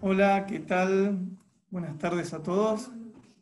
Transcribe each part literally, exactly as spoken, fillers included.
Hola, ¿qué tal? Buenas tardes a todos.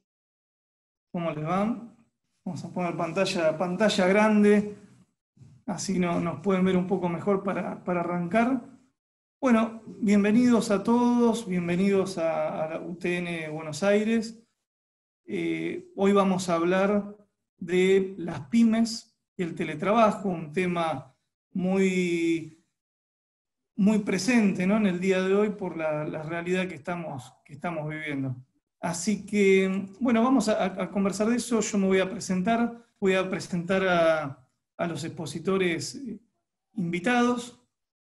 ¿Cómo les va? Vamos a poner pantalla, pantalla grande, así no, nos pueden ver un poco mejor para, para arrancar. Bueno, bienvenidos a todos, bienvenidos a, a la U T N Buenos Aires. Eh, hoy vamos a hablar de las pymes y el teletrabajo, un tema muy, muy presente, ¿no?, en el día de hoy por la, la realidad que estamos, que estamos viviendo. Así que, bueno, vamos a, a conversar de eso. Yo me voy a presentar, voy a presentar a, a los expositores invitados.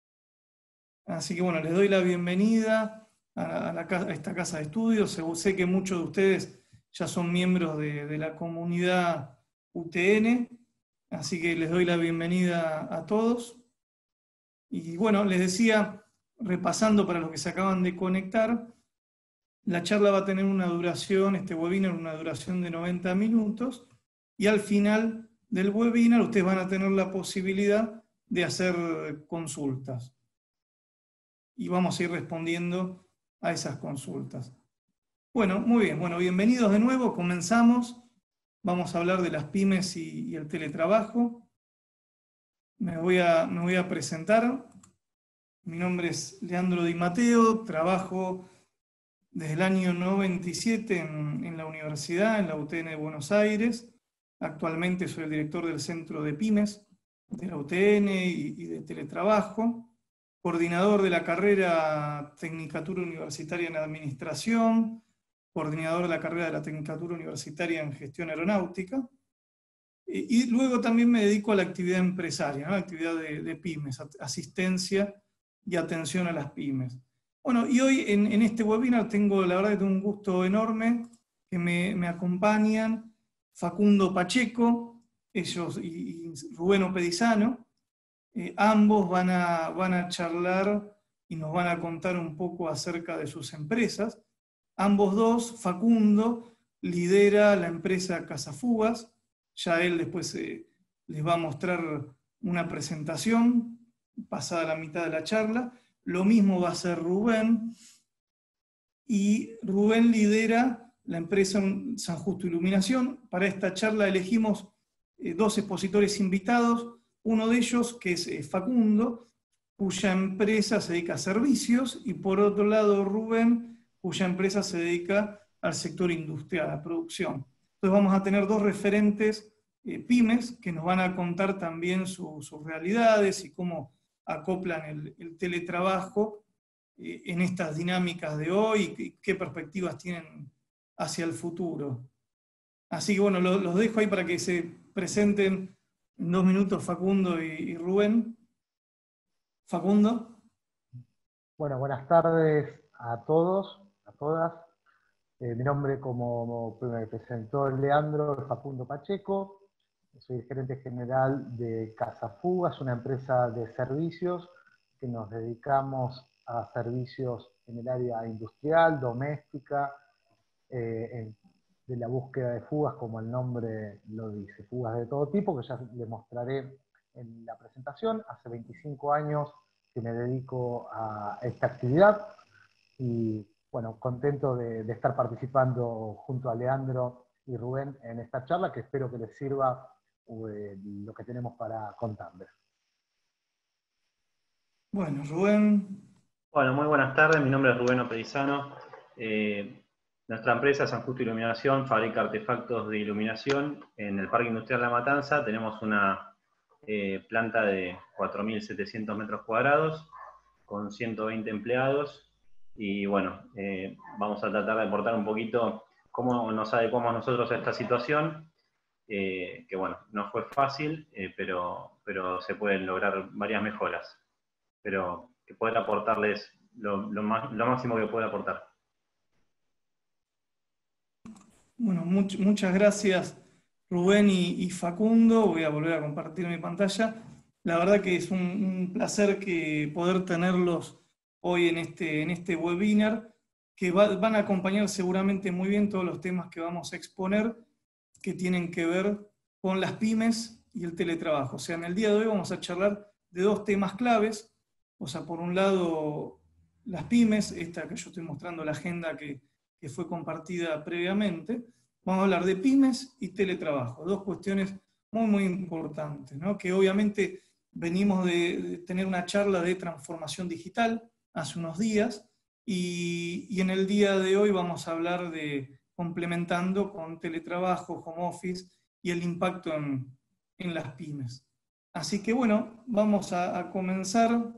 Así que, bueno, les doy la bienvenida a, a, la, a esta casa de estudios. Sé que muchos de ustedes ya son miembros de, de la comunidad U T N, así que les doy la bienvenida a todos. Y bueno, les decía, repasando para los que se acaban de conectar, la charla va a tener una duración, este webinar, una duración de noventa minutos, y al final del webinar ustedes van a tener la posibilidad de hacer consultas. Y vamos a ir respondiendo a esas consultas. Bueno, muy bien, bueno, bienvenidos de nuevo, comenzamos. Vamos a hablar de las pymes y, y el teletrabajo. Me voy a, me voy a presentar. Mi nombre es Leandro Di Matteo, trabajo desde el año noventa y siete en, en la universidad, en la U T N de Buenos Aires. Actualmente soy el director del Centro de Pymes de la U T N y, y de teletrabajo, coordinador de la carrera Tecnicatura Universitaria en Administración, coordinador de la carrera de la Tecnicatura Universitaria en Gestión Aeronáutica, y luego también me dedico a la actividad empresaria, ¿no?, la actividad de, de pymes, asistencia y atención a las pymes. Bueno, y hoy en, en este webinar tengo, la verdad que tengo un gusto enorme, que me, me acompañan Facundo Pacheco, ellos y, y Rubén Opedizano. Eh, ambos van a, van a charlar y nos van a contar un poco acerca de sus empresas. Ambos dos, Facundo lidera la empresa Casafugas, ya él después eh, les va a mostrar una presentación pasada la mitad de la charla. Lo mismo va a hacer Rubén, y Rubén lidera la empresa San Justo Iluminación. Para esta charla elegimos eh, dos expositores invitados, uno de ellos que es eh, Facundo, cuya empresa se dedica a servicios, y por otro lado Rubén, cuya empresa se dedica al sector industrial, a la producción. Entonces vamos a tener dos referentes eh, pymes que nos van a contar también su, sus realidades y cómo acoplan el, el teletrabajo eh, en estas dinámicas de hoy y qué perspectivas tienen hacia el futuro. Así que bueno, lo, los dejo ahí para que se presenten en dos minutos Facundo y, y Rubén. Facundo. Bueno, buenas tardes a todos, a todas. Eh, mi nombre, como me presentó Leandro, es Facundo Pacheco. Soy el gerente general de Casafugas, una empresa de servicios que nos dedicamos a servicios en el área industrial, doméstica, eh, en, de la búsqueda de fugas, como el nombre lo dice. Fugas de todo tipo, que ya les mostraré en la presentación. Hace veinticinco años que me dedico a esta actividad y bueno, contento de, de estar participando junto a Leandro y Rubén en esta charla, que espero que les sirva eh, lo que tenemos para contarles. Bueno, Rubén. Bueno, muy buenas tardes, mi nombre es Rubén Opedizano. Eh, nuestra empresa San Justo Iluminación fabrica artefactos de iluminación en el Parque Industrial La Matanza. Tenemos una eh, planta de cuatro mil setecientos metros cuadrados con ciento veinte empleados y bueno, eh, vamos a tratar de aportar un poquito cómo nos adecuamos nosotros a esta situación, eh, que bueno, no fue fácil, eh, pero, pero se pueden lograr varias mejoras. Pero que poder aportarles lo, lo, más, lo máximo que pueda aportar. Bueno, much, muchas gracias Rubén y, y Facundo. Voy a volver a compartir mi pantalla. La verdad que es un, un placer que poder tenerlos hoy en este, en este webinar, que va, van a acompañar seguramente muy bien todos los temas que vamos a exponer, que tienen que ver con las pymes y el teletrabajo. O sea, en el día de hoy vamos a charlar de dos temas claves. O sea, por un lado, las pymes, esta que yo estoy mostrando, la agenda que, que fue compartida previamente. Vamos a hablar de pymes y teletrabajo, dos cuestiones muy, muy importantes, ¿no? Que obviamente venimos de, de tener una charla de transformación digital hace unos días, y, y en el día de hoy vamos a hablar de complementando con teletrabajo, home office y el impacto en, en las pymes. Así que bueno, vamos a, a comenzar.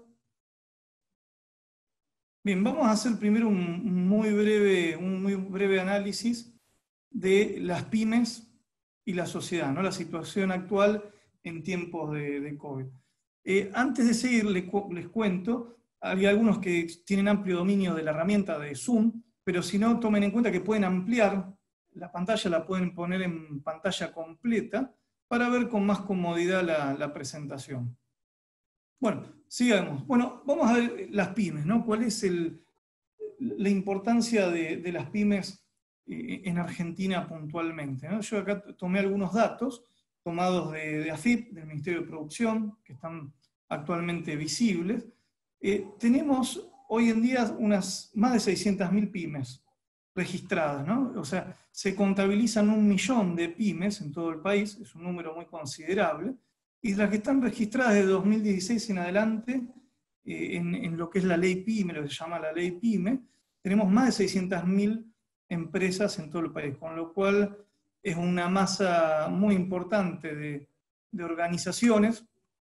Bien, vamos a hacer primero un muy breve, un muy breve análisis de las pymes y la sociedad, ¿no? La situación actual en tiempos de, de COVID. Eh, antes de seguir, les, les cuento, hay algunos que tienen amplio dominio de la herramienta de Zoom, pero si no, tomen en cuenta que pueden ampliar la pantalla, la pueden poner en pantalla completa para ver con más comodidad la, la presentación. Bueno, sigamos. Bueno, vamos a ver las pymes, ¿no? ¿Cuál es el, la importancia de, de las pymes en Argentina puntualmente, ¿no? Yo acá tomé algunos datos tomados de, de A F I P, del Ministerio de Producción, que están actualmente visibles. Eh, tenemos hoy en día unas más de seiscientas mil pymes registradas, ¿no? O sea, se contabilizan un millón de pymes en todo el país, es un número muy considerable, y las que están registradas desde dos mil dieciséis en adelante, eh, en, en lo que es la ley PYME, lo que se llama la ley PYME, tenemos más de seiscientas mil empresas en todo el país, con lo cual es una masa muy importante de, de organizaciones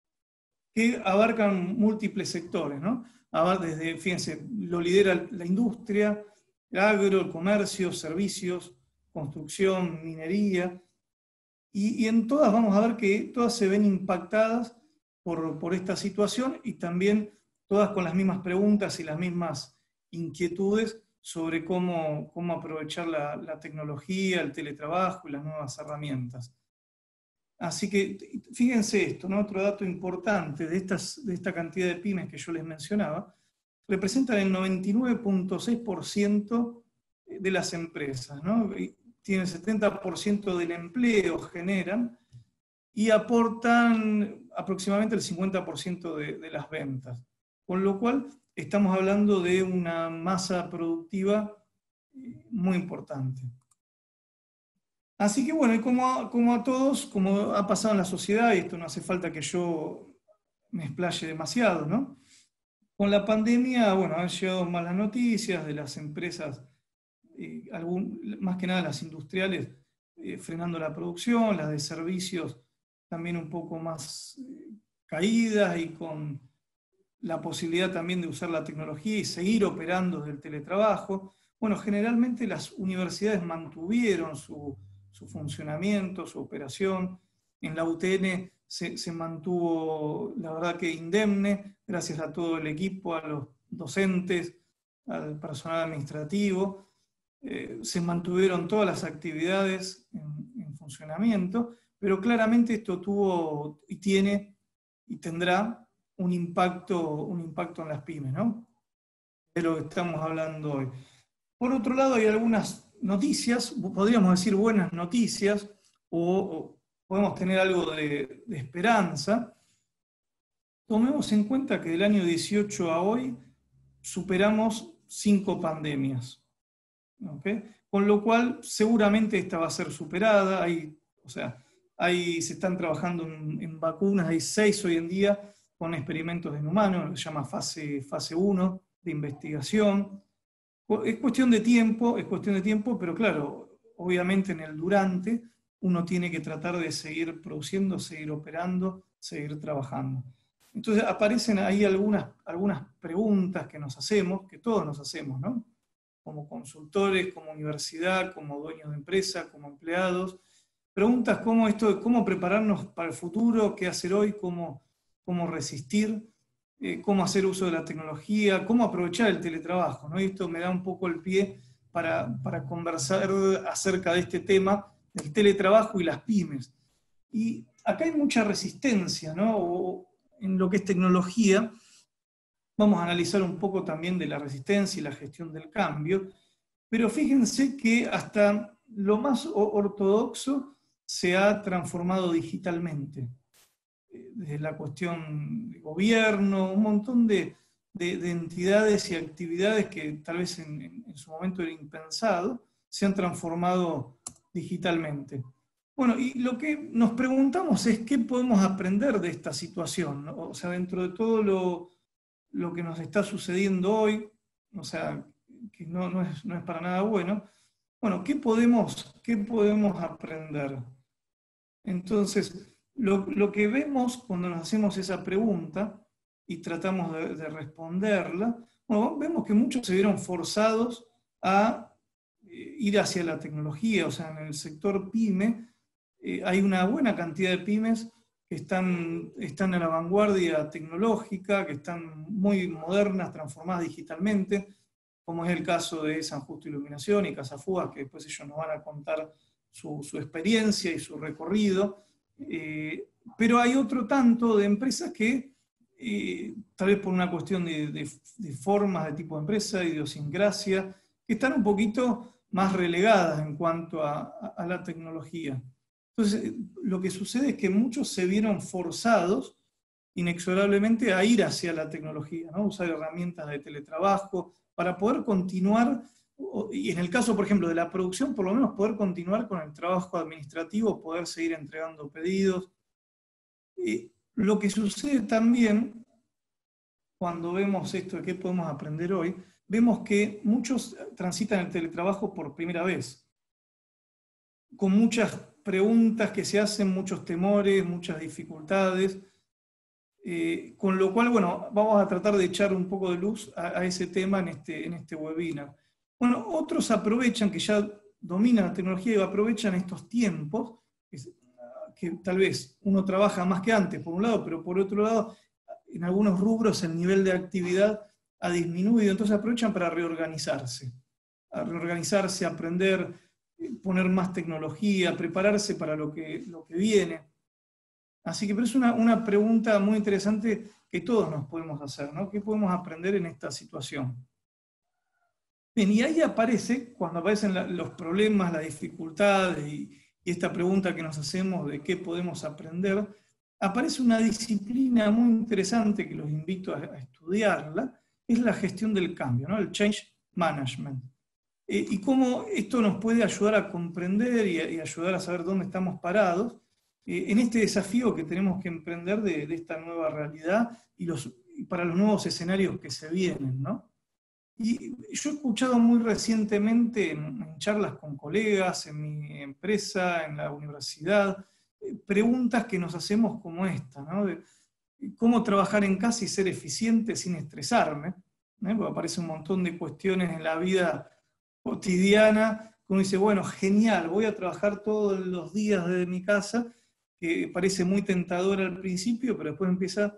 que abarcan múltiples sectores, ¿no? Desde, fíjense, lo lidera la industria, el agro, el comercio, servicios, construcción, minería, y, y en todas vamos a ver que todas se ven impactadas por, por esta situación, y también todas con las mismas preguntas y las mismas inquietudes sobre cómo, cómo aprovechar la, la tecnología, el teletrabajo y las nuevas herramientas. Así que fíjense esto, ¿no? Otro dato importante de, estas, de esta cantidad de pymes que yo les mencionaba, representan el noventa y nueve punto seis por ciento de las empresas, ¿no? Y tienen el setenta por ciento del empleo, generan, y aportan aproximadamente el cincuenta por ciento de, de las ventas. Con lo cual, estamos hablando de una masa productiva muy importante. Así que bueno, y como, como a todos, como ha pasado en la sociedad, y esto no hace falta que yo me explaye demasiado, ¿no? Con la pandemia, bueno, han llegado malas noticias de las empresas, eh, algún, más que nada las industriales, eh, frenando la producción, las de servicios también un poco más eh, caídas, y con la posibilidad también de usar la tecnología y seguir operando desde el teletrabajo. Bueno, generalmente las universidades mantuvieron su, su funcionamiento, su operación. En la U T N se, se mantuvo, la verdad que indemne, gracias a todo el equipo, a los docentes, al personal administrativo. Eh, se mantuvieron todas las actividades en, en funcionamiento, pero claramente esto tuvo y tiene y tendrá un impacto, un impacto en las pymes, ¿no? De lo que estamos hablando hoy. Por otro lado, hay algunas noticias, podríamos decir buenas noticias, o, o podemos tener algo de, de esperanza. Tomemos en cuenta que del año dieciocho a hoy superamos cinco pandemias, ¿okay? Con lo cual seguramente esta va a ser superada. Hay, o sea, hay, se están trabajando en, en vacunas, hay seis hoy en día con experimentos en humanos, se llama fase, fase uno de investigación. Es cuestión de tiempo, es cuestión de tiempo, pero claro, obviamente en el durante uno tiene que tratar de seguir produciendo, seguir operando, seguir trabajando. Entonces aparecen ahí algunas, algunas preguntas que nos hacemos, que todos nos hacemos, ¿no? Como consultores, como universidad, como dueños de empresa, como empleados. Preguntas como esto de cómo prepararnos para el futuro, qué hacer hoy, cómo, cómo resistir, eh, cómo hacer uso de la tecnología, cómo aprovechar el teletrabajo, ¿no? Y esto me da un poco el pie para, para conversar acerca de este tema del teletrabajo y las pymes. Y acá hay mucha resistencia, ¿no? O, en lo que es tecnología, vamos a analizar un poco también de la resistencia y la gestión del cambio, pero fíjense que hasta lo más ortodoxo se ha transformado digitalmente. Desde la cuestión de gobierno, un montón de, de, de entidades y actividades que tal vez en, en su momento era impensado, se han transformado digitalmente. Bueno, y lo que nos preguntamos es qué podemos aprender de esta situación, ¿no? O sea, dentro de todo lo, lo que nos está sucediendo hoy, o sea, que no, no, es, no es para nada bueno, bueno, ¿qué podemos, qué podemos aprender? Entonces, lo, lo que vemos cuando nos hacemos esa pregunta y tratamos de, de responderla, bueno, vemos que muchos se vieron forzados a eh, ir hacia la tecnología, o sea, en el sector pyme eh, hay una buena cantidad de pymes que están, están a la vanguardia tecnológica, que están muy modernas, transformadas digitalmente, como es el caso de San Justo Iluminación y Casa Fugas, que después ellos nos van a contar su, su experiencia y su recorrido. Eh, pero hay otro tanto de empresas que, eh, tal vez por una cuestión de, de, de formas de tipo de empresa, idiosincrasia, que están un poquito más relegadas en cuanto a, a, a la tecnología. Entonces, lo que sucede es que muchos se vieron forzados inexorablemente a ir hacia la tecnología, ¿no? Usar herramientas de teletrabajo para poder continuar, y en el caso, por ejemplo, de la producción, por lo menos poder continuar con el trabajo administrativo, poder seguir entregando pedidos. Y lo que sucede también, cuando vemos esto de qué podemos aprender hoy, vemos que muchos transitan el teletrabajo por primera vez, con muchas preguntas que se hacen, muchos temores, muchas dificultades, eh, con lo cual, bueno, vamos a tratar de echar un poco de luz a, a ese tema en este, en este webinar. Bueno, otros aprovechan, que ya dominan la tecnología y aprovechan estos tiempos, que, que tal vez uno trabaja más que antes, por un lado, pero por otro lado, en algunos rubros el nivel de actividad ha disminuido, entonces aprovechan para reorganizarse, a reorganizarse, aprender, poner más tecnología, prepararse para lo que, lo que viene. Así que pero es una, una pregunta muy interesante que todos nos podemos hacer, ¿no? ¿Qué podemos aprender en esta situación? Bien, y ahí aparece, cuando aparecen la, los problemas, las dificultades y, y esta pregunta que nos hacemos de qué podemos aprender, aparece una disciplina muy interesante que los invito a, a estudiarla, es la gestión del cambio, ¿no? El change management. Eh, y cómo esto nos puede ayudar a comprender y, a, y ayudar a saber dónde estamos parados eh, en este desafío que tenemos que emprender de, de esta nueva realidad y, los, y para los nuevos escenarios que se vienen, ¿no? Y yo he escuchado muy recientemente en, en charlas con colegas, en mi empresa, en la universidad, eh, preguntas que nos hacemos como esta, ¿no? De cómo trabajar en casa y ser eficiente sin estresarme, ¿eh? Porque aparece un montón de cuestiones en la vida cotidiana, uno dice, bueno, genial, voy a trabajar todos los días desde mi casa, que parece muy tentador al principio, pero después empieza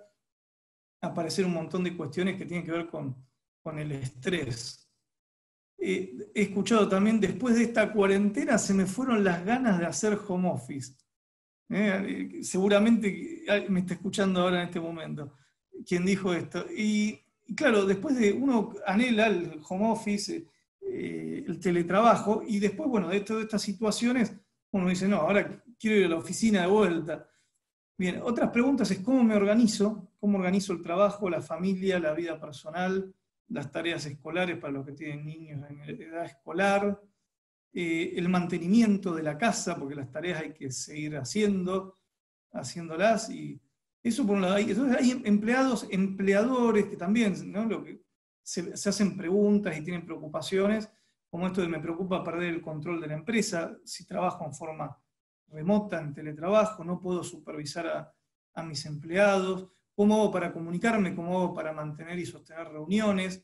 a aparecer un montón de cuestiones que tienen que ver con, con el estrés. Eh, he escuchado también, después de esta cuarentena se me fueron las ganas de hacer home office. Eh, seguramente me está escuchando ahora en este momento quien dijo esto. Y, y claro, después de uno anhela el home office, eh, el teletrabajo, y después, bueno, de todas estas situaciones, uno dice, no, ahora quiero ir a la oficina de vuelta. Bien, otras preguntas es cómo me organizo, cómo organizo el trabajo, la familia, la vida personal, las tareas escolares para los que tienen niños en edad escolar, eh, el mantenimiento de la casa, porque las tareas hay que seguir haciendo, haciéndolas, y eso por un lado. Hay, entonces hay empleados, empleadores que también, ¿no? Lo que se, se hacen preguntas y tienen preocupaciones, como esto de me preocupa perder el control de la empresa, si trabajo en forma remota, en teletrabajo, no puedo supervisar a, a mis empleados, cómo hago para comunicarme, cómo hago para mantener y sostener reuniones,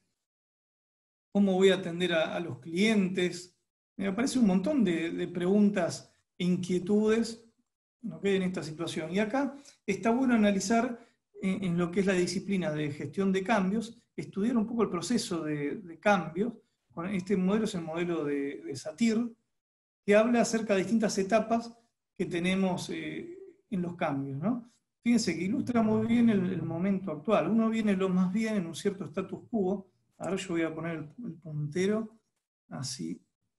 cómo voy a atender a, a los clientes. Me aparece un montón de, de preguntas e inquietudes, ¿no?, que hay en esta situación. Y acá está bueno analizar en, en lo que es la disciplina de gestión de cambios, estudiar un poco el proceso de, de cambios. Este modelo es el modelo de, de Satir, que habla acerca de distintas etapas que tenemos eh, en los cambios, ¿no? Fíjense que ilustra muy bien el, el momento actual. Uno viene lo más bien en un cierto status quo. Ahora yo voy a poner el, el puntero, así.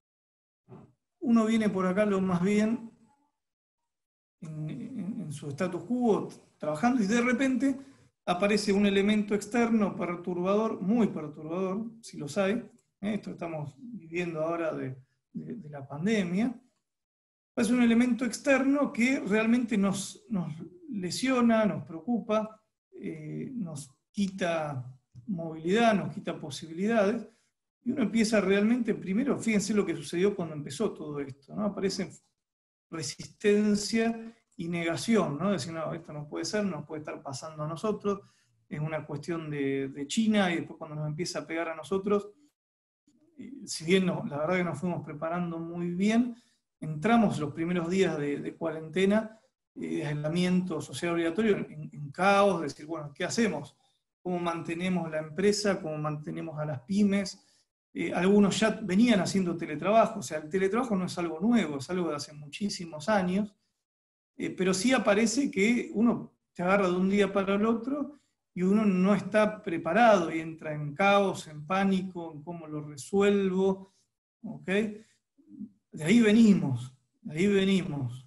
Uno viene por acá lo más bien en, en, en su status quo, trabajando, y de repente aparece un elemento externo perturbador, muy perturbador, si los hay, ¿eh? Esto estamos viviendo ahora de, de, de la pandemia, es un elemento externo que realmente nos, nos lesiona, nos preocupa, eh, nos quita movilidad, nos quita posibilidades, y uno empieza realmente, primero, fíjense lo que sucedió cuando empezó todo esto, ¿no? Aparece resistencia y negación, ¿no? Decir, no, esto no puede ser, no puede estar pasando a nosotros, es una cuestión de, de China, y después cuando nos empieza a pegar a nosotros, si bien no, la verdad que nos fuimos preparando muy bien, entramos los primeros días de, de cuarentena, eh, de aislamiento social obligatorio, en, en caos, decir, bueno, ¿qué hacemos? ¿Cómo mantenemos la empresa? ¿Cómo mantenemos a las pymes? Eh, algunos ya venían haciendo teletrabajo, o sea, el teletrabajo no es algo nuevo, es algo de hace muchísimos años, eh, pero sí aparece que uno te agarra de un día para el otro y uno no está preparado y entra en caos, en pánico, en cómo lo resuelvo, ¿ok? De ahí venimos, de ahí venimos.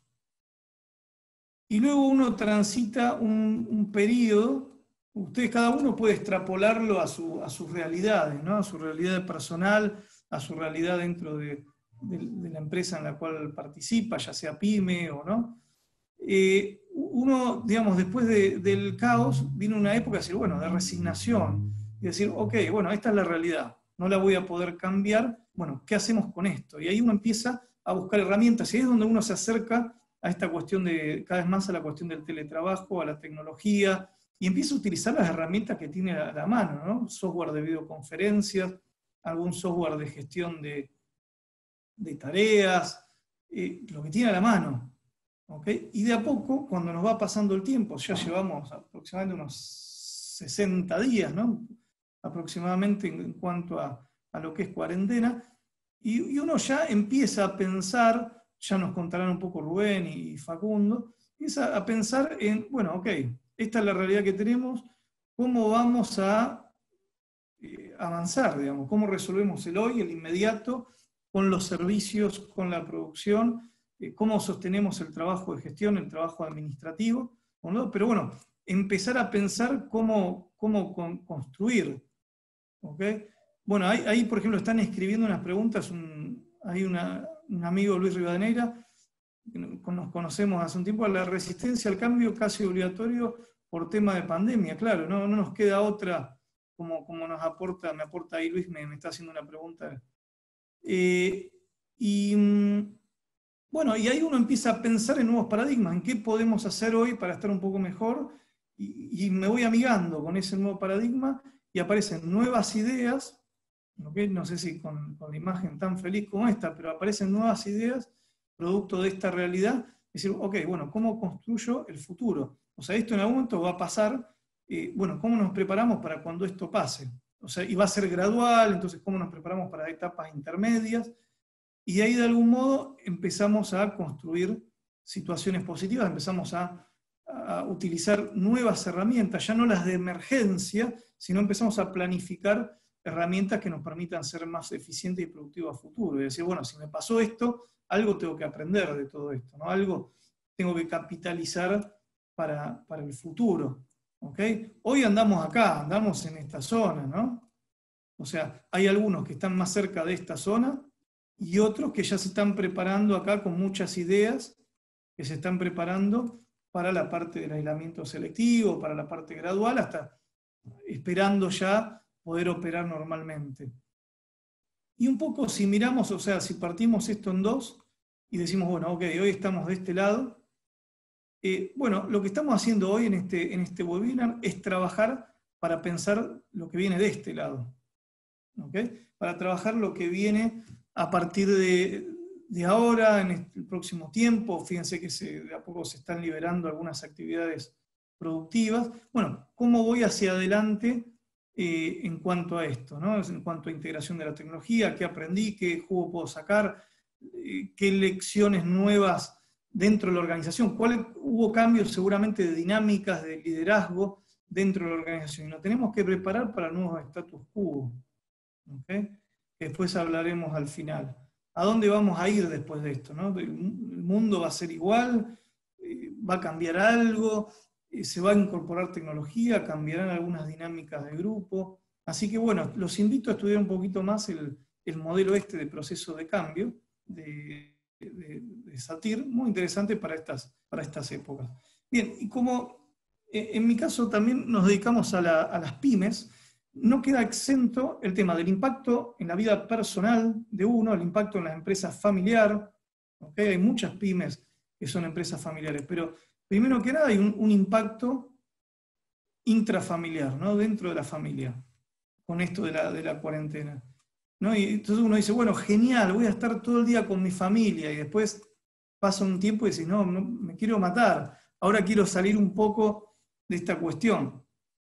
Y luego uno transita un, un periodo, ustedes cada uno puede extrapolarlo a, su, a sus realidades, ¿no? A su realidad personal, a su realidad dentro de, de, de la empresa en la cual participa, ya sea pyme o no. Eh, uno, digamos, después de, del caos, viene una época de decir, bueno, de resignación, y decir, ok, bueno, esta es la realidad, no la voy a poder cambiar, bueno, ¿qué hacemos con esto? Y ahí uno empieza a buscar herramientas, y ahí es donde uno se acerca a esta cuestión de, cada vez más a la cuestión del teletrabajo, a la tecnología, y empieza a utilizar las herramientas que tiene a la mano, ¿no? Software de videoconferencias, algún software de gestión de, de tareas, eh, lo que tiene a la mano. ¿Okay? Y de a poco, cuando nos va pasando el tiempo, ya llevamos aproximadamente unos sesenta días, ¿no? Aproximadamente en cuanto a, a lo que es cuarentena, y, y uno ya empieza a pensar, ya nos contarán un poco Rubén y Facundo, empieza a pensar en, bueno, ok, esta es la realidad que tenemos, ¿cómo vamos a eh, avanzar, digamos? ¿Cómo resolvemos el hoy, el inmediato, con los servicios, con la producción? Cómo sostenemos el trabajo de gestión, el trabajo administrativo, ¿no? Pero bueno, empezar a pensar cómo, cómo con, construir. ¿Okay? Bueno, ahí, ahí, por ejemplo, están escribiendo unas preguntas, un, hay una, un amigo, Luis Rivadeneira, que nos conocemos hace un tiempo, a la resistencia al cambio casi obligatorio por tema de pandemia. Claro, no, no nos queda otra, como, como nos aporta, me aporta ahí Luis, me, me está haciendo una pregunta. Eh, y... Bueno, y ahí uno empieza a pensar en nuevos paradigmas, en qué podemos hacer hoy para estar un poco mejor, y, y me voy amigando con ese nuevo paradigma, y aparecen nuevas ideas, ¿okay? No sé si con, con la imagen tan feliz como esta, pero aparecen nuevas ideas, producto de esta realidad, es decir, ok, bueno, ¿cómo construyo el futuro? O sea, esto en algún momento va a pasar, eh, bueno, ¿cómo nos preparamos para cuando esto pase? O sea, y va a ser gradual, entonces, ¿cómo nos preparamos para etapas intermedias? Y ahí de algún modo empezamos a construir situaciones positivas, empezamos a, a utilizar nuevas herramientas, ya no las de emergencia, sino empezamos a planificar herramientas que nos permitan ser más eficientes y productivos a futuro. Y decir, bueno, si me pasó esto, algo tengo que aprender de todo esto, ¿no? Algo tengo que capitalizar para, para el futuro. ¿Okay? Hoy andamos acá, andamos en esta zona, ¿no? O sea, hay algunos que están más cerca de esta zona, y otros que ya se están preparando acá con muchas ideas, que se están preparando para la parte del aislamiento selectivo, para la parte gradual, hasta esperando ya poder operar normalmente. Y un poco si miramos, o sea, si partimos esto en dos, y decimos, bueno, ok, hoy estamos de este lado, eh, bueno, lo que estamos haciendo hoy en este, en este webinar es trabajar para pensar lo que viene de este lado. ¿Okay? Para trabajar lo que viene a partir de, de ahora, en el próximo tiempo. Fíjense que se, de a poco se están liberando algunas actividades productivas. Bueno, ¿cómo voy hacia adelante eh, en cuanto a esto, ¿no? En cuanto a integración de la tecnología, qué aprendí, qué jugo puedo sacar, eh, qué lecciones nuevas dentro de la organización, ¿cuál, hubo cambios seguramente de dinámicas, de liderazgo dentro de la organización. Y nos tenemos que preparar para nuevos status quo. ¿Okay? Después hablaremos al final. ¿A dónde vamos a ir después de esto? ¿No? ¿El mundo va a ser igual? ¿Va a cambiar algo? eh, se va a incorporar tecnología, cambiarán algunas dinámicas de grupo. Así que bueno, los invito a estudiar un poquito más el, el modelo este de proceso de cambio de, de, de Satir, muy interesante para estas, para estas épocas. Bien, y como eh, en mi caso también nos dedicamos a, la, a las pymes, no queda exento el tema del impacto en la vida personal de uno, el impacto en la empresa familiar. ¿Okay? Hay muchas pymes que son empresas familiares, pero primero que nada hay un, un impacto intrafamiliar, ¿no? Dentro de la familia, con esto de la, de la cuarentena, ¿no? Y entonces uno dice, bueno, genial, voy a estar todo el día con mi familia, y después pasa un tiempo y dices, no, no, me quiero matar, ahora quiero salir un poco de esta cuestión.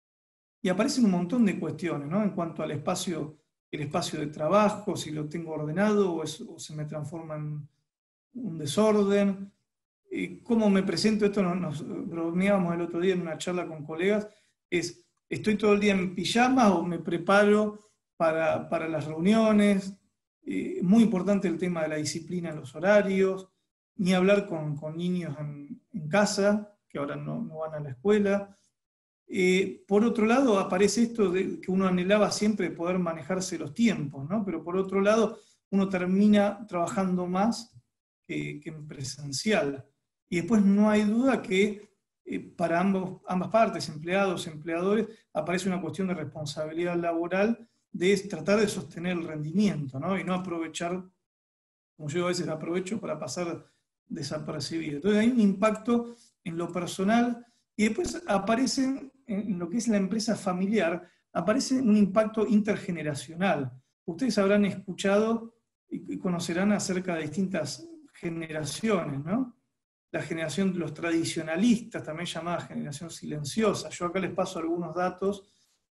Y aparecen un montón de cuestiones, ¿no? En cuanto al espacio, el espacio de trabajo, si lo tengo ordenado o, es, o se me transforma en un desorden. Y cómo me presento, esto nos, nos bromeábamos el otro día en una charla con colegas, es, estoy todo el día en pijama o me preparo para, para las reuniones. Eh, muy importante el tema de la disciplina en los horarios, ni hablar con, con niños en, en casa, que ahora no, no van a la escuela. Eh, por otro lado, aparece esto de que uno anhelaba siempre poder manejarse los tiempos, ¿no? Pero por otro lado, uno termina trabajando más que, que en presencial. Y después no hay duda que eh, para ambos, ambas partes, empleados, empleadores, aparece una cuestión de responsabilidad laboral de tratar de sostener el rendimiento, ¿no? Y no aprovechar, como yo a veces aprovecho, para pasar desapercibido. Entonces hay un impacto en lo personal. Y después aparecen, en lo que es la empresa familiar, aparece un impacto intergeneracional. Ustedes habrán escuchado y conocerán acerca de distintas generaciones, ¿no? La generación de los tradicionalistas, también llamada generación silenciosa. Yo acá les paso algunos datos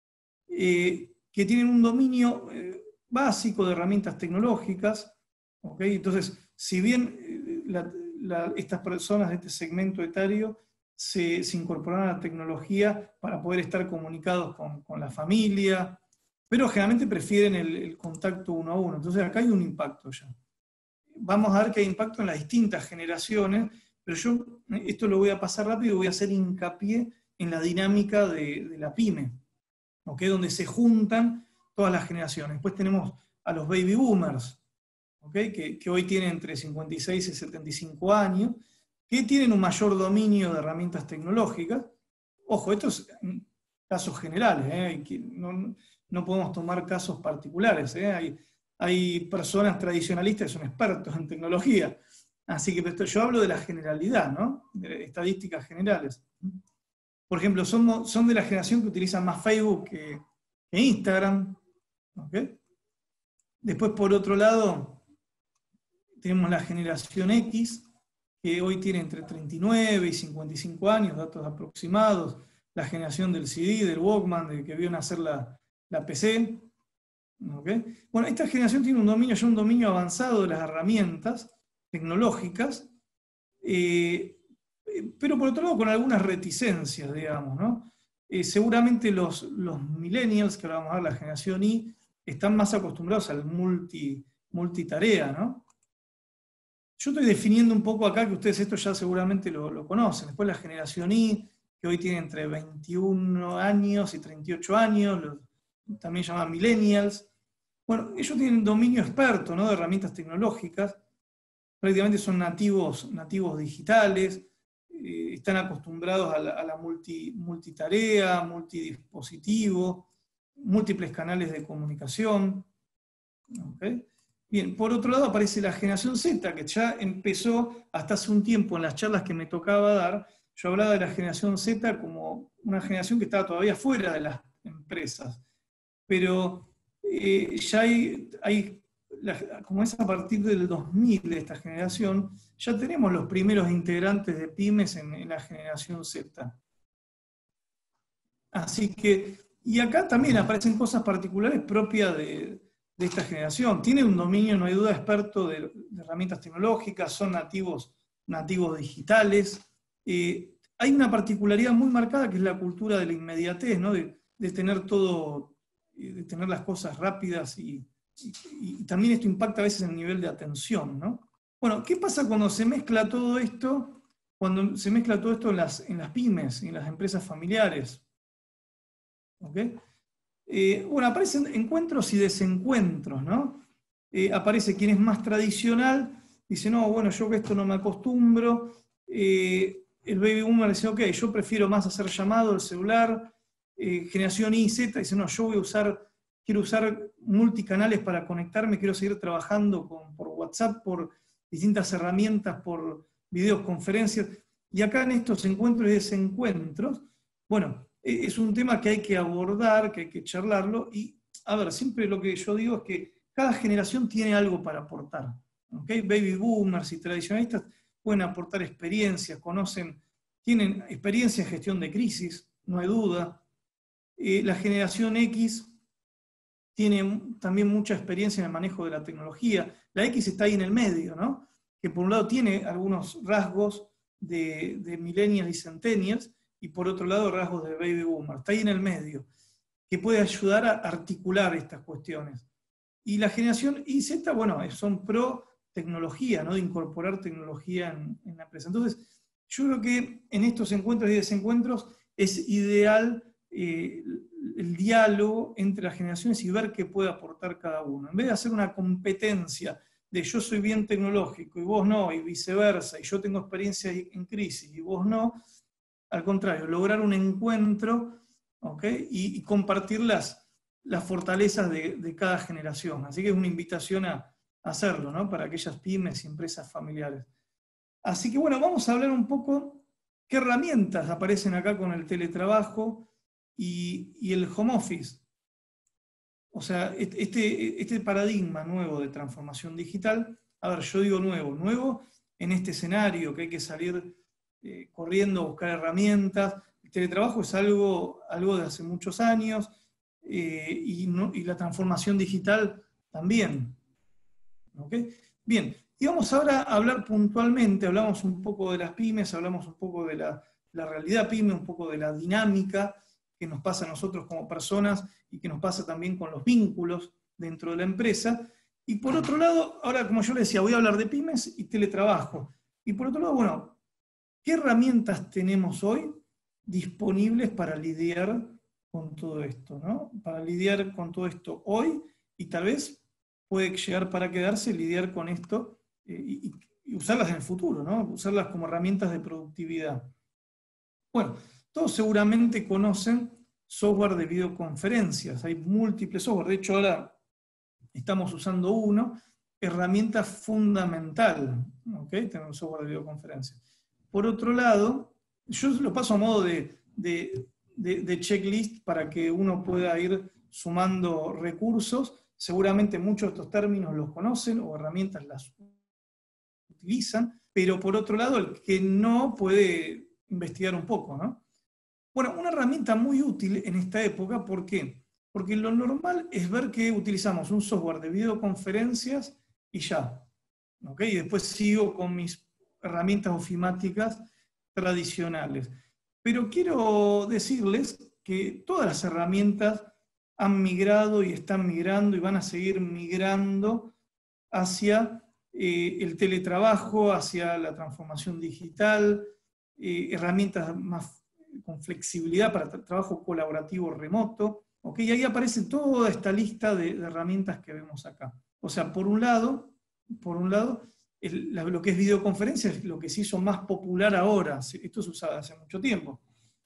eh, que tienen un dominio eh, básico de herramientas tecnológicas. ¿Okay? Entonces, si bien eh, la, la, estas personas de este segmento etario Se, se incorporaron a la tecnología para poder estar comunicados con, con la familia, pero generalmente prefieren el, el contacto uno a uno. Entonces acá hay un impacto ya. Vamos a ver que hay impacto en las distintas generaciones, pero yo esto lo voy a pasar rápido y voy a hacer hincapié en la dinámica de, de la pyme, ¿okay? Donde se juntan todas las generaciones. Después tenemos a los baby boomers, ¿okay? que, que hoy tienen entre cincuenta y seis y setenta y cinco años, que tienen un mayor dominio de herramientas tecnológicas. Ojo, esto es casos generales, ¿eh? no, no podemos tomar casos particulares. ¿eh? Hay, hay personas tradicionalistas que son expertos en tecnología, así que esto, yo hablo de la generalidad, ¿no? De estadísticas generales. Por ejemplo, son, son de la generación que utiliza más Facebook que, que Instagram. ¿Okay? Después, por otro lado, tenemos la generación X, que hoy tiene entre treinta y nueve y cincuenta y cinco años, datos aproximados, la generación del C D, del Walkman, de que vio nacer la, la P C. ¿Okay? Bueno, esta generación tiene un dominio, ya un dominio avanzado de las herramientas tecnológicas, eh, pero por otro lado con algunas reticencias, digamos, ¿no? Eh, seguramente los, los millennials, que ahora vamos a ver, la generación Y, están más acostumbrados al multi, multitarea, ¿no? Yo estoy definiendo un poco acá, que ustedes esto ya seguramente lo, lo conocen. Después la generación Y, que hoy tiene entre veintiún años y treinta y ocho años, los, también llaman millennials. Bueno, ellos tienen dominio experto, ¿no? De herramientas tecnológicas, prácticamente son nativos, nativos digitales, eh, están acostumbrados a la, a la multi, multitarea, multidispositivo, múltiples canales de comunicación. ¿Okay? Bien, por otro lado aparece la generación Z, que ya empezó hasta hace un tiempo en las charlas que me tocaba dar. Yo hablaba de la generación Z como una generación que estaba todavía fuera de las empresas, pero eh, ya hay, hay la, como es a partir del dos mil de esta generación, ya tenemos los primeros integrantes de pymes en, en la generación Z. Así que, y acá también aparecen cosas particulares propias de de esta generación. Tiene un dominio, no hay duda, experto de, de herramientas tecnológicas, son nativos, nativos digitales. Eh, hay una particularidad muy marcada que es la cultura de la inmediatez, ¿no? de, de tener todo, de tener las cosas rápidas y, y, y también esto impacta a veces en el nivel de atención, ¿no? Bueno, ¿qué pasa cuando se mezcla todo esto cuando se mezcla todo esto en las, en las pymes, en las empresas familiares. ¿Ok? Eh, bueno, aparecen encuentros y desencuentros, ¿no? Eh, aparece quien es más tradicional, dice, no, bueno, yo que esto no me acostumbro. Eh, el baby boomer dice, ok, yo prefiero más hacer llamado, el celular. Eh, generación Y, Z, dice, no, yo voy a usar, quiero usar multicanales para conectarme, quiero seguir trabajando con, por WhatsApp, por distintas herramientas, por videoconferencias. Y acá en estos encuentros y desencuentros, bueno, es un tema que hay que abordar, que hay que charlarlo, y a ver, siempre lo que yo digo es que cada generación tiene algo para aportar. ¿Okay? Baby boomers y tradicionalistas pueden aportar experiencias, conocen, tienen experiencia en gestión de crisis, no hay duda. Eh, la generación X tiene también mucha experiencia en el manejo de la tecnología. La X está ahí en el medio, ¿no? Que por un lado tiene algunos rasgos de, de millennials y centennials, y por otro lado rasgos de baby boomer. Está ahí en el medio, que puede ayudar a articular estas cuestiones. Y la generación Y, Z, bueno, son pro tecnología, ¿no? De incorporar tecnología en, en la empresa. Entonces, yo creo que en estos encuentros y desencuentros es ideal eh, el diálogo entre las generaciones y ver qué puede aportar cada uno. En vez de hacer una competencia de yo soy bien tecnológico y vos no, y viceversa, y yo tengo experiencia en crisis y vos no, al contrario, lograr un encuentro, ¿okay? y, y compartir las, las fortalezas de, de cada generación. Así que es una invitación a, a hacerlo, ¿no? Para aquellas pymes y empresas familiares. Así que bueno, vamos a hablar un poco qué herramientas aparecen acá con el teletrabajo y, y el home office. O sea, este, este paradigma nuevo de transformación digital, a ver, yo digo nuevo, nuevo en este escenario que hay que salir eh, corriendo a buscar herramientas. El teletrabajo es algo, algo de hace muchos años eh, y, no, y la transformación digital también. ¿Okay? Bien, y vamos ahora a hablar puntualmente, hablamos un poco de las pymes, hablamos un poco de la, la realidad pyme, un poco de la dinámica que nos pasa a nosotros como personas y que nos pasa también con los vínculos dentro de la empresa. Y por otro lado, ahora como yo le decía, voy a hablar de pymes y teletrabajo. Y por otro lado, bueno, ¿qué herramientas tenemos hoy disponibles para lidiar con todo esto, ¿no? Para lidiar con todo esto hoy y tal vez puede llegar para quedarse lidiar con esto eh, y, y usarlas en el futuro, ¿no? Usarlas como herramientas de productividad. Bueno, todos seguramente conocen software de videoconferencias, hay múltiples software, de hecho ahora estamos usando uno, herramienta fundamental, ¿ok? Tenemos software de videoconferencia. Por otro lado, yo lo paso a modo de, de, de, de checklist para que uno pueda ir sumando recursos. Seguramente muchos de estos términos los conocen o herramientas las utilizan, pero por otro lado, el que no puede investigar un poco, ¿no? Bueno, una herramienta muy útil en esta época, ¿por qué? Porque lo normal es ver que utilizamos un software de videoconferencias y ya, ¿ok? Y después sigo con mis herramientas ofimáticas tradicionales. Pero quiero decirles que todas las herramientas han migrado y están migrando y van a seguir migrando hacia eh, el teletrabajo, hacia la transformación digital, eh, herramientas más con flexibilidad para tra trabajo colaborativo remoto. ¿Okay? Y ahí aparece toda esta lista de, de herramientas que vemos acá. O sea, por un lado, por un lado el, la, lo que es videoconferencia es lo que se hizo más popular ahora. Esto se usaba hace mucho tiempo.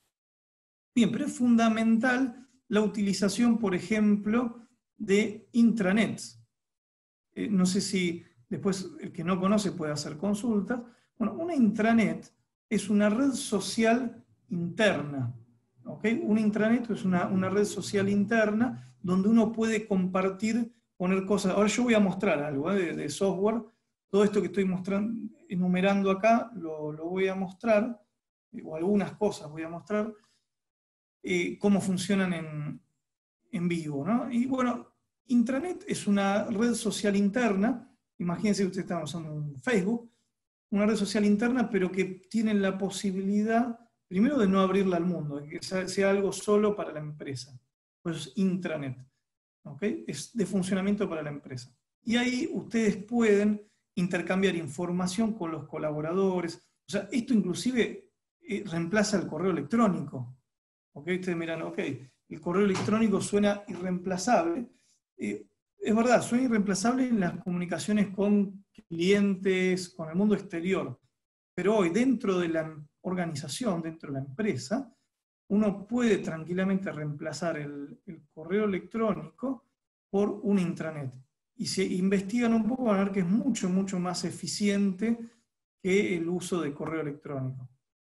Bien, pero es fundamental la utilización, por ejemplo, de intranets. Eh, no sé si después el que no conoce puede hacer consultas. Bueno, una intranet es una red social interna. ¿Okay? Un intranet es una, una red social interna donde uno puede compartir, poner cosas. Ahora yo voy a mostrar algo ¿eh? de, de software. Todo esto que estoy mostrando, enumerando acá, lo, lo voy a mostrar, o algunas cosas voy a mostrar, eh, cómo funcionan en, en vivo, ¿no? Y bueno, intranet es una red social interna. Imagínense que ustedes están usando un Facebook, una red social interna, pero que tienen la posibilidad, primero, de no abrirla al mundo, de que sea algo solo para la empresa. Pues es intranet, ¿okay? Es de funcionamiento para la empresa. Y ahí ustedes pueden intercambiar información con los colaboradores, O sea, esto inclusive eh, reemplaza el correo electrónico. ¿Ok? Ustedes miran, ok, el correo electrónico suena irreemplazable. Eh, es verdad, suena irreemplazable en las comunicaciones con clientes, con el mundo exterior. Pero hoy, dentro de la organización, dentro de la empresa, uno puede tranquilamente reemplazar el, el correo electrónico por un intranet. Y si investigan un poco van a ver que es mucho, mucho más eficiente que el uso de correo electrónico.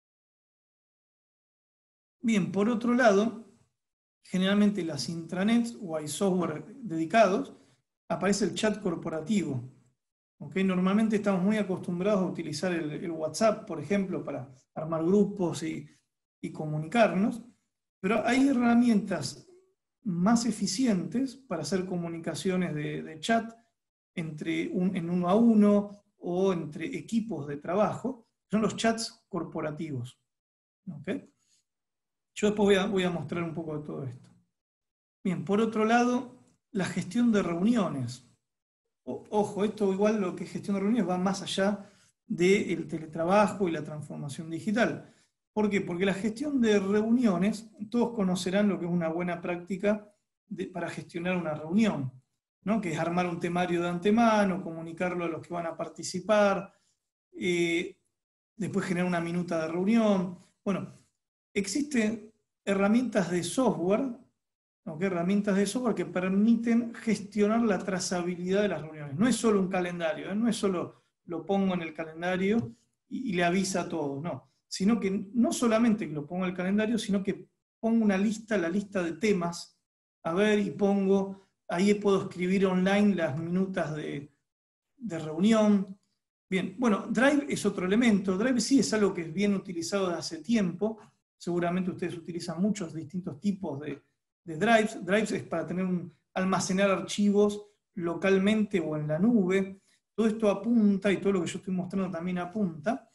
Bien, por otro lado, generalmente las intranets o hay software dedicados, aparece el chat corporativo. ¿Okay? Normalmente estamos muy acostumbrados a utilizar el, el WhatsApp, por ejemplo, para armar grupos y, y comunicarnos, pero hay herramientas más eficientes para hacer comunicaciones de, de chat entre un, en uno a uno o entre equipos de trabajo, son los chats corporativos. ¿Okay? Yo después voy a, voy a mostrar un poco de todo esto. Bien, por otro lado, la gestión de reuniones. O, ojo, esto igual lo que es gestión de reuniones va más allá del teletrabajo y la transformación digital. ¿Por qué? Porque la gestión de reuniones, todos conocerán lo que es una buena práctica de, para gestionar una reunión, ¿no? Que es armar un temario de antemano, comunicarlo a los que van a participar, eh, después generar una minuta de reunión. Bueno, existen herramientas de software, ¿okay? herramientas de software que permiten gestionar la trazabilidad de las reuniones. No es solo un calendario, ¿eh? No es solo lo pongo en el calendario y, y le avisa a todos, no. Sino que no solamente lo pongo en el calendario, sino que pongo una lista, la lista de temas, a ver, y pongo, ahí puedo escribir online las minutas de, de reunión. Bien, bueno, Drive es otro elemento. Drive sí es algo que es bien utilizado desde hace tiempo. Seguramente ustedes utilizan muchos distintos tipos de, de drives. Drives es para tener un, almacenar archivos localmente o en la nube. Todo esto apunta, y todo lo que yo estoy mostrando también apunta,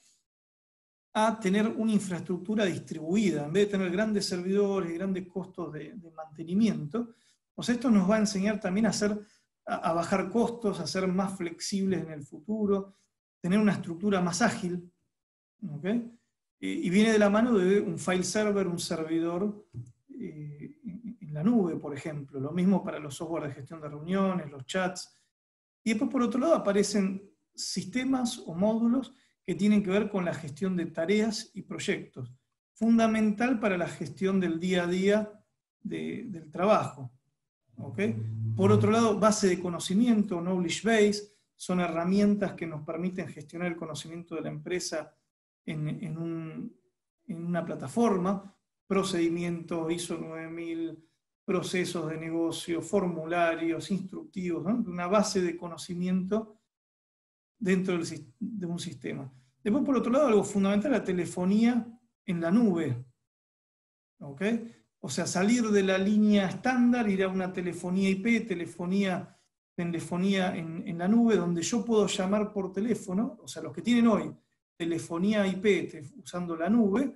a tener una infraestructura distribuida, en vez de tener grandes servidores y grandes costos de, de mantenimiento. O sea, esto nos va a enseñar también a, hacer, a, a bajar costos, a ser más flexibles en el futuro, tener una estructura más ágil, ¿okay? Y viene de la mano de un file server, un servidor eh, en la nube, por ejemplo. Lo mismo para los software de gestión de reuniones, los chats. Y después, por otro lado, aparecen sistemas o módulos que tienen que ver con la gestión de tareas y proyectos. Fundamental para la gestión del día a día de, del trabajo. ¿Okay? Por otro lado, base de conocimiento, knowledge base, son herramientas que nos permiten gestionar el conocimiento de la empresa En, en, un, en una plataforma, procedimientos I S O nueve mil, procesos de negocio, formularios, instructivos, ¿no? Una base de conocimiento dentro del, de un sistema. Después, por otro lado, algo fundamental, la telefonía en la nube. ¿Okay? O sea, salir de la línea estándar, ir a una telefonía I P, telefonía, telefonía en, en la nube, donde yo puedo llamar por teléfono, o sea, los que tienen hoy telefonía I P usando la nube,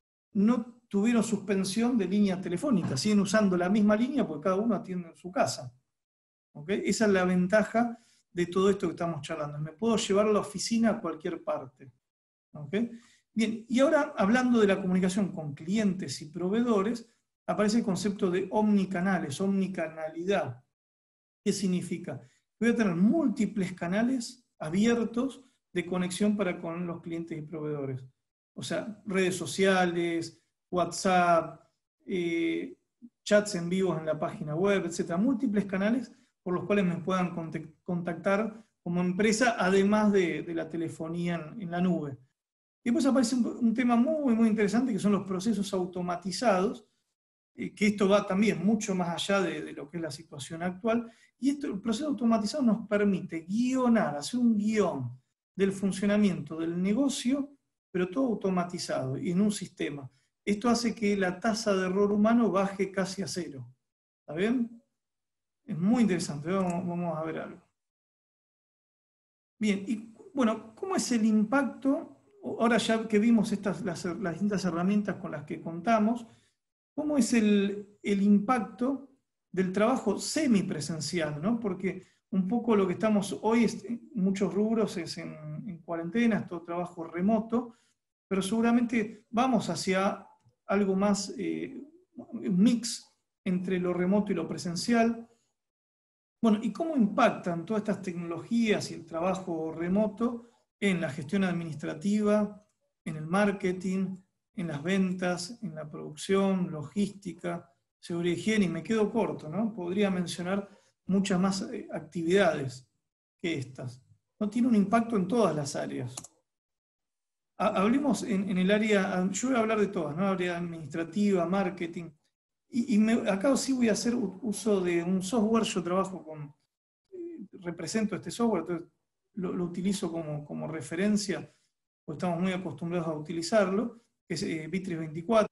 no tuvieron suspensión de línea telefónica, siguen usando la misma línea porque cada uno atiende en su casa. ¿Okay? Esa es la ventaja de todo esto que estamos charlando. Me puedo llevar a la oficina a cualquier parte. ¿Okay? Bien, y ahora hablando de la comunicación con clientes y proveedores, aparece el concepto de omnicanales, omnicanalidad. ¿Qué significa? Voy a tener múltiples canales abiertos de conexión para con los clientes y proveedores. O sea, redes sociales, WhatsApp, eh, chats en vivos en la página web, etcétera. Múltiples canales por los cuales me puedan contactar como empresa, además de, de la telefonía en, en la nube. Y después aparece un, un tema muy, muy interesante, que son los procesos automatizados, eh, que esto va también mucho más allá de, de lo que es la situación actual. Y esto, el proceso automatizado nos permite guionar, hacer un guión del funcionamiento del negocio, pero todo automatizado y en un sistema. Esto hace que la tasa de error humano baje casi a cero. ¿Está bien? Es muy interesante, vamos, vamos a ver algo. Bien, y bueno, ¿cómo es el impacto? Ahora ya que vimos estas, las, las distintas herramientas con las que contamos, ¿cómo es el, el impacto del trabajo semipresencial, ¿no? Porque un poco lo que estamos hoy, es, muchos rubros es en, en cuarentena, es todo trabajo remoto, pero seguramente vamos hacia algo más, eh, un mix entre lo remoto y lo presencial. Bueno, ¿y cómo impactan todas estas tecnologías y el trabajo remoto en la gestión administrativa, en el marketing, en las ventas, en la producción, logística, seguridad y higiene? Y me quedo corto, ¿no? Podría mencionar muchas más eh, actividades que estas. No tiene un impacto en todas las áreas. Hablemos en, en el área, yo voy a hablar de todas, ¿no? Área administrativa, marketing. Y, y me, acá sí voy a hacer uso de un software. Yo trabajo con, eh, represento este software, entonces lo, lo utilizo como, como referencia, porque estamos muy acostumbrados a utilizarlo, que es eh, B tres veinticuatro,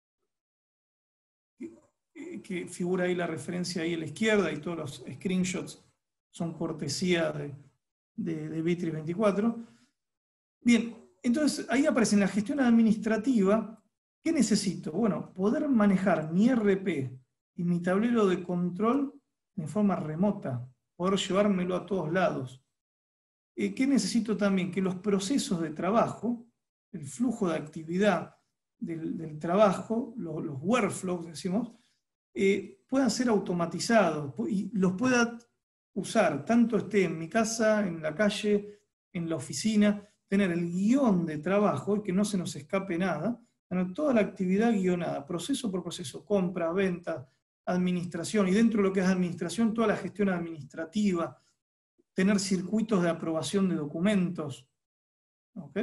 que, que figura ahí la referencia ahí a la izquierda, y todos los screenshots son cortesía de, de, de B tres veinticuatro. Bien, entonces ahí aparece en la gestión administrativa. ¿Qué necesito? Bueno, poder manejar mi R P y mi tablero de control de forma remota, poder llevármelo a todos lados. ¿Qué necesito también? Que los procesos de trabajo, el flujo de actividad del, del trabajo, los, los workflows, decimos, eh, puedan ser automatizados y los pueda usar, tanto esté en mi casa, en la calle, en la oficina, tener el guión de trabajo y que no se nos escape nada, tener toda la actividad guionada, proceso por proceso, compra, venta, administración, y dentro de lo que es administración, toda la gestión administrativa, tener circuitos de aprobación de documentos. ¿Ok?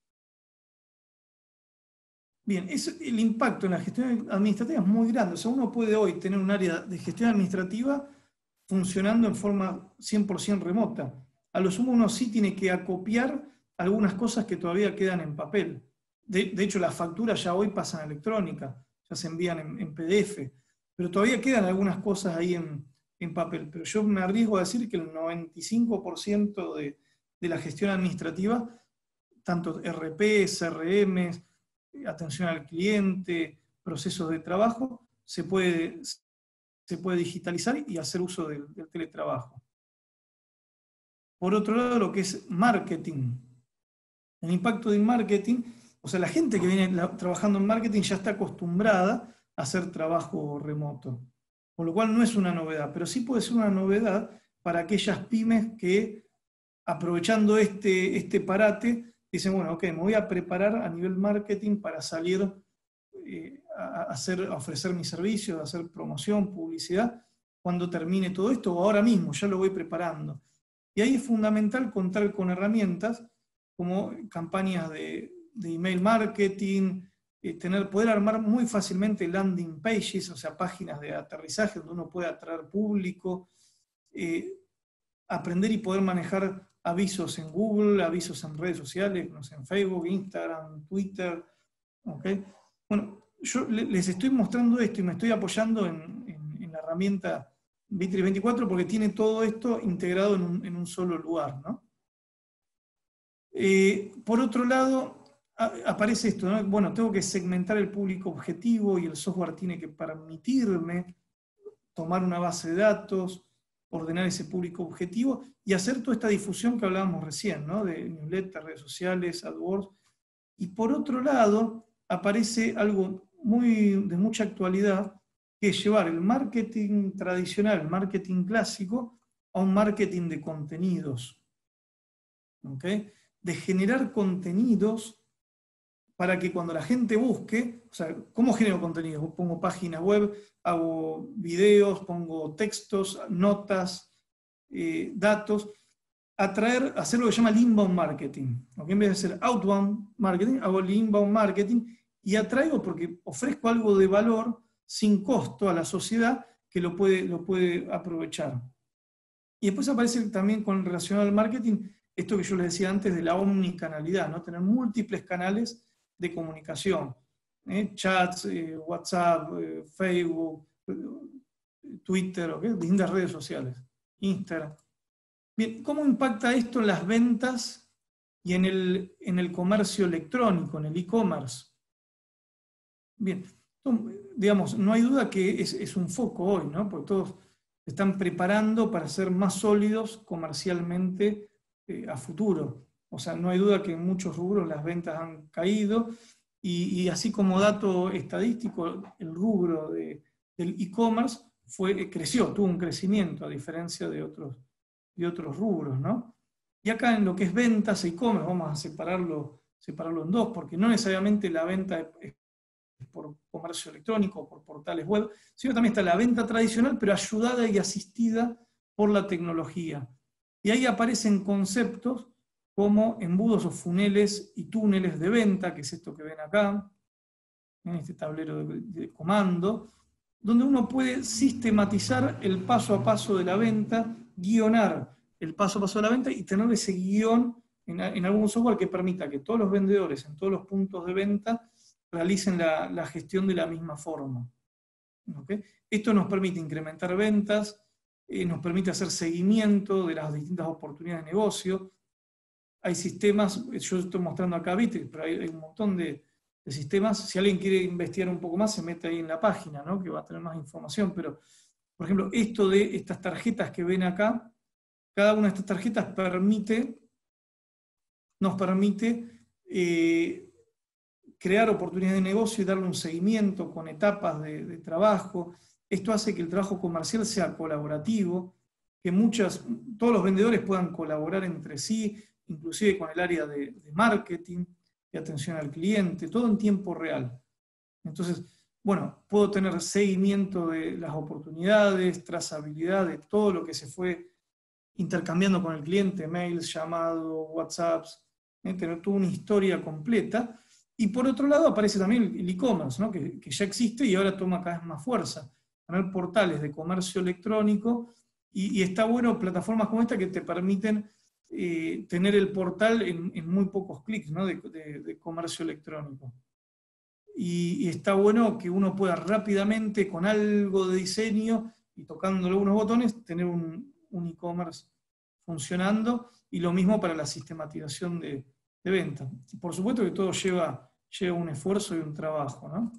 Bien, es, el impacto en la gestión administrativa es muy grande. O sea, uno puede hoy tener un área de gestión administrativa funcionando en forma cien por ciento remota. A lo sumo uno sí tiene que acopiar algunas cosas que todavía quedan en papel. De, de hecho, las facturas ya hoy pasan a electrónica, ya se envían en, en P D F, pero todavía quedan algunas cosas ahí en, en papel. Pero yo me arriesgo a decir que el noventa y cinco por ciento de, de la gestión administrativa, tanto R P, C R M, atención al cliente, procesos de trabajo, se puede, se puede digitalizar y hacer uso del, del teletrabajo. Por otro lado, lo que es marketing. El impacto de marketing, o sea, la gente que viene trabajando en marketing ya está acostumbrada a hacer trabajo remoto, con lo cual no es una novedad, pero sí puede ser una novedad para aquellas pymes que, aprovechando este, este parate, dicen, bueno, ok, me voy a preparar a nivel marketing para salir eh, a, hacer, a ofrecer mis servicios, a hacer promoción, publicidad, cuando termine todo esto, o ahora mismo, ya lo voy preparando. Y ahí es fundamental contar con herramientas como campañas de, de email marketing, eh, tener, poder armar muy fácilmente landing pages, o sea, páginas de aterrizaje donde uno puede atraer público, eh, aprender y poder manejar avisos en Google, avisos en redes sociales, no sé, en Facebook, Instagram, Twitter. ¿Okay? Bueno, yo les estoy mostrando esto y me estoy apoyando en, en, en la herramienta B tres veinticuatro porque tiene todo esto integrado en un, en un solo lugar, ¿no? Eh, por otro lado, a, aparece esto, ¿no? Bueno, tengo que segmentar el público objetivo y el software tiene que permitirme tomar una base de datos, ordenar ese público objetivo y hacer toda esta difusión que hablábamos recién, ¿no? De newsletters, redes sociales, AdWords. Y por otro lado, aparece algo muy, de mucha actualidad, que es llevar el marketing tradicional, el marketing clásico, a un marketing de contenidos. ¿Okay? De generar contenidos para que cuando la gente busque, o sea, ¿cómo genero contenidos? Pongo páginas web, hago videos, pongo textos, notas, eh, datos, atraer, hacer lo que se llama el inbound marketing. ¿Okay? En vez de hacer outbound marketing, hago el inbound marketing y atraigo porque ofrezco algo de valor sin costo a la sociedad que lo puede, lo puede aprovechar. Y después aparece también con relación al marketing esto que yo les decía antes de la omnicanalidad, ¿no? Tener múltiples canales de comunicación, ¿eh? Chats, eh, WhatsApp, eh, Facebook, eh, Twitter, ¿okay? Distintas redes sociales, Instagram. Bien, ¿cómo impacta esto en las ventas y en el, en el comercio electrónico, en el e-commerce? Bien, digamos, no hay duda que es, es un foco hoy, ¿no? Porque todos se están preparando para ser más sólidos comercialmente eh, a futuro. O sea, no hay duda que en muchos rubros las ventas han caído, y, y así como dato estadístico, el rubro de, del e-commerce fue, creció, tuvo un crecimiento a diferencia de otros, de otros rubros, ¿no? Y acá en lo que es ventas e e-commerce, vamos a separarlo, separarlo en dos, porque no necesariamente la venta es por comercio electrónico, por portales web, sino también está la venta tradicional, pero ayudada y asistida por la tecnología. Y ahí aparecen conceptos como embudos o funeles y túneles de venta, que es esto que ven acá, en este tablero de, de comando, donde uno puede sistematizar el paso a paso de la venta, guionar el paso a paso de la venta y tener ese guión en, en algún software que permita que todos los vendedores en todos los puntos de venta realicen la, la gestión de la misma forma. ¿Okay? Esto nos permite incrementar ventas, eh, nos permite hacer seguimiento de las distintas oportunidades de negocio. Hay sistemas, yo estoy mostrando acá Bittrex, pero hay, hay un montón de, de sistemas. Si alguien quiere investigar un poco más, se mete ahí en la página, ¿no? Que va a tener más información. Pero, por ejemplo, esto de estas tarjetas que ven acá, cada una de estas tarjetas permite, nos permite eh, crear oportunidades de negocio y darle un seguimiento con etapas de, de trabajo. Esto hace que el trabajo comercial sea colaborativo, que muchas, todos los vendedores puedan colaborar entre sí, inclusive con el área de, de marketing, de atención al cliente, todo en tiempo real. Entonces, bueno, puedo tener seguimiento de las oportunidades, trazabilidad de todo lo que se fue intercambiando con el cliente, mails, llamados, WhatsApps, ¿eh? Tener toda una historia completa. Y por otro lado aparece también el e-commerce, ¿no? que, que ya existe y ahora toma cada vez más fuerza. Tener portales de comercio electrónico, y, y está bueno plataformas como esta que te permiten eh, tener el portal en, en muy pocos clics, ¿no? de, de, de comercio electrónico. Y, y está bueno que uno pueda rápidamente, con algo de diseño y tocándole unos botones, tener un, un e-commerce funcionando, y lo mismo para la sistematización de, de venta. Por supuesto que todo lleva, lleva un esfuerzo y un trabajo, ¿no?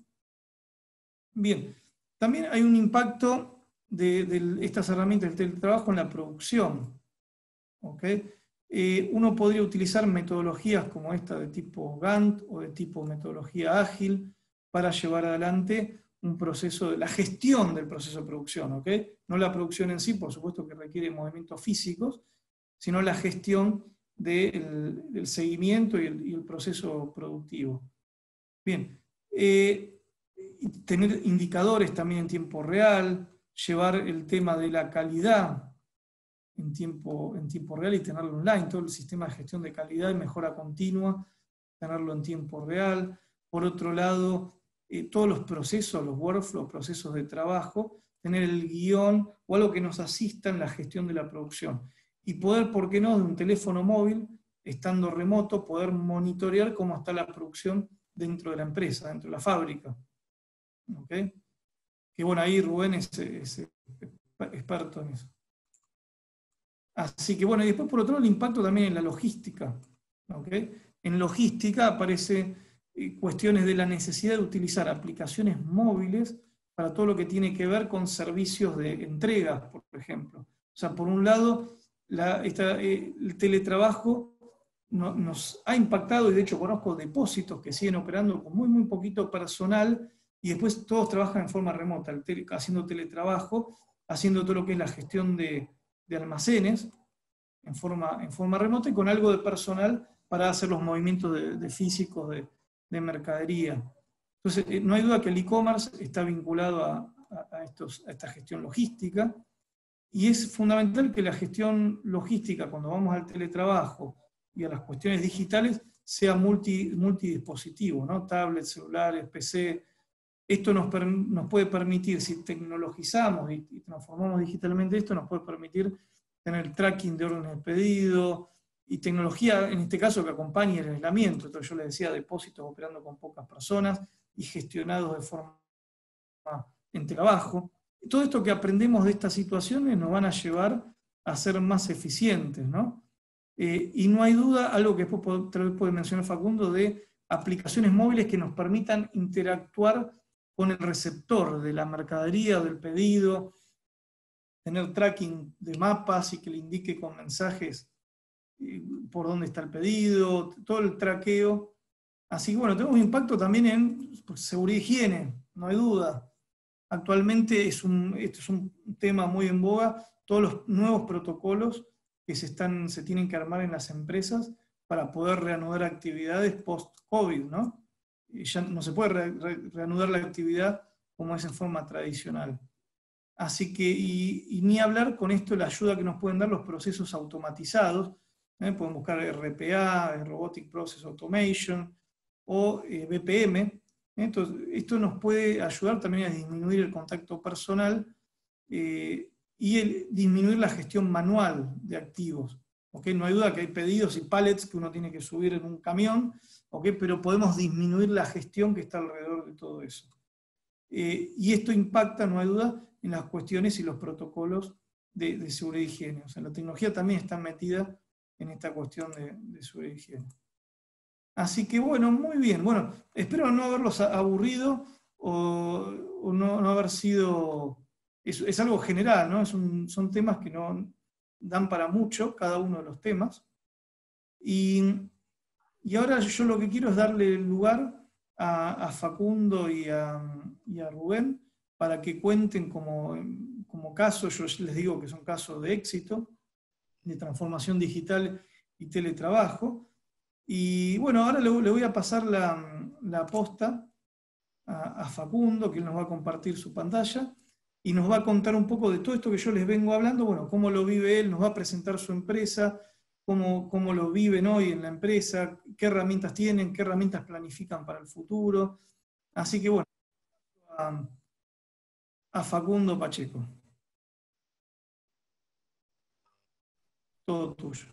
Bien, también hay un impacto de, de estas herramientas del teletrabajo en la producción. ¿Okay? Eh, uno podría utilizar metodologías como esta de tipo Gantt o de tipo metodología ágil para llevar adelante un proceso de la gestión del proceso de producción, ¿okay? No la producción en sí, por supuesto que requiere movimientos físicos, sino la gestión del, del seguimiento y el, y el proceso productivo. Bien, eh, tener indicadores también en tiempo real, llevar el tema de la calidad en tiempo, en tiempo real y tenerlo online, todo el sistema de gestión de calidad y mejora continua, tenerlo en tiempo real. Por otro lado, eh, todos los procesos, los workflows, procesos de trabajo, tener el guión o algo que nos asista en la gestión de la producción. Y poder, ¿por qué no?, de un teléfono móvil, estando remoto, poder monitorear cómo está la producción dentro de la empresa, dentro de la fábrica. ¿Okay? Que bueno, ahí Rubén es, es experto en eso. Así que bueno, y después por otro lado el impacto también en la logística. ¿Okay? En logística aparecen eh, cuestiones de la necesidad de utilizar aplicaciones móviles para todo lo que tiene que ver con servicios de entrega, por ejemplo. O sea, por un lado, la, esta, eh, el teletrabajo no, nos ha impactado, y de hecho conozco depósitos que siguen operando con muy, muy poquito personal, y después todos trabajan en forma remota, el tele, haciendo teletrabajo, haciendo todo lo que es la gestión de, de almacenes en forma, en forma remota y con algo de personal para hacer los movimientos de, de físicos de, de mercadería. Entonces, eh, no hay duda que el e-commerce está vinculado a, a, a, estos, a esta gestión logística, y es fundamental que la gestión logística, cuando vamos al teletrabajo y a las cuestiones digitales, sea multi, multidispositivo, ¿no? Tablets, celulares, P C. Esto nos, nos puede permitir, si tecnologizamos y, y transformamos digitalmente esto, nos puede permitir tener tracking de órdenes de pedido y tecnología, en este caso, que acompañe el aislamiento. Entonces yo les decía, depósitos operando con pocas personas y gestionados de forma en teletrabajo. Todo esto que aprendemos de estas situaciones nos van a llevar a ser más eficientes, ¿no? Eh, y no hay duda, algo que después tal vez puede mencionar Facundo, de aplicaciones móviles que nos permitan interactuar con el receptor de la mercadería, del pedido, tener tracking de mapas y que le indique con mensajes eh, por dónde está el pedido, todo el traqueo. Así que bueno, tenemos impacto también en seguridad y higiene, no hay duda. Actualmente es un, esto es un tema muy en boga, todos los nuevos protocolos que se, están, se tienen que armar en las empresas para poder reanudar actividades post-COVID, ¿no? Y ya no se puede re, re, reanudar la actividad como es en forma tradicional. Así que, y, y ni hablar con esto, la ayuda que nos pueden dar los procesos automatizados, ¿eh? Pueden buscar R P A, Robotic Process Automation, o eh, B P M. Entonces, esto nos puede ayudar también a disminuir el contacto personal eh, y el, disminuir la gestión manual de activos. ¿Okay? No hay duda que hay pedidos y pallets que uno tiene que subir en un camión, ¿okay? Pero podemos disminuir la gestión que está alrededor de todo eso. Eh, y esto impacta, no hay duda, en las cuestiones y los protocolos de, de seguridad y higiene. O sea, la tecnología también está metida en esta cuestión de, de seguridad y higiene. Así que bueno, muy bien. Bueno, espero no haberlos aburrido o, o no, no haber sido... Es, es algo general, ¿no? Es un, son temas que no dan para mucho, cada uno de los temas. Y, y ahora yo lo que quiero es darle lugar a, a Facundo y a, y a Rubén para que cuenten como, como casos, yo les digo que son casos de éxito, de transformación digital y teletrabajo. Y bueno, ahora le, le voy a pasar la, la posta a, a Facundo, que él nos va a compartir su pantalla, y nos va a contar un poco de todo esto que yo les vengo hablando, bueno, cómo lo vive él, nos va a presentar su empresa, cómo, cómo lo viven hoy en la empresa, qué herramientas tienen, qué herramientas planifican para el futuro. Así que bueno, a, a Facundo Pacheco. Todo tuyo.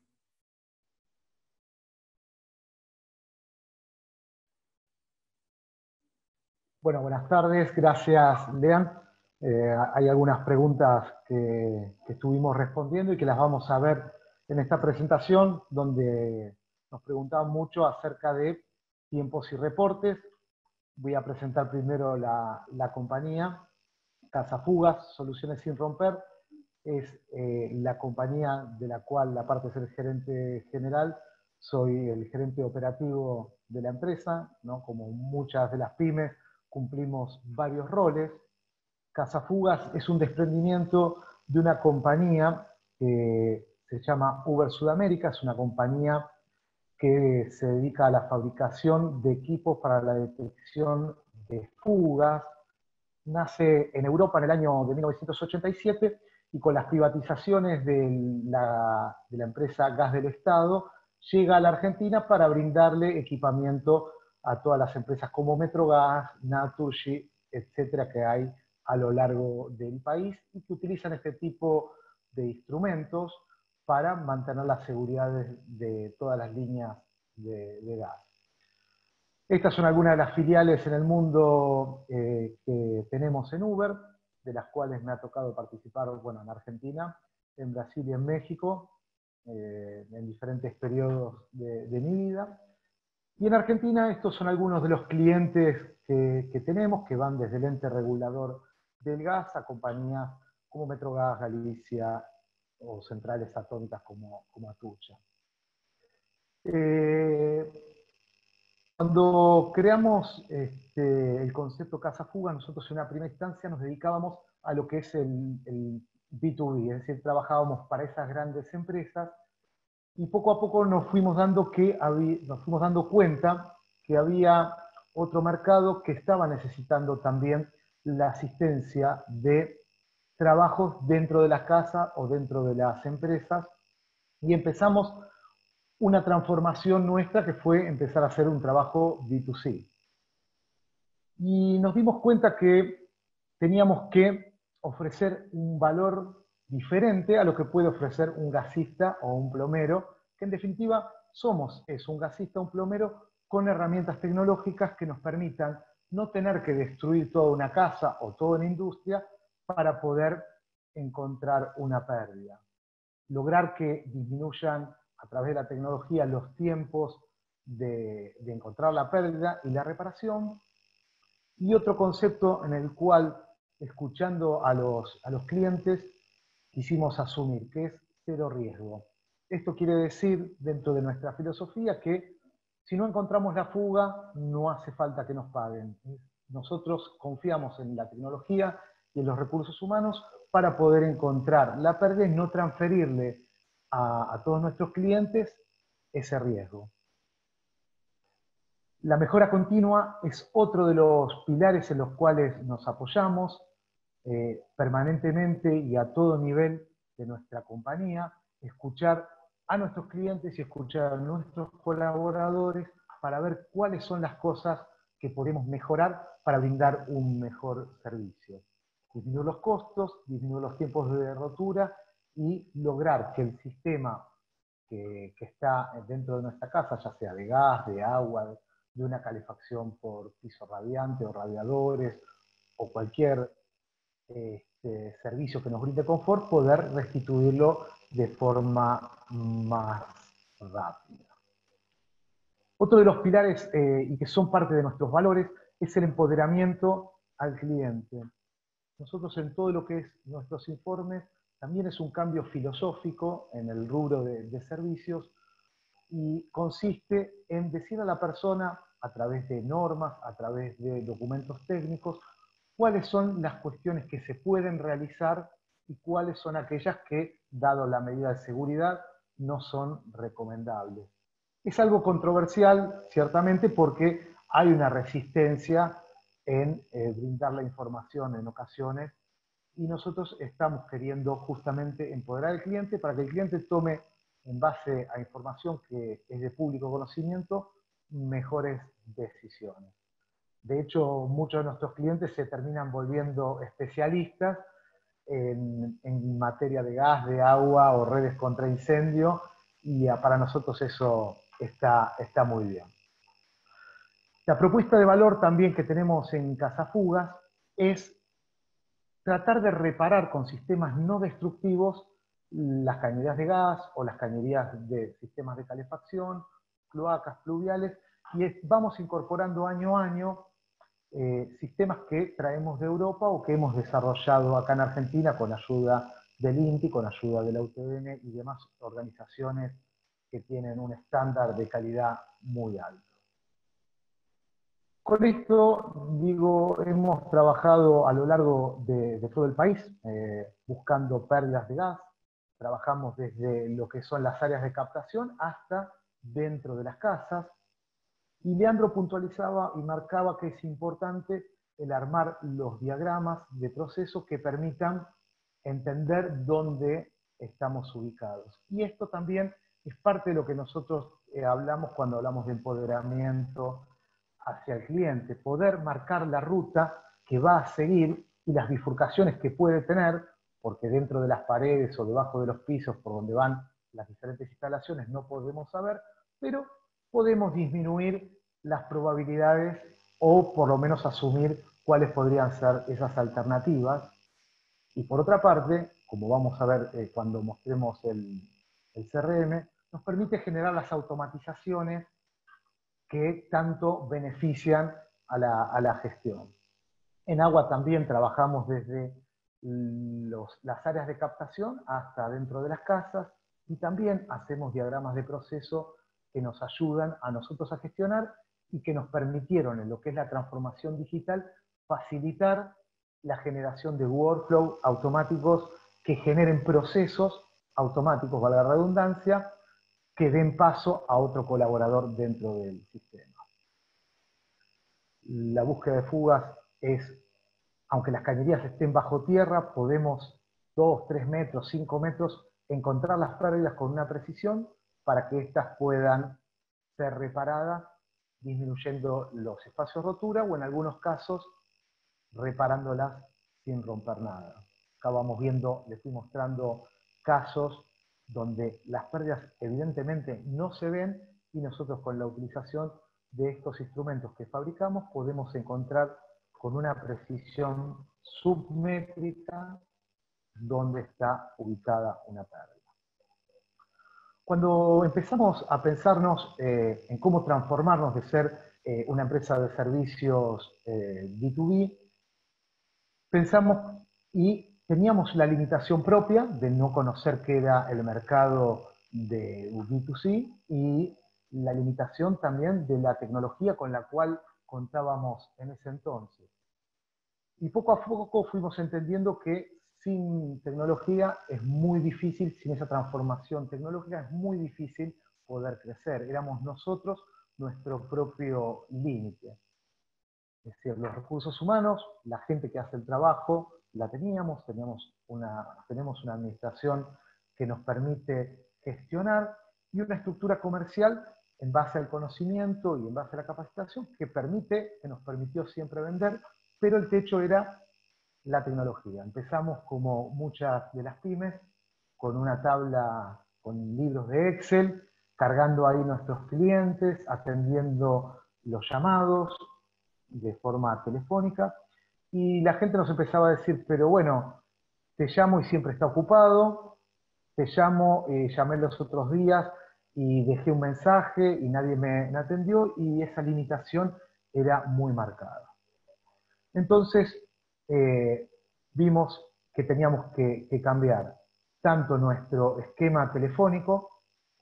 Bueno, buenas tardes, gracias, Lean. Eh, hay algunas preguntas que, que estuvimos respondiendo y que las vamos a ver en esta presentación, donde nos preguntaban mucho acerca de tiempos y reportes. Voy a presentar primero la, la compañía, Casafugas, Soluciones Sin Romper. Es eh, la compañía de la cual, aparte de ser gerente general, soy el gerente operativo de la empresa, ¿no? Como muchas de las pymes, cumplimos varios roles. Casafugas es un desprendimiento de una compañía que se llama Uber Sudamérica, es una compañía que se dedica a la fabricación de equipos para la detección de fugas. Nace en Europa en el año de mil novecientos ochenta y siete y con las privatizaciones de la, de la empresa Gas del Estado llega a la Argentina para brindarle equipamiento a todas las empresas como Metrogas, Naturgy, etcétera, que hay a lo largo del país y que utilizan este tipo de instrumentos para mantener la seguridad de, de todas las líneas de, de gas. Estas son algunas de las filiales en el mundo eh, que tenemos en Uber, de las cuales me ha tocado participar, bueno, en Argentina, en Brasil y en México, eh, en diferentes periodos de, de mi vida. Y en Argentina estos son algunos de los clientes que, que tenemos, que van desde el ente regulador del gas a compañías como Metrogas, Galicia o centrales atómicas como, como Atucha. Eh, Cuando creamos este, el concepto Casa Fuga, nosotros en una primera instancia nos dedicábamos a lo que es el, el B dos B, es decir, trabajábamos para esas grandes empresas y poco a poco nos fuimos dando, que había, nos fuimos dando cuenta que había otro mercado que estaba necesitando también la asistencia de trabajos dentro de la casa o dentro de las empresas y empezamos una transformación nuestra que fue empezar a hacer un trabajo B dos C. Y nos dimos cuenta que teníamos que ofrecer un valor diferente a lo que puede ofrecer un gasista o un plomero, que en definitiva somos eso, un gasista o un plomero con herramientas tecnológicas que nos permitan no tener que destruir toda una casa o toda una industria para poder encontrar una pérdida. Lograr que disminuyan a través de la tecnología los tiempos de, de encontrar la pérdida y la reparación. Y otro concepto en el cual, escuchando a los, a los clientes, quisimos asumir, que es cero riesgo. Esto quiere decir, dentro de nuestra filosofía, que si no encontramos la fuga, no hace falta que nos paguen. Nosotros confiamos en la tecnología y en los recursos humanos para poder encontrar la pérdida y no transferirle a, a todos nuestros clientes ese riesgo. La mejora continua es otro de los pilares en los cuales nos apoyamos eh, permanentemente y a todo nivel de nuestra compañía, escuchar a nuestros clientes y escuchar a nuestros colaboradores para ver cuáles son las cosas que podemos mejorar para brindar un mejor servicio. Disminuir los costos, disminuir los tiempos de rotura y lograr que el sistema que, que está dentro de nuestra casa, ya sea de gas, de agua, de una calefacción por piso radiante o radiadores, o cualquier este, servicio que nos brinde confort, poder restituirlo de forma más rápida. Otro de los pilares, eh, y que son parte de nuestros valores, es el empoderamiento al cliente. Nosotros en todo lo que es nuestros informes, también es un cambio filosófico en el rubro de, de servicios, y consiste en decir a la persona, a través de normas, a través de documentos técnicos, cuáles son las cuestiones que se pueden realizar y cuáles son aquellas que, dado la medida de seguridad, no son recomendables. Es algo controversial, ciertamente, porque hay una resistencia en eh, brindar la información en ocasiones, y nosotros estamos queriendo justamente empoderar al cliente para que el cliente tome, en base a información que es de público conocimiento, mejores decisiones. De hecho, muchos de nuestros clientes se terminan volviendo especialistas en, en materia de gas, de agua o redes contra incendio, y para nosotros eso está, está muy bien. La propuesta de valor también que tenemos en Casafugas es tratar de reparar con sistemas no destructivos las cañerías de gas o las cañerías de sistemas de calefacción, cloacas, pluviales, y es, vamos incorporando año a año eh, sistemas que traemos de Europa o que hemos desarrollado acá en Argentina con ayuda del INTI, con ayuda de la U T V N y demás organizaciones que tienen un estándar de calidad muy alto. Con esto, digo, hemos trabajado a lo largo de, de todo el país, eh, buscando pérdidas de gas. Trabajamos desde lo que son las áreas de captación hasta dentro de las casas. Y Leandro puntualizaba y marcaba que es importante el armar los diagramas de proceso que permitan entender dónde estamos ubicados. Y esto también es parte de lo que nosotros eh, hablamos cuando hablamos de empoderamiento hacia el cliente, poder marcar la ruta que va a seguir y las bifurcaciones que puede tener, porque dentro de las paredes o debajo de los pisos por donde van las diferentes instalaciones no podemos saber, pero podemos disminuir las probabilidades o por lo menos asumir cuáles podrían ser esas alternativas. Y por otra parte, como vamos a ver eh, cuando mostremos el, el C R M, nos permite generar las automatizaciones que tanto benefician a la, a la gestión. En agua también trabajamos desde los, las áreas de captación hasta dentro de las casas, y también hacemos diagramas de proceso que nos ayudan a nosotros a gestionar y que nos permitieron, en lo que es la transformación digital, facilitar la generación de workflow automáticos que generen procesos automáticos, valga la redundancia, que den paso a otro colaborador dentro del sistema. La búsqueda de fugas es, aunque las cañerías estén bajo tierra, podemos dos, tres metros, cinco metros, encontrar las pérdidas con una precisión para que éstas puedan ser reparadas, disminuyendo los espacios de rotura o en algunos casos reparándolas sin romper nada. Acá vamos viendo, les estoy mostrando casos donde las pérdidas evidentemente no se ven, y nosotros con la utilización de estos instrumentos que fabricamos podemos encontrar con una precisión submétrica dónde está ubicada una pérdida. Cuando empezamos a pensarnos eh, en cómo transformarnos de ser eh, una empresa de servicios eh, B dos B, pensamos y teníamos la limitación propia de no conocer qué era el mercado de B dos C y la limitación también de la tecnología con la cual contábamos en ese entonces. Y poco a poco fuimos entendiendo que sin tecnología es muy difícil, sin esa transformación tecnológica es muy difícil poder crecer. Éramos nosotros nuestro propio límite. Es decir, los recursos humanos, la gente que hace el trabajo, la teníamos, teníamos una, tenemos una administración que nos permite gestionar y una estructura comercial en base al conocimiento y en base a la capacitación que permite, que nos permitió siempre vender, pero el techo era la tecnología. Empezamos como muchas de las pymes con una tabla, con libros de Excel, cargando ahí nuestros clientes, atendiendo los llamados de forma telefónica, y la gente nos empezaba a decir, pero bueno, te llamo y siempre está ocupado, te llamo, eh, llamé los otros días y dejé un mensaje y nadie me, me atendió, y esa limitación era muy marcada. Entonces, eh, vimos que teníamos que, que cambiar tanto nuestro esquema telefónico,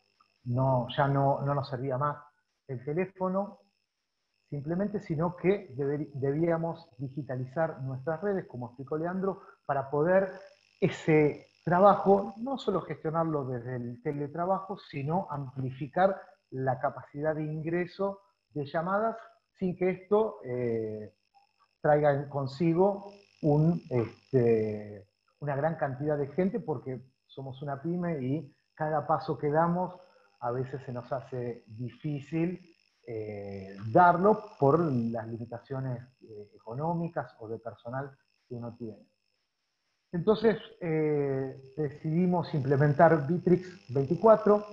no, ya no, no nos servía más el teléfono, simplemente, sino que deber, debíamos digitalizar nuestras redes, como explicó Leandro, para poder ese trabajo, no solo gestionarlo desde el teletrabajo, sino amplificar la capacidad de ingreso de llamadas sin que esto eh, traiga consigo un, este, una gran cantidad de gente, porque somos una pyme y cada paso que damos a veces se nos hace difícil Eh, darlo por las limitaciones eh, económicas o de personal que uno tiene. Entonces eh, decidimos implementar Bitrix veinticuatro,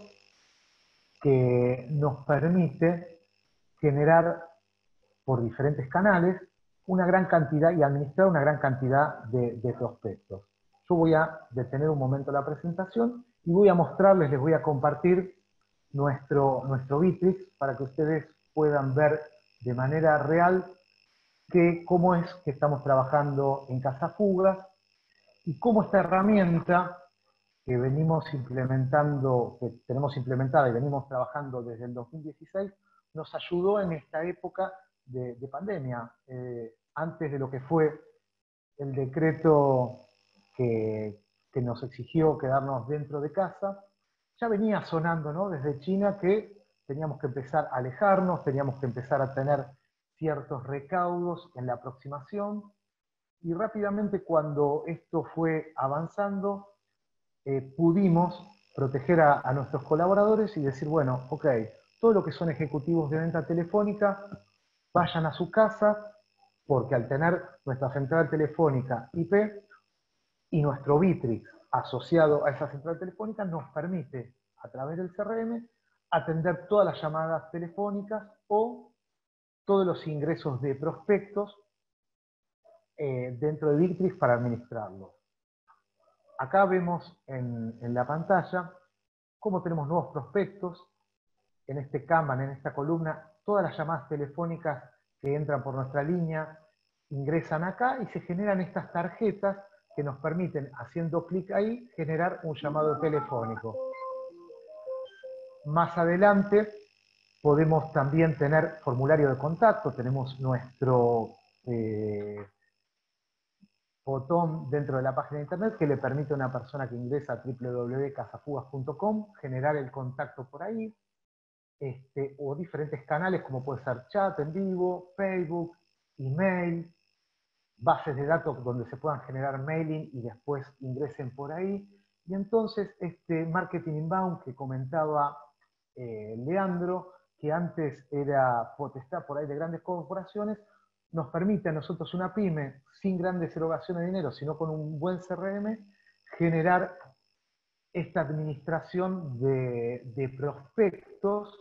que nos permite generar por diferentes canales una gran cantidad y administrar una gran cantidad de, de prospectos. Yo voy a detener un momento la presentación y voy a mostrarles, les voy a compartir nuestro, nuestro Bitrix para que ustedes puedan ver de manera real que, cómo es que estamos trabajando en Casafugas y cómo esta herramienta que venimos implementando, que tenemos implementada y venimos trabajando desde el dos mil dieciséis, nos ayudó en esta época de, de pandemia, eh, antes de lo que fue el decreto que, que nos exigió quedarnos dentro de casa. Ya venía sonando, ¿no?, desde China, que teníamos que empezar a alejarnos, teníamos que empezar a tener ciertos recaudos en la aproximación, y rápidamente cuando esto fue avanzando, eh, pudimos proteger a, a nuestros colaboradores y decir, bueno, ok, todo lo que son ejecutivos de venta telefónica, vayan a su casa, porque al tener nuestra central telefónica I P y nuestro Bitrix asociado a esa central telefónica, nos permite, a través del C R M, atender todas las llamadas telefónicas o todos los ingresos de prospectos eh, dentro de Bitrix para administrarlos. Acá vemos en, en la pantalla cómo tenemos nuevos prospectos. En este Kanban, en esta columna, todas las llamadas telefónicas que entran por nuestra línea ingresan acá y se generan estas tarjetas que nos permiten, haciendo clic ahí, generar un llamado telefónico. Más adelante podemos también tener formulario de contacto, tenemos nuestro eh, botón dentro de la página de internet que le permite a una persona que ingresa a w w w punto casafugas punto com generar el contacto por ahí, este, o diferentes canales como puede ser chat en vivo, Facebook, email, bases de datos donde se puedan generar mailing y después ingresen por ahí. Y entonces este marketing inbound que comentaba eh, Leandro, que antes era potestad por ahí de grandes corporaciones, nos permite a nosotros, una pyme, sin grandes erogaciones de dinero, sino con un buen C R M, generar esta administración de, de prospectos,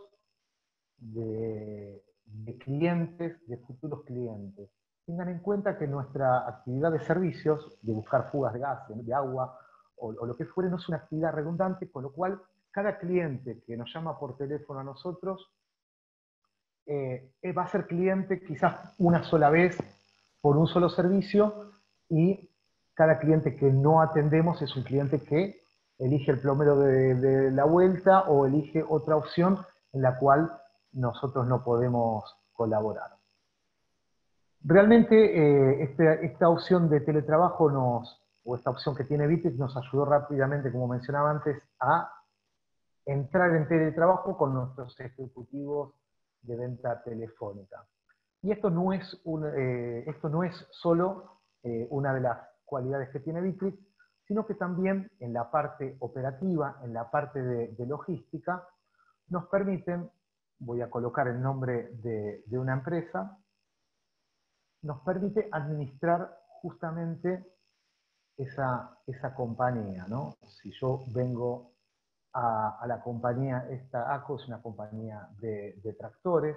de, de clientes, de futuros clientes. Tengan en cuenta que nuestra actividad de servicios, de buscar fugas de gas, de agua, o, o lo que fuere, no es una actividad redundante, con lo cual cada cliente que nos llama por teléfono a nosotros eh, va a ser cliente quizás una sola vez por un solo servicio, y cada cliente que no atendemos es un cliente que elige el plomero de, de la vuelta o elige otra opción en la cual nosotros no podemos colaborar. Realmente eh, este, esta opción de teletrabajo nos, o esta opción que tiene Bitrix nos ayudó rápidamente, como mencionaba antes, a entrar en teletrabajo con nuestros ejecutivos de venta telefónica. Y esto no es, un, eh, esto no es solo eh, una de las cualidades que tiene Bitrix, sino que también en la parte operativa, en la parte de, de logística, nos permiten, voy a colocar el nombre de, de una empresa, nos permite administrar justamente esa, esa compañía, ¿no? Si yo vengo a, a la compañía, esta ACO es una compañía de, de tractores,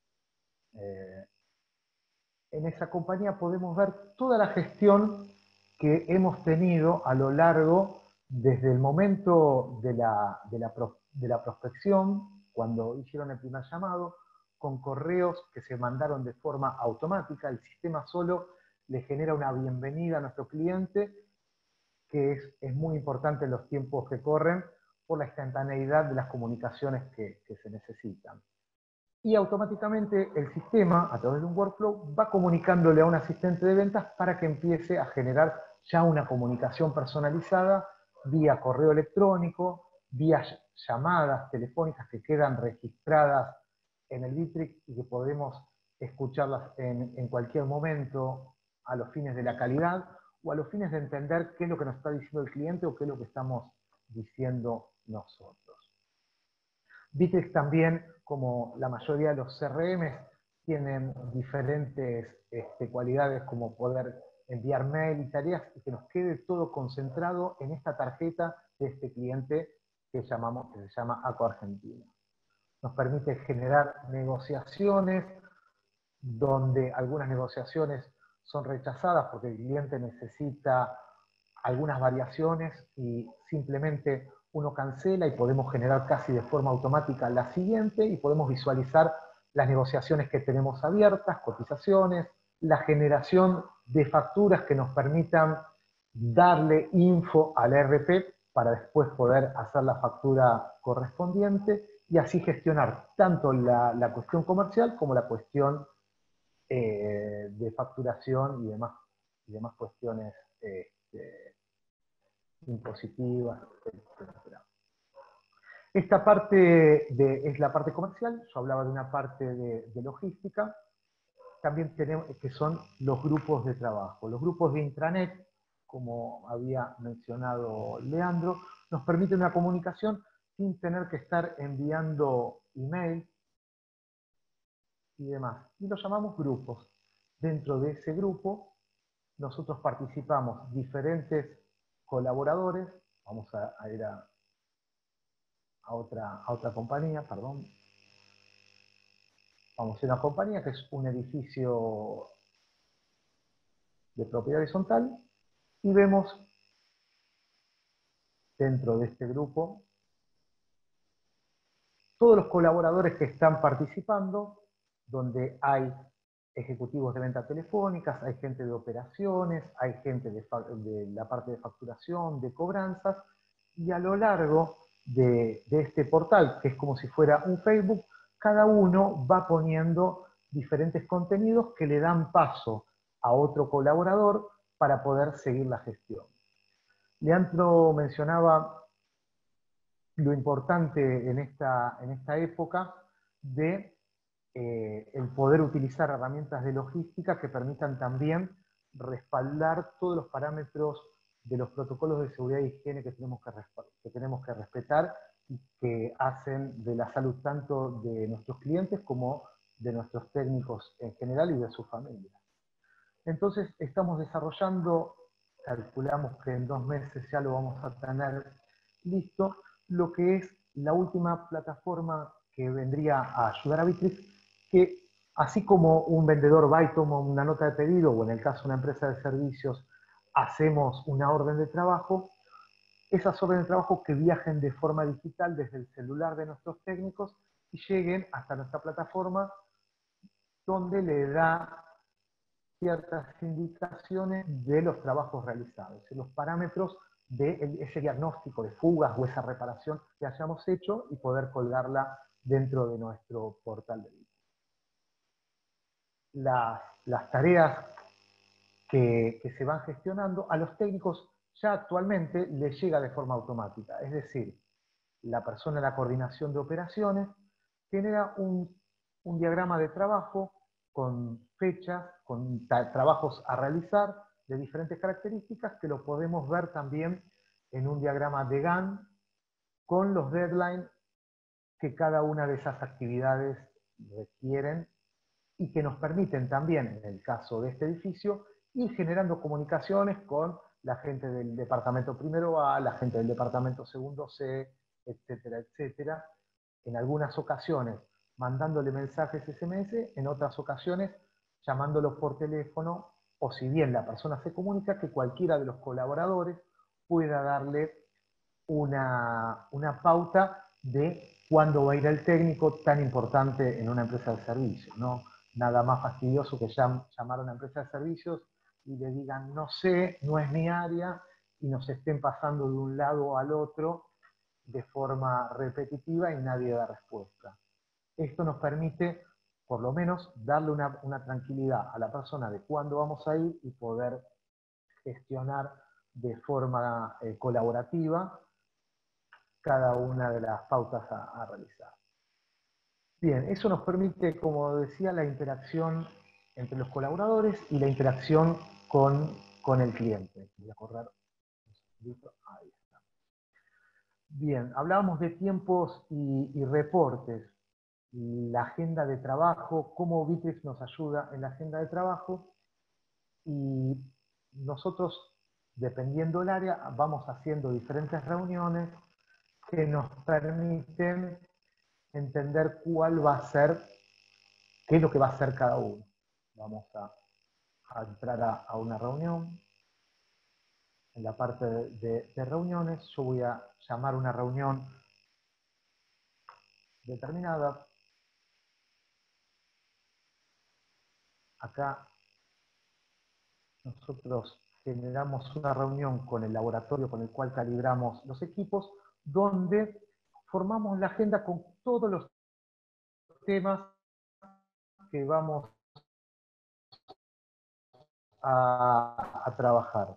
eh, en esa compañía podemos ver toda la gestión que hemos tenido a lo largo, desde el momento de la, de la, pro, de la prospección, cuando hicieron el primer llamado, con correos que se mandaron de forma automática. El sistema solo le genera una bienvenida a nuestro cliente, que es, es muy importante en los tiempos que corren, por la instantaneidad de las comunicaciones que, que se necesitan. Y automáticamente el sistema, a través de un workflow, va comunicándole a un asistente de ventas para que empiece a generar ya una comunicación personalizada vía correo electrónico, vía llamadas telefónicas que quedan registradas en el Bitrix y que podemos escucharlas en, en cualquier momento a los fines de la calidad o a los fines de entender qué es lo que nos está diciendo el cliente o qué es lo que estamos diciendo nosotros. Bitrix también, como la mayoría de los C R M, tienen diferentes este, cualidades como poder enviar mail y tareas y que nos quede todo concentrado en esta tarjeta de este cliente que, llamamos, que se llama ACO Argentina. Nos permite generar negociaciones donde algunas negociaciones son rechazadas porque el cliente necesita algunas variaciones y simplemente uno cancela y podemos generar casi de forma automática la siguiente y podemos visualizar las negociaciones que tenemos abiertas, cotizaciones, la generación de facturas que nos permitan darle info al E R P para después poder hacer la factura correspondiente y así gestionar tanto la, la cuestión comercial como la cuestión eh, de facturación y demás, y demás cuestiones este, impositivas, etcétera. Esta parte de, es la parte comercial. Yo hablaba de una parte de, de logística. También tenemos que son los grupos de trabajo. Los grupos de intranet, como había mencionado Leandro, nos permiten una comunicación sin tener que estar enviando email y demás. Y los llamamos grupos. Dentro de ese grupo, nosotros participamos diferentes colaboradores. Vamos a, a ir a, a, otra, a otra compañía, perdón. Vamos a ir a una compañía que es un edificio de propiedad horizontal y vemos dentro de este grupo todos los colaboradores que están participando, donde hay ejecutivos de ventas telefónicas, hay gente de operaciones, hay gente de, de la parte de facturación, de cobranzas, y a lo largo de, de este portal, que es como si fuera un Facebook, cada uno va poniendo diferentes contenidos que le dan paso a otro colaborador para poder seguir la gestión. Leandro mencionaba lo importante en esta, en esta época de eh, el poder utilizar herramientas de logística que permitan también respaldar todos los parámetros de los protocolos de seguridad e higiene que tenemos que, que tenemos que respetar y que hacen de la salud tanto de nuestros clientes como de nuestros técnicos en general y de sus familias. Entonces estamos desarrollando, calculamos que en dos meses ya lo vamos a tener listo, lo que es la última plataforma que vendría a ayudar a Bitrix, que así como un vendedor va y toma una nota de pedido, o en el caso de una empresa de servicios, hacemos una orden de trabajo, esas órdenes de trabajo que viajen de forma digital desde el celular de nuestros técnicos y lleguen hasta nuestra plataforma, donde le da ciertas indicaciones de los trabajos realizados, los parámetros de ese diagnóstico de fugas o esa reparación que hayamos hecho y poder colgarla dentro de nuestro portal de Bitrix. Las, las tareas que, que se van gestionando, a los técnicos ya actualmente les llega de forma automática. Es decir, la persona en la coordinación de operaciones genera un, un diagrama de trabajo con fechas, con trabajos a realizar de diferentes características que lo podemos ver también en un diagrama de Gantt con los deadlines que cada una de esas actividades requieren y que nos permiten también, en el caso de este edificio, ir generando comunicaciones con la gente del departamento primero A, la gente del departamento segundo C, etcétera, etcétera. En algunas ocasiones mandándole mensajes S M S, en otras ocasiones llamándolos por teléfono, o si bien la persona se comunica, que cualquiera de los colaboradores pueda darle una, una pauta de cuándo va a ir el técnico tan importante en una empresa de servicios, ¿no? Nada más fastidioso que llam, llamar a una empresa de servicios y le digan, no sé, no es mi área, y nos estén pasando de un lado al otro de forma repetitiva y nadie da respuesta. Esto nos permite, por lo menos, darle una, una tranquilidad a la persona de cuándo vamos a ir y poder gestionar de forma eh, colaborativa cada una de las pautas a, a realizar. Bien, eso nos permite, como decía, la interacción entre los colaboradores y la interacción con, con el cliente. Voy a correr un segundito. Ahí está. Bien, hablábamos de tiempos y, y reportes. La agenda de trabajo, cómo Bitrix nos ayuda en la agenda de trabajo, y nosotros, dependiendo del área, vamos haciendo diferentes reuniones que nos permiten entender cuál va a ser, qué es lo que va a hacer cada uno. Vamos a, a entrar a, a una reunión. En la parte de, de, de reuniones, yo voy a llamar una reunión determinada. Acá nosotros generamos una reunión con el laboratorio con el cual calibramos los equipos, donde formamos la agenda con todos los temas que vamos a, a trabajar.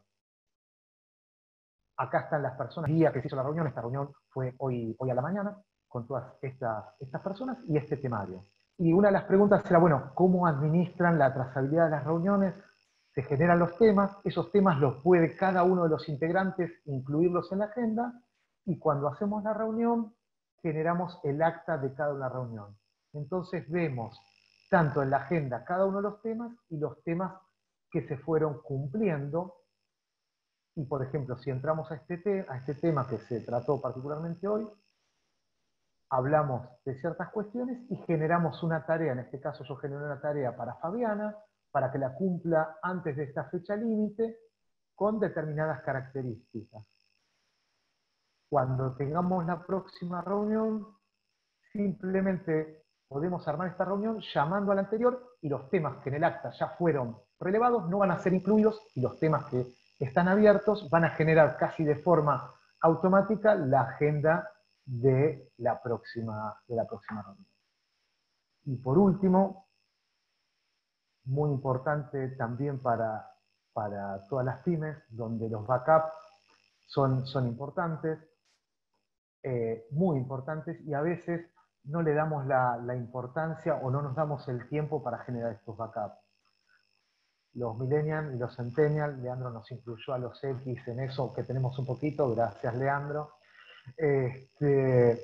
Acá están las personas, el día que se hizo la reunión, esta reunión fue hoy, hoy a la mañana, con todas estas, estas personas y este temario. Y una de las preguntas era, bueno, ¿cómo administran la trazabilidad de las reuniones? Se generan los temas, esos temas los puede cada uno de los integrantes incluirlos en la agenda, y cuando hacemos la reunión, generamos el acta de cada una reunión. Entonces vemos tanto en la agenda cada uno de los temas y los temas que se fueron cumpliendo. Y por ejemplo, si entramos a este, te a este tema que se trató particularmente hoy, hablamos de ciertas cuestiones y generamos una tarea. En este caso yo generé una tarea para Fabiana, para que la cumpla antes de esta fecha límite, con determinadas características. Cuando tengamos la próxima reunión, simplemente podemos armar esta reunión llamando a la anterior, y los temas que en el acta ya fueron relevados no van a ser incluidos, y los temas que están abiertos van a generar casi de forma automática la agenda de la próxima, de la próxima reunión. Y por último, muy importante también para, para todas las pymes, donde los backups son, son importantes, eh, muy importantes, y a veces no le damos la, la importancia o no nos damos el tiempo para generar estos backups. Los millennials y los centennials, Leandro nos incluyó a los X en eso, que tenemos un poquito, gracias Leandro, este,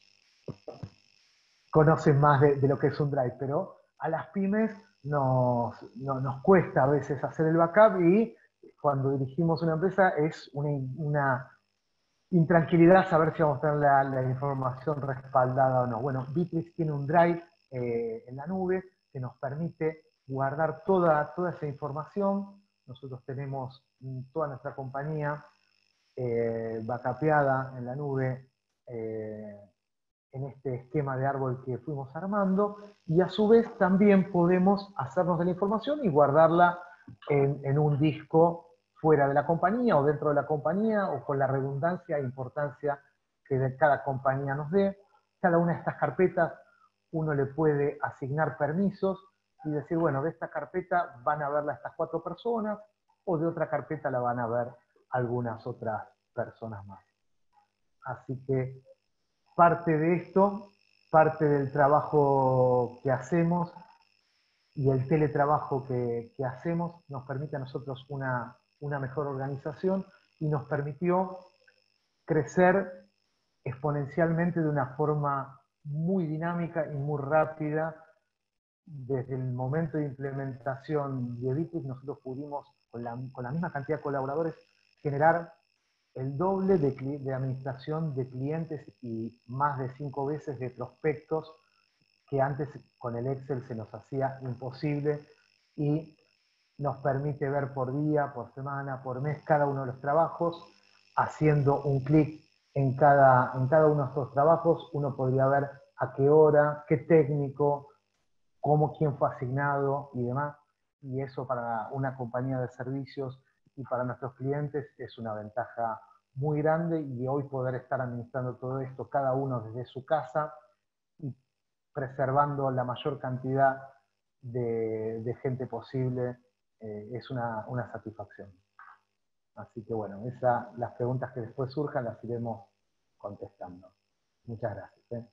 conocen más de, de lo que es un drive, pero a las pymes nos, no, nos cuesta a veces hacer el backup, y cuando dirigimos una empresa es una, una intranquilidad saber si vamos a tener la, la información respaldada o no. Bueno, Bitrix tiene un drive eh, en la nube que nos permite guardar toda, toda esa información. Nosotros tenemos toda nuestra compañía eh, backupeada en la nube, eh, en este esquema de árbol que fuimos armando, y a su vez también podemos hacernos de la información y guardarla en, en un disco fuera de la compañía o dentro de la compañía, o con la redundancia e importancia que de cada compañía nos dé. Cada una de estas carpetas uno le puede asignar permisos y decir, bueno, de esta carpeta van a verla estas cuatro personas, o de otra carpeta la van a ver algunas otras personas más. Así que parte de esto, parte del trabajo que hacemos y el teletrabajo que, que hacemos nos permite a nosotros una, una mejor organización y nos permitió crecer exponencialmente de una forma muy dinámica y muy rápida. Desde el momento de implementación de Bitrix nosotros pudimos, con la, con la misma cantidad de colaboradores, generar el doble de, de administración de clientes y más de cinco veces de prospectos que antes con el Excel se nos hacía imposible, y nos permite ver por día, por semana, por mes cada uno de los trabajos. Haciendo un clic en cada, en cada uno de estos trabajos uno podría ver a qué hora, qué técnico, cómo, quién fue asignado y demás. Y eso para una compañía de servicios y para nuestros clientes es una ventaja muy grande, y hoy poder estar administrando todo esto cada uno desde su casa y preservando la mayor cantidad de, de gente posible eh, es una, una satisfacción. Así que bueno, esa, las preguntas que después surjan las iremos contestando. Muchas gracias. ¿eh?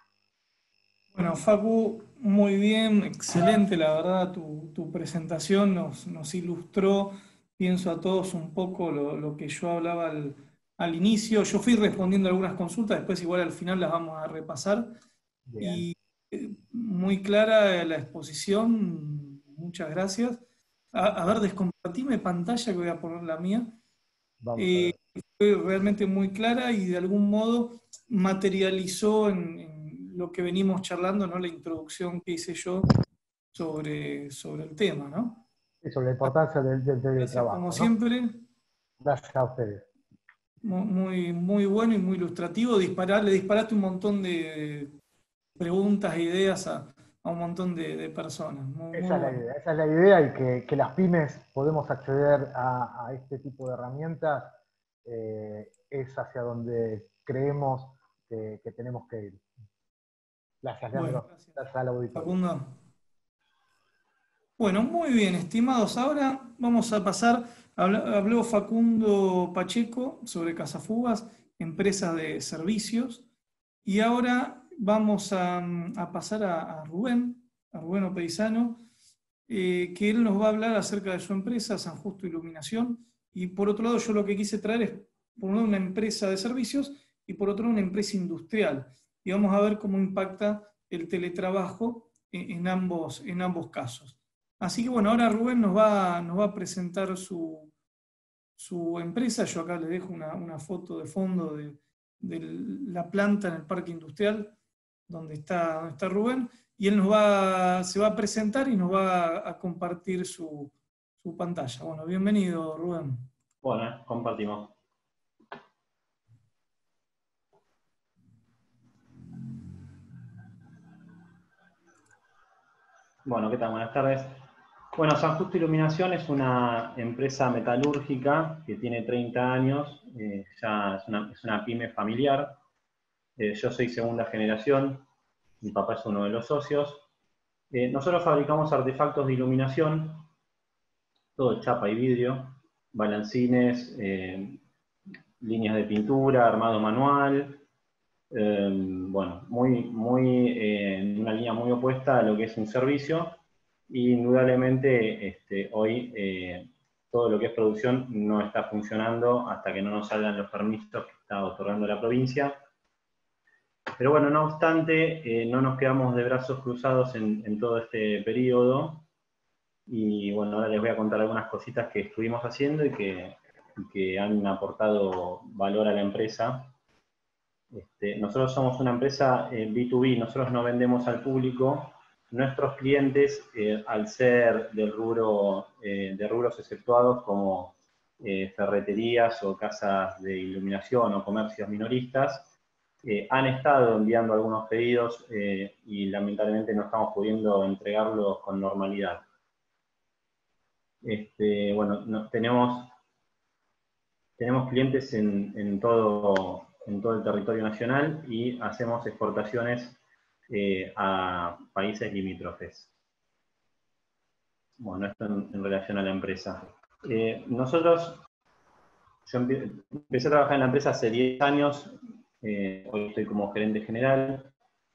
Bueno, Facu, muy bien, excelente, la verdad, tu, tu presentación nos, nos ilustró, pienso a todos un poco lo, lo que yo hablaba al, al inicio. Yo fui respondiendo algunas consultas, después igual al final las vamos a repasar. Bien. Y eh, muy clara la exposición, muchas gracias. A, a ver, descompartime pantalla que voy a poner la mía. Vamos a Eh, ver. fue realmente muy clara y de algún modo materializó en, en lo que venimos charlando, ¿no? La introducción que hice yo sobre, sobre el tema, ¿no? Y sobre la importancia del, del Gracias como teletrabajo, ¿no? siempre, Gracias a ustedes. mu- muy, muy bueno y muy ilustrativo. Disparar, le disparaste un montón de preguntas e ideas a, a un montón de, de personas. Muy, muy Esa es la bueno. idea, esa es la idea, y que, que las pymes podemos acceder a, a este tipo de herramientas, eh, es hacia donde creemos que, que tenemos que ir. Gracias, Bueno, Leandro. gracias, Gracias al auditorio. Facundo. Bueno, muy bien, estimados. Ahora vamos a pasar, habla- habló Facundo Pacheco sobre Casafugas, empresas de servicios, y ahora vamos a, a pasar a, a Rubén, a Rubén Opeizano, eh, que él nos va a hablar acerca de su empresa, San Justo Iluminación, y por otro lado yo lo que quise traer es, por un lado, una empresa de servicios y por otro lado, una empresa industrial, y vamos a ver cómo impacta el teletrabajo en, en ambos, en ambos casos. Así que bueno, ahora Rubén nos va, nos va a presentar su, su empresa. Yo acá le dejo una, una foto de fondo de, de la planta en el parque industrial donde está, donde está Rubén, y él nos va, se va a presentar y nos va a compartir su, su pantalla. Bueno, bienvenido, Rubén. Bueno, compartimos. Bueno, ¿qué tal? Buenas tardes. Bueno, San Justo Iluminación es una empresa metalúrgica que tiene treinta años, eh, ya es una, es una pyme familiar. Eh, yo soy segunda generación, mi papá es uno de los socios. Eh, nosotros fabricamos artefactos de iluminación, todo chapa y vidrio, balancines, eh, líneas de pintura, armado manual, eh, bueno, muy, muy, eh, en una línea muy opuesta a lo que es un servicio. Y indudablemente este, hoy eh, todo lo que es producción no está funcionando hasta que no nos salgan los permisos que está otorgando la provincia. Pero bueno, no obstante, eh, no nos quedamos de brazos cruzados en, en todo este periodo. Y bueno, ahora les voy a contar algunas cositas que estuvimos haciendo y que, y que han aportado valor a la empresa. Este, nosotros somos una empresa eh, B dos B, nosotros no vendemos al público. Nuestros clientes, eh, al ser del rubro, eh, de rubros exceptuados como eh, ferreterías o casas de iluminación o comercios minoristas, eh, han estado enviando algunos pedidos eh, y lamentablemente no estamos pudiendo entregarlos con normalidad. Este, bueno, no, tenemos tenemos clientes en, en, todo, en todo el territorio nacional y hacemos exportaciones eh, a países limítrofes. Bueno, esto en, en relación a la empresa. Eh, nosotros, yo empecé a trabajar en la empresa hace diez años, eh, hoy estoy como gerente general.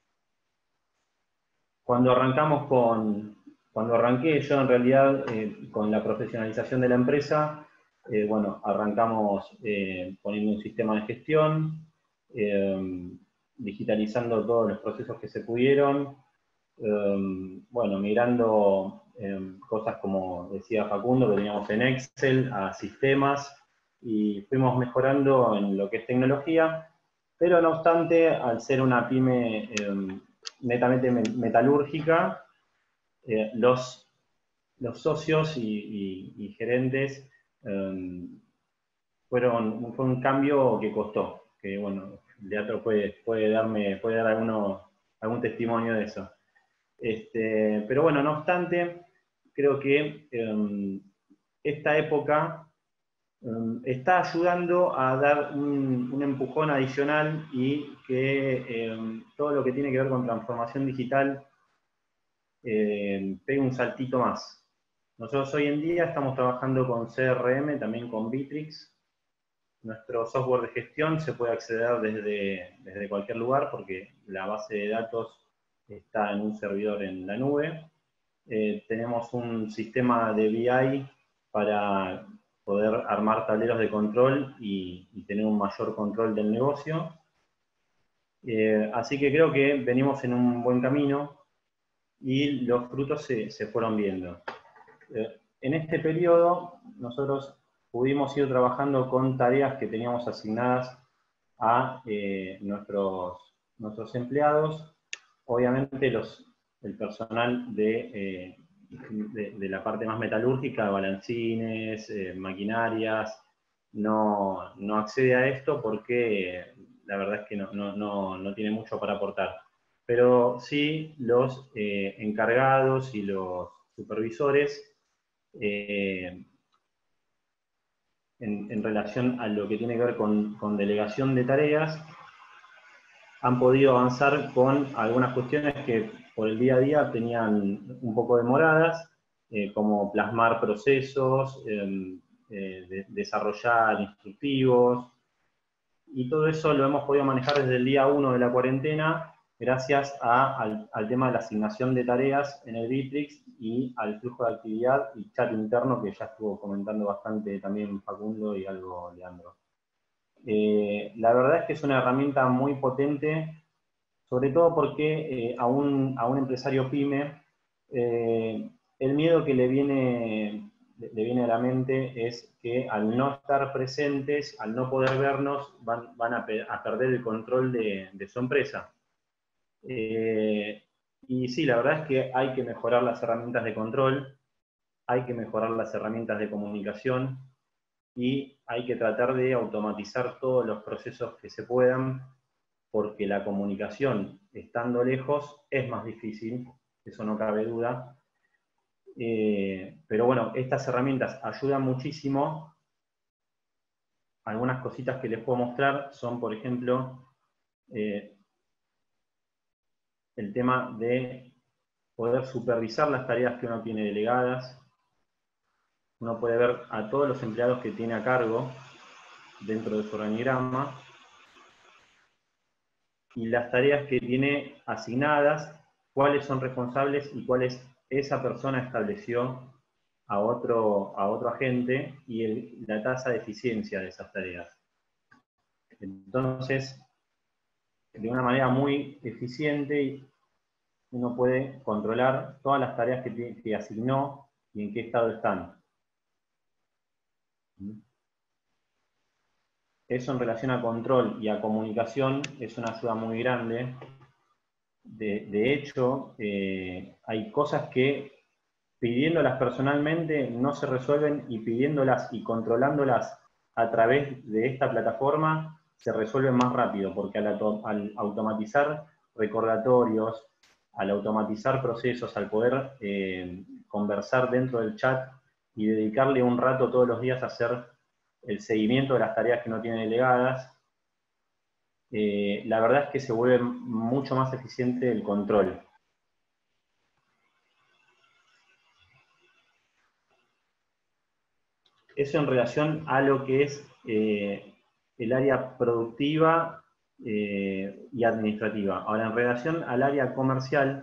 Cuando arrancamos con, cuando arranqué yo en realidad eh, con la profesionalización de la empresa, eh, bueno, arrancamos eh, poniendo un sistema de gestión, eh, digitalizando todos los procesos que se pudieron, eh, bueno, migrando eh, cosas como decía Facundo, que teníamos en Excel, a sistemas, y fuimos mejorando en lo que es tecnología, pero no obstante, al ser una pyme eh, netamente metalúrgica, eh, los, los socios y, y, y gerentes eh, fueron, fue un cambio que costó, que bueno, Leandro puede, puede, darme, puede dar alguno, algún testimonio de eso. Este, pero bueno, no obstante, creo que eh, esta época eh, está ayudando a dar un, un empujón adicional y que eh, todo lo que tiene que ver con transformación digital eh, pegue un saltito más. Nosotros hoy en día estamos trabajando con C R M, también con Bitrix. Nuestro software de gestión se puede acceder desde, desde cualquier lugar porque la base de datos está en un servidor en la nube. Eh, tenemos un sistema de B I para poder armar tableros de control y, y tener un mayor control del negocio. Eh, así que creo que venimos en un buen camino y los frutos se, se fueron viendo. Eh, en este periodo nosotros pudimos ir trabajando con tareas que teníamos asignadas a eh, nuestros, nuestros empleados. Obviamente los, el personal de, eh, de, de la parte más metalúrgica, balancines, eh, maquinarias, no, no accede a esto porque eh, la verdad es que no, no, no, no tiene mucho para aportar. Pero sí los eh, encargados y los supervisores eh, en, en relación a lo que tiene que ver con, con delegación de tareas, han podido avanzar con algunas cuestiones que por el día a día tenían un poco demoradas, eh, como plasmar procesos, eh, eh, de, desarrollar instructivos, y todo eso lo hemos podido manejar desde el día uno de la cuarentena, gracias a, al, al tema de la asignación de tareas en el Bitrix y al flujo de actividad y chat interno que ya estuvo comentando bastante también Facundo y algo Leandro. Eh, la verdad es que es una herramienta muy potente, sobre todo porque eh, a, un, a un empresario pyme, eh, el miedo que le viene, le viene a la mente es que al no estar presentes, al no poder vernos, van, van a, pe a perder el control de, de su empresa. Eh, y sí, la verdad es que hay que mejorar las herramientas de control, hay que mejorar las herramientas de comunicación y hay que tratar de automatizar todos los procesos que se puedan, porque la comunicación, estando lejos, es más difícil, eso no cabe duda. Eh, pero bueno, estas herramientas ayudan muchísimo. Algunas cositas que les puedo mostrar son, por ejemplo, eh, el tema de poder supervisar las tareas que uno tiene delegadas. Uno puede ver a todos los empleados que tiene a cargo dentro de su organigrama y las tareas que tiene asignadas, cuáles son responsables y cuáles esa persona estableció a otro, a otro agente y el, la tasa de eficiencia de esas tareas. Entonces, de una manera muy eficiente, uno puede controlar todas las tareas que, que asignó y en qué estado están. Eso en relación a control y a comunicación es una ayuda muy grande. De, de hecho, eh, hay cosas que pidiéndolas personalmente no se resuelven y pidiéndolas y controlándolas a través de esta plataforma se resuelven más rápido, porque al, al automatizar recordatorios, al automatizar procesos, al poder eh, conversar dentro del chat y dedicarle un rato todos los días a hacer el seguimiento de las tareas que no tiene delegadas, eh, la verdad es que se vuelve mucho más eficiente el control. Eso en relación a lo que es eh, el área productiva eh, y administrativa. Ahora, en relación al área comercial,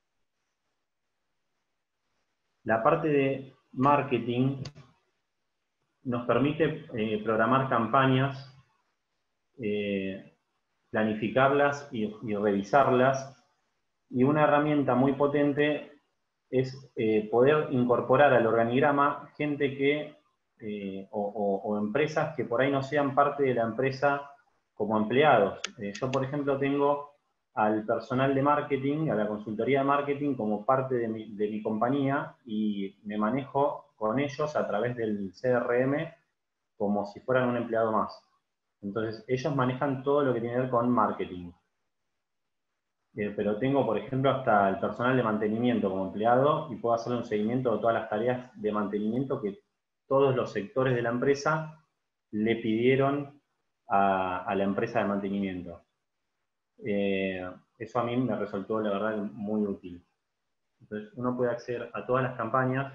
la parte de marketing nos permite eh, programar campañas, eh, planificarlas y, y revisarlas, y una herramienta muy potente es eh, poder incorporar al organigrama gente que, eh, o, o, o empresas que por ahí no sean parte de la empresa como empleados. Eh, yo, por ejemplo, tengo al personal de marketing, a la consultoría de marketing como parte de mi, de mi compañía, y me manejo con ellos a través del C R M como si fueran un empleado más. Entonces, ellos manejan todo lo que tiene que ver con marketing. Eh, pero tengo, por ejemplo, hasta el personal de mantenimiento como empleado y puedo hacerle un seguimiento de todas las tareas de mantenimiento que todos los sectores de la empresa le pidieron a, a la empresa de mantenimiento. Eh, eso a mí me resultó, la verdad, muy útil. Entonces, uno puede acceder a todas las campañas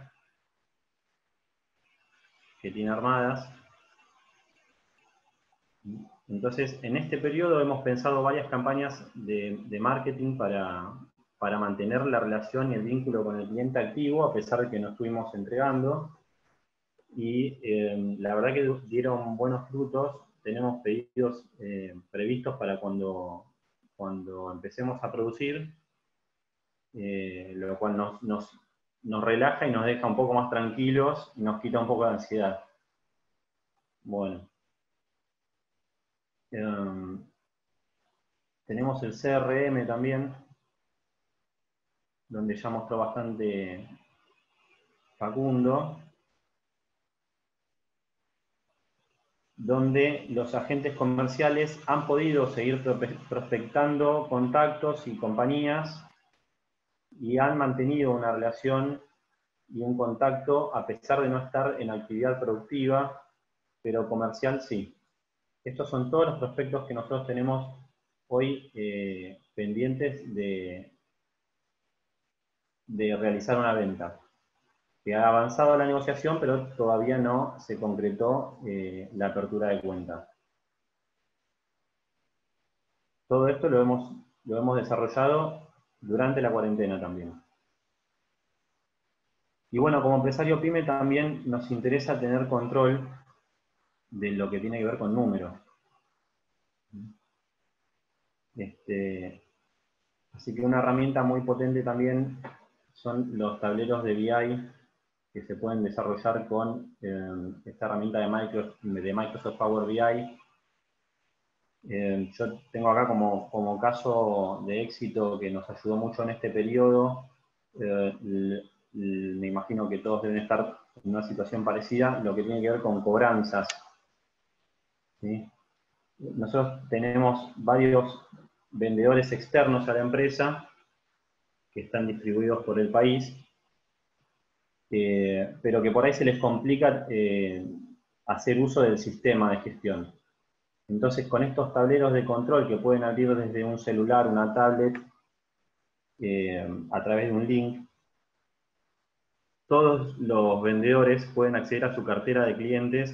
que tiene armadas. Entonces, en este periodo hemos pensado varias campañas de, de marketing para, para mantener la relación y el vínculo con el cliente activo, a pesar de que no estuvimos entregando. Y eh, la verdad que dieron buenos frutos. Tenemos pedidos eh, previstos para cuando, cuando empecemos a producir, eh, lo cual nos, nos, nos relaja y nos deja un poco más tranquilos y nos quita un poco de ansiedad. Bueno. Um, tenemos el C R M también, donde ya mostró bastante Facundo, donde los agentes comerciales han podido seguir prospectando contactos y compañías y han mantenido una relación y un contacto a pesar de no estar en actividad productiva, pero comercial sí. Estos son todos los prospectos que nosotros tenemos hoy eh, pendientes de, de realizar una venta. Que ha avanzado la negociación, pero todavía no se concretó eh, la apertura de cuenta. Todo esto lo hemos, lo hemos desarrollado durante la cuarentena también. Y bueno, como empresario PYME también nos interesa tener control de lo que tiene que ver con números. Este, así que una herramienta muy potente también son los tableros de B I que se pueden desarrollar con eh, esta herramienta de Microsoft, de Microsoft Power B I. Eh, yo tengo acá como, como caso de éxito que nos ayudó mucho en este periodo. Eh, l, l, me imagino que todos deben estar en una situación parecida, lo que tiene que ver con cobranzas. ¿Sí? Nosotros tenemos varios vendedores externos a la empresa que están distribuidos por el país, eh, pero que por ahí se les complica eh, hacer uso del sistema de gestión. Entonces, con estos tableros de control que pueden abrir desde un celular, una tablet, eh, a través de un link, todos los vendedores pueden acceder a su cartera de clientes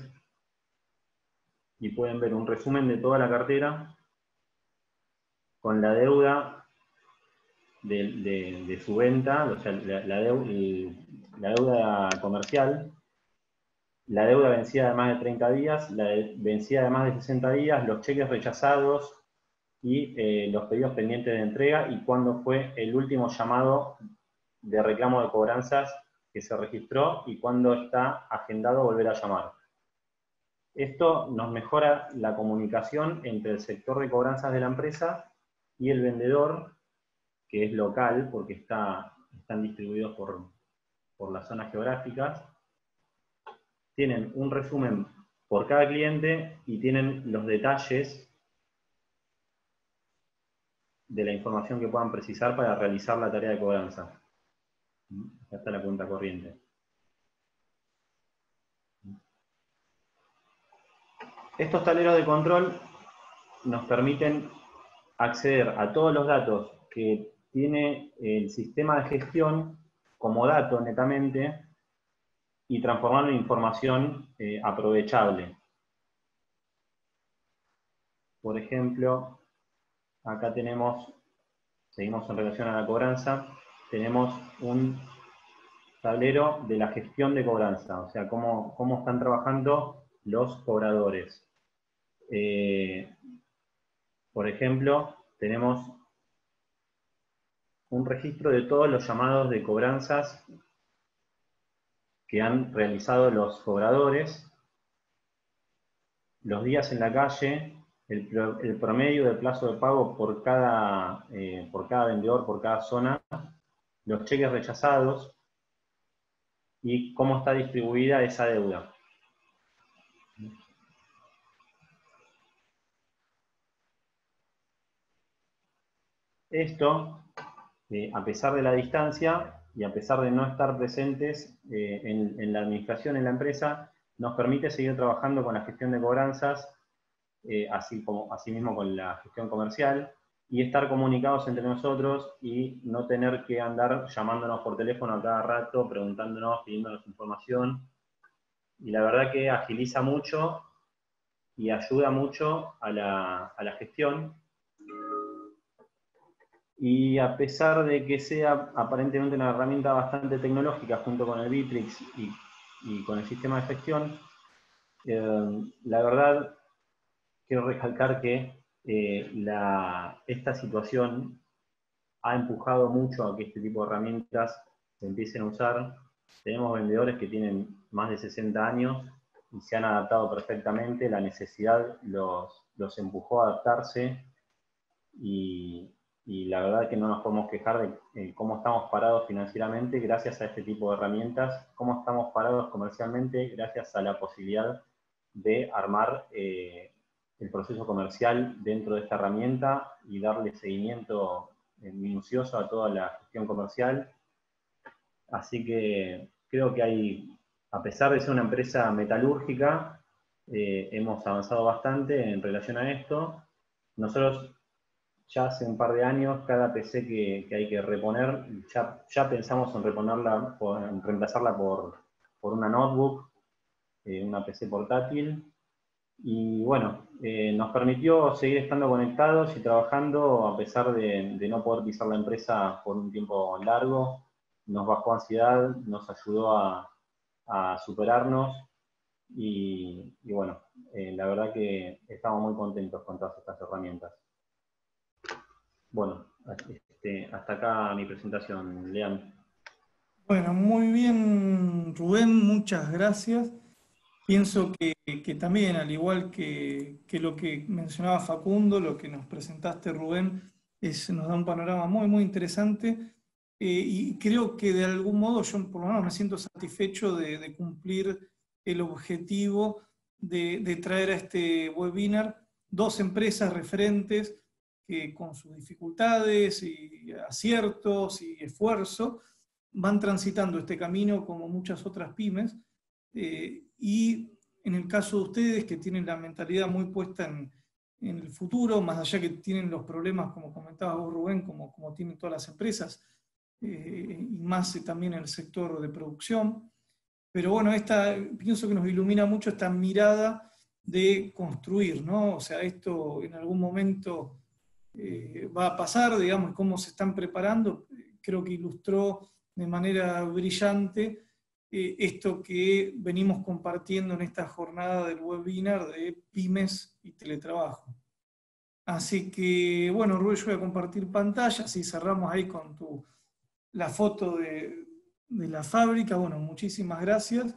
y pueden ver un resumen de toda la cartera con la deuda de, de, de su venta, o sea, la, la, deuda, la deuda comercial, la deuda vencida de más de treinta días, la de, vencida de más de sesenta días, los cheques rechazados y eh, los pedidos pendientes de entrega, y cuándo fue el último llamado de reclamo de cobranzas que se registró y cuándo está agendado volver a llamar. Esto nos mejora la comunicación entre el sector de cobranzas de la empresa y el vendedor, que es local, porque está, están distribuidos por, por las zonas geográficas. Tienen un resumen por cada cliente y tienen los detalles de la información que puedan precisar para realizar la tarea de cobranza. Acá está la cuenta corriente. estos tableros de control nos permiten acceder a todos los datos que tiene el sistema de gestión como dato netamente y transformarlo en información eh, aprovechable. Por ejemplo, acá tenemos, seguimos en relación a la cobranza, tenemos un tablero de la gestión de cobranza, o sea, cómo, cómo están trabajando los cobradores. Eh, por ejemplo, tenemos un registro de todos los llamados de cobranzas que han realizado los cobradores, los días en la calle, el, pro, el promedio de plazo de pago por cada, eh, por cada vendedor, por cada zona, los cheques rechazados y cómo está distribuida esa deuda. Esto, eh, a pesar de la distancia y a pesar de no estar presentes eh, en, en la administración, en la empresa, nos permite seguir trabajando con la gestión de cobranzas, eh, así como, así mismo con la gestión comercial, y estar comunicados entre nosotros y no tener que andar llamándonos por teléfono a cada rato, preguntándonos, pidiéndonos información. Y la verdad que agiliza mucho y ayuda mucho a la, a la gestión. Y a pesar de que sea aparentemente una herramienta bastante tecnológica junto con el Bitrix y, y con el sistema de gestión, eh, la verdad quiero recalcar que eh, la, esta situación ha empujado mucho a que este tipo de herramientas se empiecen a usar. Tenemos vendedores que tienen más de sesenta años y se han adaptado perfectamente, la necesidad los, los empujó a adaptarse y, y la verdad que no nos podemos quejar de eh, cómo estamos parados financieramente gracias a este tipo de herramientas, cómo estamos parados comercialmente gracias a la posibilidad de armar eh, el proceso comercial dentro de esta herramienta y darle seguimiento eh, minucioso a toda la gestión comercial. Así que creo que hay, a pesar de ser una empresa metalúrgica, eh, hemos avanzado bastante en relación a esto. Nosotros ya hace un par de años, cada P C que, que hay que reponer, ya, ya pensamos en reponerla, por, en reemplazarla por, por una notebook, eh, una P C portátil. Y bueno, eh, nos permitió seguir estando conectados y trabajando a pesar de, de no poder pisar la empresa por un tiempo largo. Nos bajó ansiedad, nos ayudó a, a superarnos y, y bueno, eh, la verdad que estamos muy contentos con todas estas herramientas. Bueno, este, hasta acá mi presentación, Lean. Bueno, muy bien, Rubén, muchas gracias. Pienso que, que también, al igual que, que lo que mencionaba Facundo, lo que nos presentaste, Rubén, es, nos da un panorama muy, muy interesante. Eh, y creo que de algún modo yo por lo menos me siento satisfecho de, de cumplir el objetivo de, de traer a este webinar dos empresas referentes que con sus dificultades y aciertos y esfuerzo van transitando este camino como muchas otras pymes. Eh, y en el caso de ustedes que tienen la mentalidad muy puesta en, en el futuro, más allá que tienen los problemas, como comentabas vos, Rubén, como, como tienen todas las empresas, eh, y más también en el sector de producción. Pero bueno, esta, pienso que nos ilumina mucho esta mirada de construir, ¿no? O sea, esto en algún momento eh, va a pasar, digamos, cómo se están preparando. Creo que ilustró de manera brillante eh, esto que venimos compartiendo en esta jornada del webinar de pymes y teletrabajo. Así que, bueno, Rubén, yo voy a compartir pantalla, así cerramos ahí con tu, la foto de, de la fábrica. Bueno, muchísimas gracias.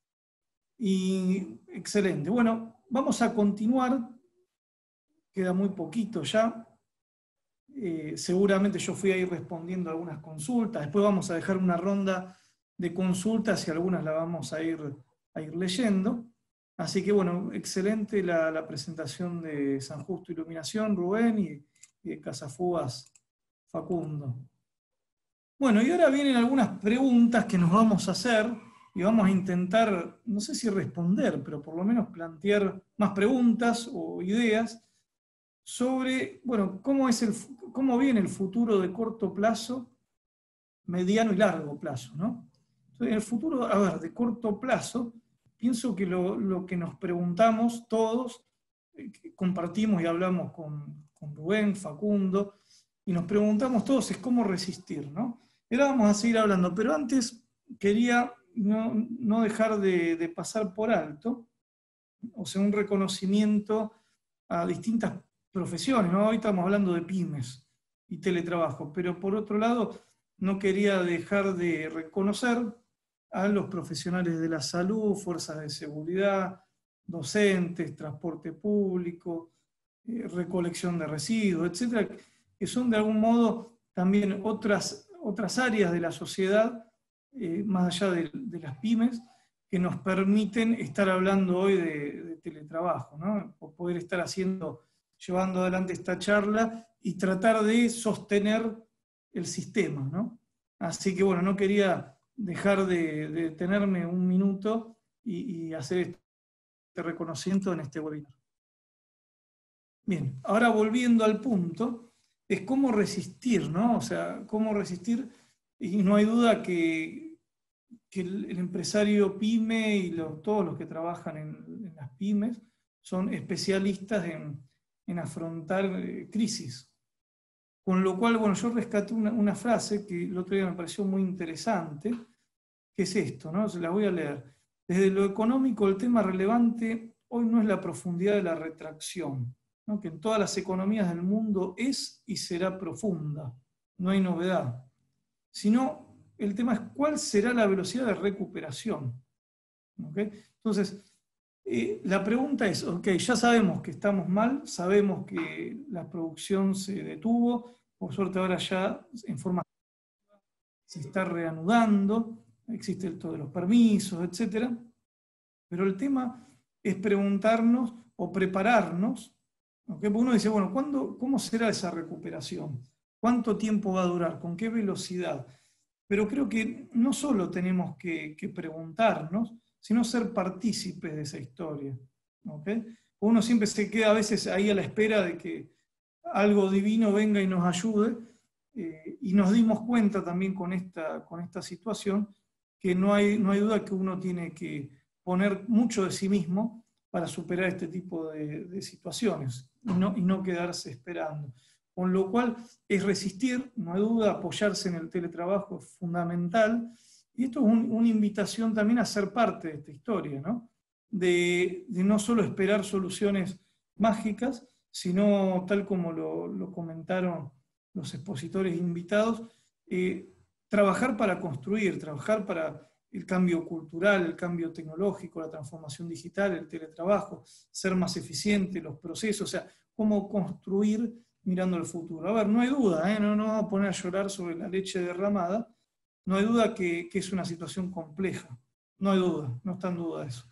Y excelente. Bueno, vamos a continuar. Queda muy poquito ya. Eh, seguramente yo fui a ir respondiendo algunas consultas. Después vamos a dejar una ronda de consultas y algunas las vamos a ir, a ir leyendo. Así que bueno, excelente la, la presentación de San Justo Iluminación, Rubén, y, y de Casafugas, Facundo. Bueno, y ahora vienen algunas preguntas que nos vamos a hacer y vamos a intentar, no sé si responder, pero por lo menos plantear más preguntas o ideas sobre, bueno, cómo, es el, cómo viene el futuro de corto plazo, mediano y largo plazo, ¿no? Entonces, en el futuro, a ver, de corto plazo, pienso que lo, lo que nos preguntamos todos, eh, compartimos y hablamos con, con Rubén, Facundo, y nos preguntamos todos es cómo resistir, ¿no? Y ahora vamos a seguir hablando, pero antes quería no, no dejar de, de pasar por alto, o sea, un reconocimiento a distintas profesiones, ¿no? Hoy estamos hablando de pymes y teletrabajo, pero por otro lado, no quería dejar de reconocer a los profesionales de la salud, fuerzas de seguridad, docentes, transporte público, eh, recolección de residuos, etcétera, que son de algún modo también otras, otras áreas de la sociedad, eh, más allá de, de las pymes, que nos permiten estar hablando hoy de, de teletrabajo, ¿no? O poder estar haciendo, llevando adelante esta charla y tratar de sostener el sistema, ¿no? Así que bueno, no quería dejar de, de tenerme un minuto y, y hacer este reconocimiento en este webinar. Bien, ahora volviendo al punto, es cómo resistir, ¿no? O sea, cómo resistir, y no hay duda que, que el, el empresario pyme y los, todos los que trabajan en, en las pymes son especialistas en, en afrontar eh, crisis. Con lo cual, bueno, yo rescaté una, una frase que el otro día me pareció muy interesante, que es esto, ¿no? Se la voy a leer. Desde lo económico, el tema relevante hoy no es la profundidad de la retracción, ¿no? Que en todas las economías del mundo es y será profunda, no hay novedad, sino el tema es cuál será la velocidad de recuperación. ¿Okay? Entonces, eh, la pregunta es, ok, ya sabemos que estamos mal, sabemos que la producción se detuvo, por suerte ahora ya en forma se está reanudando, existe esto de los permisos, etcétera, pero el tema es preguntarnos o prepararnos, ¿okay? Porque uno dice, bueno, ¿cuándo, ¿cómo será esa recuperación? ¿Cuánto tiempo va a durar? ¿Con qué velocidad? Pero creo que no solo tenemos que, que preguntarnos, sino ser partícipes de esa historia. ¿Okay? Uno siempre se queda a veces ahí a la espera de que algo divino venga y nos ayude, eh, y nos dimos cuenta también con esta, con esta situación que no hay, no hay duda que uno tiene que poner mucho de sí mismo para superar este tipo de, de situaciones y no, y no quedarse esperando. Con lo cual es resistir, no hay duda, apoyarse en el teletrabajo es fundamental, y esto es un, una invitación también a ser parte de esta historia, ¿no? De, de no solo esperar soluciones mágicas, sino tal como lo, lo comentaron los expositores invitados, eh, trabajar para construir, trabajar para el cambio cultural, el cambio tecnológico, la transformación digital, el teletrabajo, ser más eficiente, los procesos, o sea, cómo construir mirando el futuro. A ver, no hay duda, ¿eh? no nos vamos a poner a llorar sobre la leche derramada, no hay duda que, que es una situación compleja, no hay duda, no está en duda eso.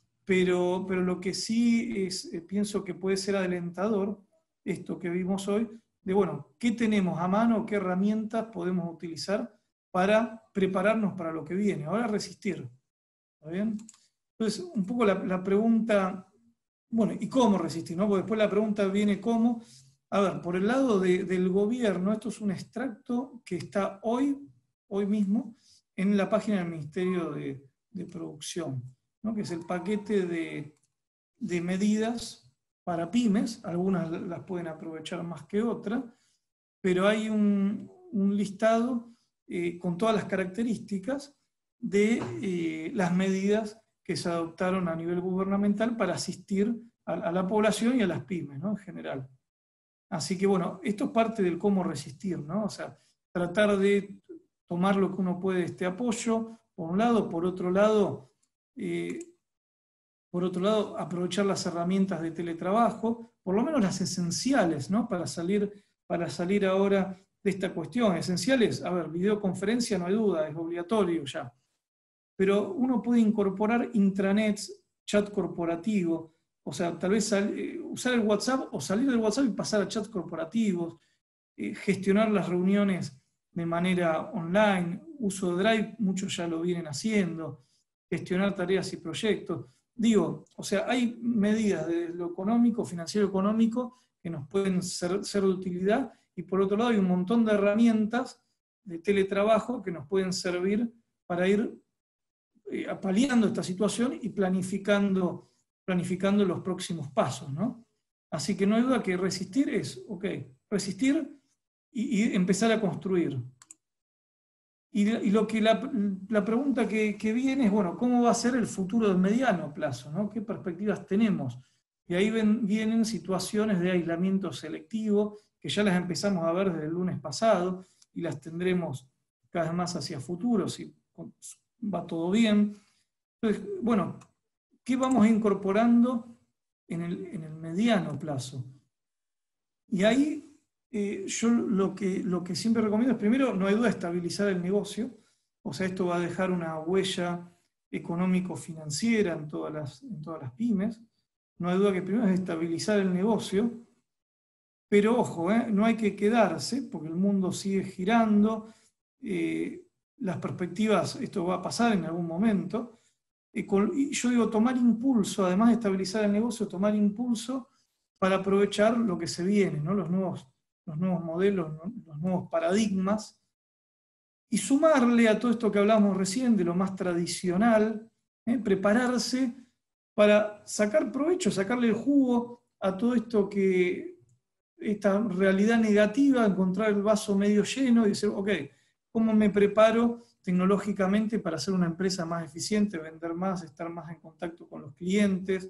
Pero, pero lo que sí es, eh, pienso que puede ser alentador, esto que vimos hoy, de bueno, ¿qué tenemos a mano, qué herramientas podemos utilizar para prepararnos para lo que viene? Ahora resistir, ¿está bien? Entonces, un poco la, la pregunta, bueno, ¿y cómo resistir? ¿No? Porque después la pregunta viene cómo. A ver, por el lado de, del gobierno, esto es un extracto que está hoy, hoy mismo, en la página del Ministerio de, de Producción, ¿no? Que es el paquete de, de medidas para pymes, algunas las pueden aprovechar más que otras, pero hay un, un listado eh, con todas las características de eh, las medidas que se adoptaron a nivel gubernamental para asistir a, a la población y a las pymes, ¿no? En general. Así que bueno, esto es parte del cómo resistir, ¿no? O sea, tratar de tomar lo que uno puede de este apoyo, por un lado, por otro lado, eh, por otro lado, aprovechar las herramientas de teletrabajo, por lo menos las esenciales, ¿no? Para salir, para salir ahora de esta cuestión. Esenciales, a ver, videoconferencia no hay duda, es obligatorio ya. Pero uno puede incorporar intranets, chat corporativo, o sea, tal vez sal, eh, usar el WhatsApp o salir del WhatsApp y pasar a chats corporativos, eh, gestionar las reuniones de manera online, uso de Drive, muchos ya lo vienen haciendo, gestionar tareas y proyectos. Digo, o sea, hay medidas de lo económico, financiero económico, que nos pueden ser, ser de utilidad, y por otro lado hay un montón de herramientas de teletrabajo que nos pueden servir para ir eh, paliando esta situación y planificando, planificando los próximos pasos, ¿no? Así que no hay duda que resistir es, ok, resistir y, y empezar a construir. Y, y lo que la, la pregunta que, que viene es, bueno, ¿cómo va a ser el futuro de mediano plazo, ¿no? ¿Qué perspectivas tenemos? Y ahí ven, vienen situaciones de aislamiento selectivo, que ya las empezamos a ver desde el lunes pasado, y las tendremos cada vez más hacia futuro, si va todo bien. Entonces, bueno, ¿qué vamos incorporando en el, en el mediano plazo? Y ahí eh, yo lo que, lo que siempre recomiendo es, primero, no hay duda, estabilizar el negocio. O sea, esto va a dejar una huella económico-financiera en todas las, en todas las pymes. No hay duda que primero es estabilizar el negocio, pero ojo, eh, no hay que quedarse, porque el mundo sigue girando, eh, las perspectivas, esto va a pasar en algún momento, eh, con, y yo digo, tomar impulso, además de estabilizar el negocio, tomar impulso para aprovechar lo que se viene, ¿no? los, nuevos, los nuevos modelos, ¿no? Los nuevos paradigmas, y sumarle a todo esto que hablamos recién, de lo más tradicional, eh, prepararse para sacar provecho, sacarle el jugo a todo esto que, esta realidad negativa, encontrar el vaso medio lleno y decir, ok, ¿cómo me preparo tecnológicamente para ser una empresa más eficiente, vender más, estar más en contacto con los clientes?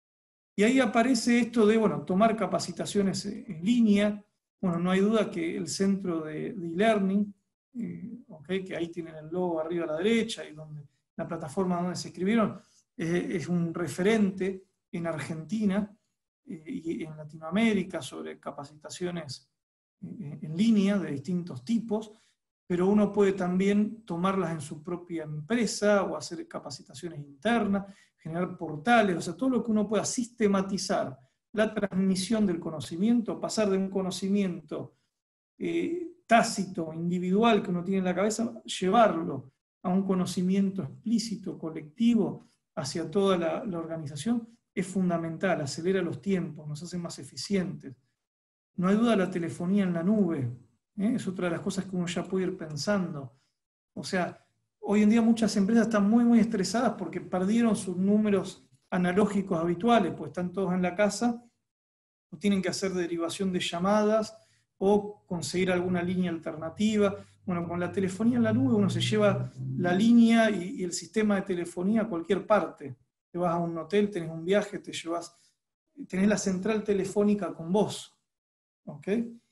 Y ahí aparece esto de, bueno, tomar capacitaciones en línea. Bueno, no hay duda que el centro de e-learning, eh, okay, que ahí tienen el logo arriba a la derecha, y donde la plataforma donde se escribieron, es un referente en Argentina y en Latinoamérica sobre capacitaciones en línea de distintos tipos, pero uno puede también tomarlas en su propia empresa o hacer capacitaciones internas, generar portales, o sea, todo lo que uno pueda sistematizar la transmisión del conocimiento, pasar de un conocimiento eh, tácito, individual que uno tiene en la cabeza, llevarlo a un conocimiento explícito, colectivo, hacia toda la, la organización, es fundamental, acelera los tiempos, nos hace más eficientes. No hay duda, la telefonía en la nube, ¿eh? Es otra de las cosas que uno ya puede ir pensando. O sea, hoy en día muchas empresas están muy, muy estresadas porque perdieron sus números analógicos habituales, pues están todos en la casa, o tienen que hacer derivación de llamadas, o conseguir alguna línea alternativa. Bueno, con la telefonía en la nube uno se lleva la línea y, y el sistema de telefonía a cualquier parte. Te vas a un hotel, tenés un viaje, te llevas, tenés la central telefónica con vos. ¿Ok?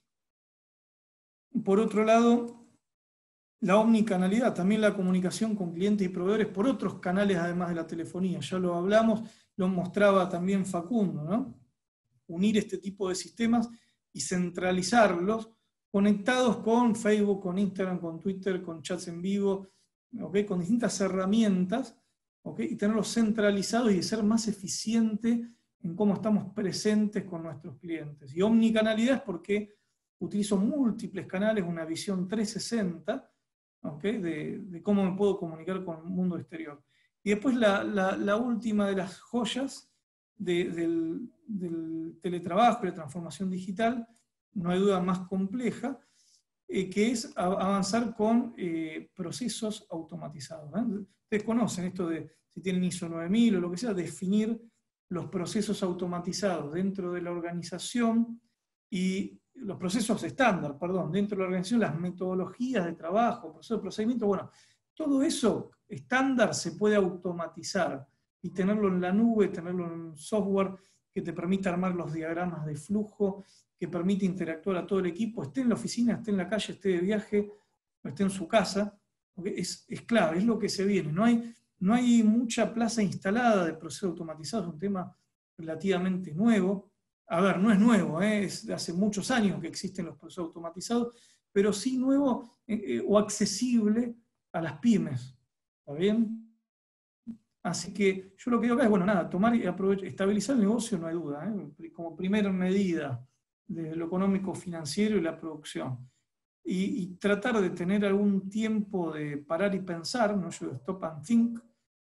Por otro lado, la omnicanalidad, también la comunicación con clientes y proveedores por otros canales además de la telefonía. Ya lo hablamos, lo mostraba también Facundo, ¿no? Unir este tipo de sistemas y centralizarlos, conectados con Facebook, con Instagram, con Twitter, con chats en vivo, ¿okay? Con distintas herramientas, ¿okay? Y tenerlos centralizados y ser más eficiente en cómo estamos presentes con nuestros clientes. Y omnicanalidad es porque utilizo múltiples canales, una visión trescientos sesenta, ¿okay? de, de cómo me puedo comunicar con el mundo exterior. Y después la, la, la última de las joyas de, del, del teletrabajo y la transformación digital, no hay duda más compleja, eh, que es avanzar con eh, procesos automatizados. ¿eh? Ustedes conocen esto de, si tienen I S O nueve mil o lo que sea, definir los procesos automatizados dentro de la organización y los procesos estándar, perdón, dentro de la organización, las metodologías de trabajo, procesos de procedimiento, bueno, todo eso estándar se puede automatizar y tenerlo en la nube, tenerlo en un software que te permita armar los diagramas de flujo, que permite interactuar a todo el equipo, esté en la oficina, esté en la calle, esté de viaje, o esté en su casa, porque es, es clave, es lo que se viene. No hay, no hay mucha plaza instalada de procesos automatizados, es un tema relativamente nuevo. A ver, no es nuevo, ¿eh? Es de hace muchos años que existen los procesos automatizados, pero sí nuevo eh, eh, o accesible a las pymes. ¿Está bien? Así que yo lo que digo acá es, bueno, nada, tomar y aprovechar, estabilizar el negocio no hay duda, ¿eh? Como primera medida de lo económico financiero y la producción. Y, y tratar de tener algún tiempo de parar y pensar, ¿no? Yo stop and think,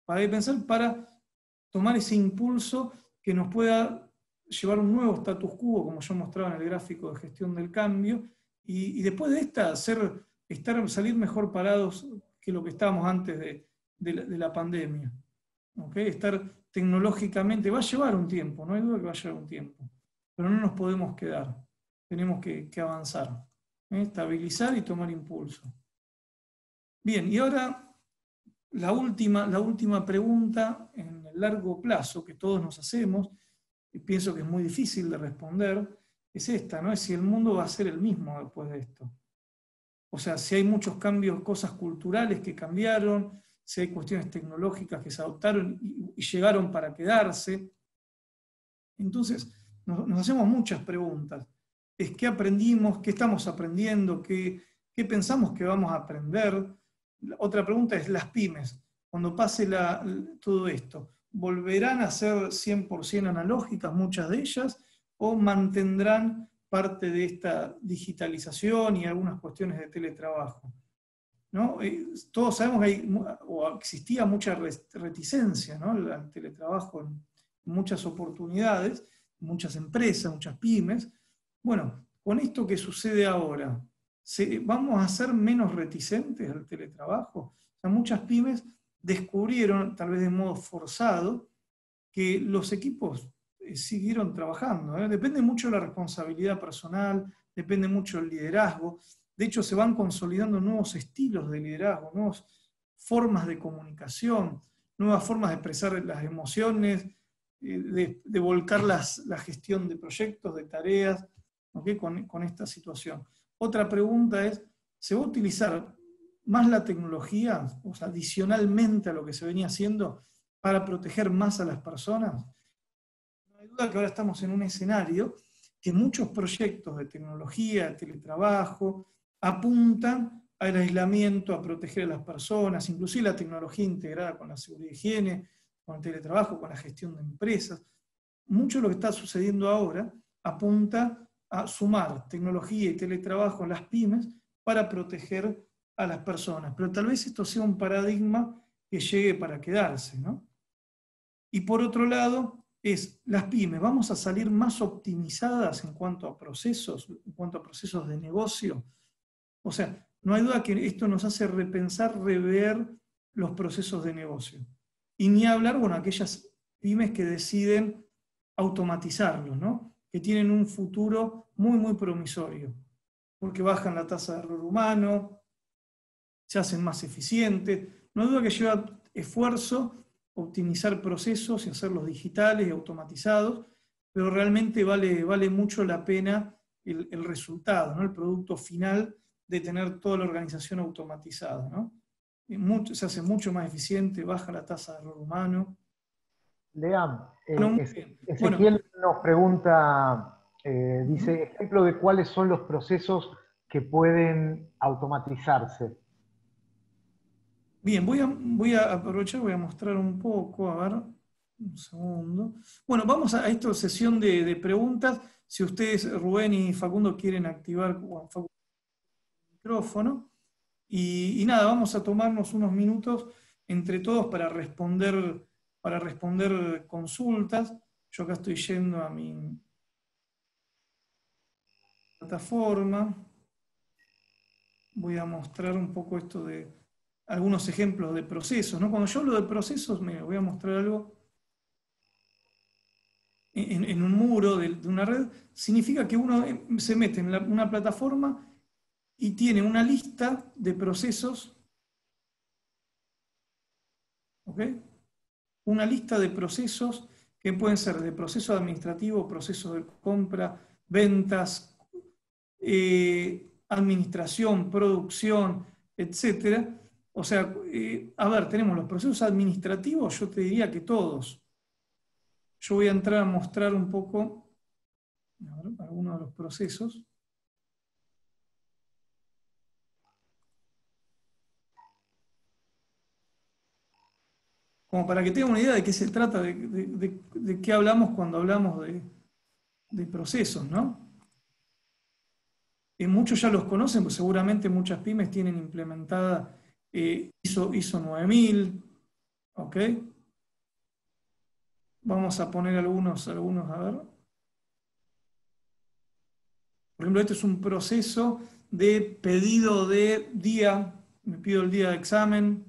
para pensar, para tomar ese impulso que nos pueda llevar a un nuevo status quo, como yo mostraba en el gráfico de gestión del cambio, y, y después de esta, hacer, estar, salir mejor parados que lo que estábamos antes de, de, la, de la pandemia. ¿Okay? Estar tecnológicamente, va a llevar un tiempo, no hay duda que va a llevar un tiempo, pero no nos podemos quedar, tenemos que, que avanzar, ¿eh? Estabilizar y tomar impulso. Bien, y ahora la última, la última pregunta en el largo plazo que todos nos hacemos, y pienso que es muy difícil de responder, es esta, ¿no? Es si el mundo va a ser el mismo después de esto. O sea, si hay muchos cambios, cosas culturales que cambiaron, si hay cuestiones tecnológicas que se adoptaron y, y llegaron para quedarse. Entonces, nos, nos hacemos muchas preguntas. Es qué aprendimos, qué estamos aprendiendo, qué, qué pensamos que vamos a aprender. Otra pregunta es las pymes. Cuando pase la, todo esto, ¿volverán a ser cien por cien analógicas muchas de ellas o mantendrán parte de esta digitalización y algunas cuestiones de teletrabajo? ¿No? Todos sabemos que hay, o existía mucha reticencia, ¿no?, al teletrabajo en muchas oportunidades, muchas empresas, muchas pymes. Bueno, con esto que sucede ahora, ¿vamos a ser menos reticentes al teletrabajo? O sea, muchas pymes descubrieron, tal vez de modo forzado, que los equipos siguieron trabajando. ¿eh? Depende mucho de la responsabilidad personal, depende mucho del liderazgo. De hecho, se van consolidando nuevos estilos de liderazgo, nuevas formas de comunicación, nuevas formas de expresar las emociones, de, de volcar las, la gestión de proyectos, de tareas, ¿okay? con, con esta situación. Otra pregunta es, ¿se va a utilizar más la tecnología, o sea, adicionalmente a lo que se venía haciendo, para proteger más a las personas? No hay duda que ahora estamos en un escenario que muchos proyectos de tecnología, de teletrabajo, apuntan al aislamiento, a proteger a las personas, inclusive la tecnología integrada con la seguridad y higiene, con el teletrabajo, con la gestión de empresas. Mucho de lo que está sucediendo ahora apunta a sumar tecnología y teletrabajo en las pymes para proteger a las personas. Pero tal vez esto sea un paradigma que llegue para quedarse, ¿no? Y por otro lado, es las pymes, ¿vamos a salir más optimizadas en cuanto a procesos, en cuanto a procesos de negocio? O sea, no hay duda que esto nos hace repensar, rever los procesos de negocio. Y ni hablar, bueno, aquellas pymes que deciden automatizarlos, ¿no? Que tienen un futuro muy, muy promisorio, porque bajan la tasa de error humano, se hacen más eficientes. No hay duda que lleva esfuerzo optimizar procesos y hacerlos digitales y automatizados, pero realmente vale, vale mucho la pena el, el resultado, ¿no? El producto final de tener toda la organización automatizada, ¿no? Y mucho, se hace mucho más eficiente, baja la tasa de error humano. Leam, eh, Bueno, muy es, bien. Ezequiel Bueno, nos pregunta, eh, dice, ejemplo de cuáles son los procesos que pueden automatizarse. Bien, voy a, voy a aprovechar, voy a mostrar un poco, a ver, un segundo. Bueno, vamos a esta sesión de, de preguntas. Si ustedes, Rubén y Facundo, quieren activar bueno, Facundo, el micrófono. Y, y nada, vamos a tomarnos unos minutos entre todos para responder, para responder consultas. Yo acá estoy yendo a mi plataforma. Voy a mostrar un poco esto de algunos ejemplos de procesos, ¿no? Cuando yo hablo de procesos, me voy a mostrar algo en, en un muro de, de una red, significa que uno se mete en la, una plataforma y tiene una lista de procesos, ¿ok? Una lista de procesos que pueden ser de proceso administrativo, procesos de compra, ventas, eh, administración, producción, etcétera. O sea, eh, a ver, tenemos los procesos administrativos, yo te diría que todos. Yo voy a entrar a mostrar un poco a ver, algunos de los procesos. Como para que tengan una idea de qué se trata, de, de, de, de qué hablamos cuando hablamos de, de procesos, ¿no? Eh, muchos ya los conocen, pues seguramente muchas pymes tienen implementada eh, ISO, ISO nueve mil, ¿Ok? Vamos a poner algunos, algunos a ver. Por ejemplo, este es un proceso de pedido de día. Me pido el día de examen.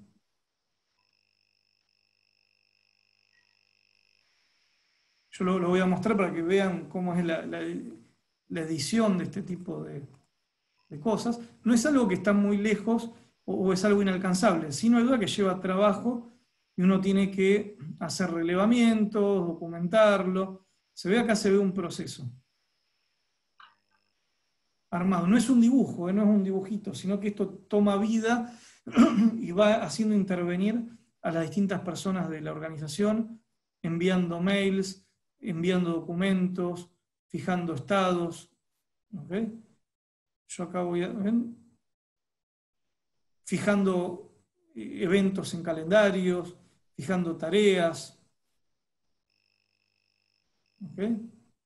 Yo lo, lo voy a mostrar para que vean cómo es la, la, la edición de este tipo de, de cosas. No es algo que está muy lejos o, o es algo inalcanzable, sino hay duda que lleva trabajo y uno tiene que hacer relevamientos, documentarlo. Se ve acá, se ve un proceso armado. No es un dibujo, eh, no es un dibujito, sino que esto toma vida y va haciendo intervenir a las distintas personas de la organización, enviando mails, enviando documentos, fijando estados. ¿Okay? Yo acá voy a... ¿ven? Fijando eventos en calendarios, fijando tareas. ¿Okay?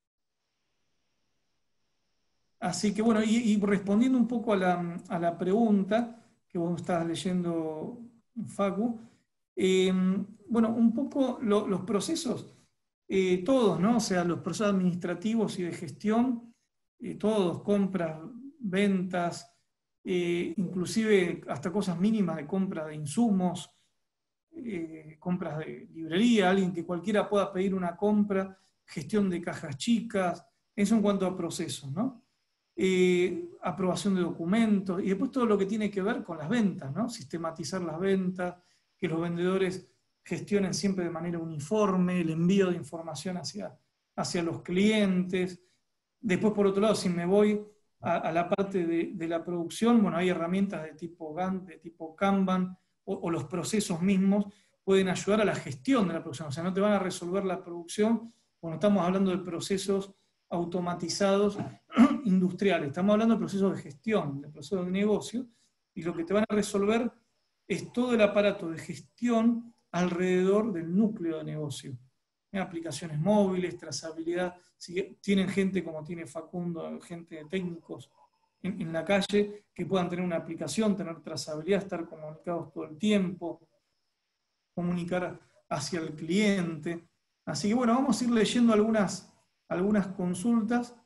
Así que bueno, y, y respondiendo un poco a la, a la pregunta que vos estabas leyendo, Facu, eh, bueno, un poco lo, los procesos, eh, todos, ¿no? O sea, los procesos administrativos y de gestión, eh, todos, compras, ventas, eh, inclusive hasta cosas mínimas de compra de insumos, eh, compras de librería, alguien que cualquiera pueda pedir una compra, gestión de cajas chicas, eso en cuanto a procesos, ¿no? Eh, aprobación de documentos, y después todo lo que tiene que ver con las ventas, ¿no? Sistematizar las ventas, que los vendedores gestionen siempre de manera uniforme, el envío de información hacia, hacia los clientes. Después, por otro lado, si me voy a, a la parte de, de la producción, bueno, hay herramientas de tipo Gantt, de tipo Kanban, o, o los procesos mismos pueden ayudar a la gestión de la producción. O sea, no te van a resolver la producción cuando estamos hablando de procesos automatizados industriales. Estamos hablando de procesos de gestión, de procesos de negocio, y lo que te van a resolver es todo el aparato de gestión alrededor del núcleo de negocio. Aplicaciones móviles, trazabilidad. Si tienen gente como tiene Facundo, gente de técnicos en, en la calle, que puedan tener una aplicación, tener trazabilidad, estar comunicados todo el tiempo, comunicar hacia el cliente. Así que bueno, vamos a ir leyendo algunas, algunas consultas.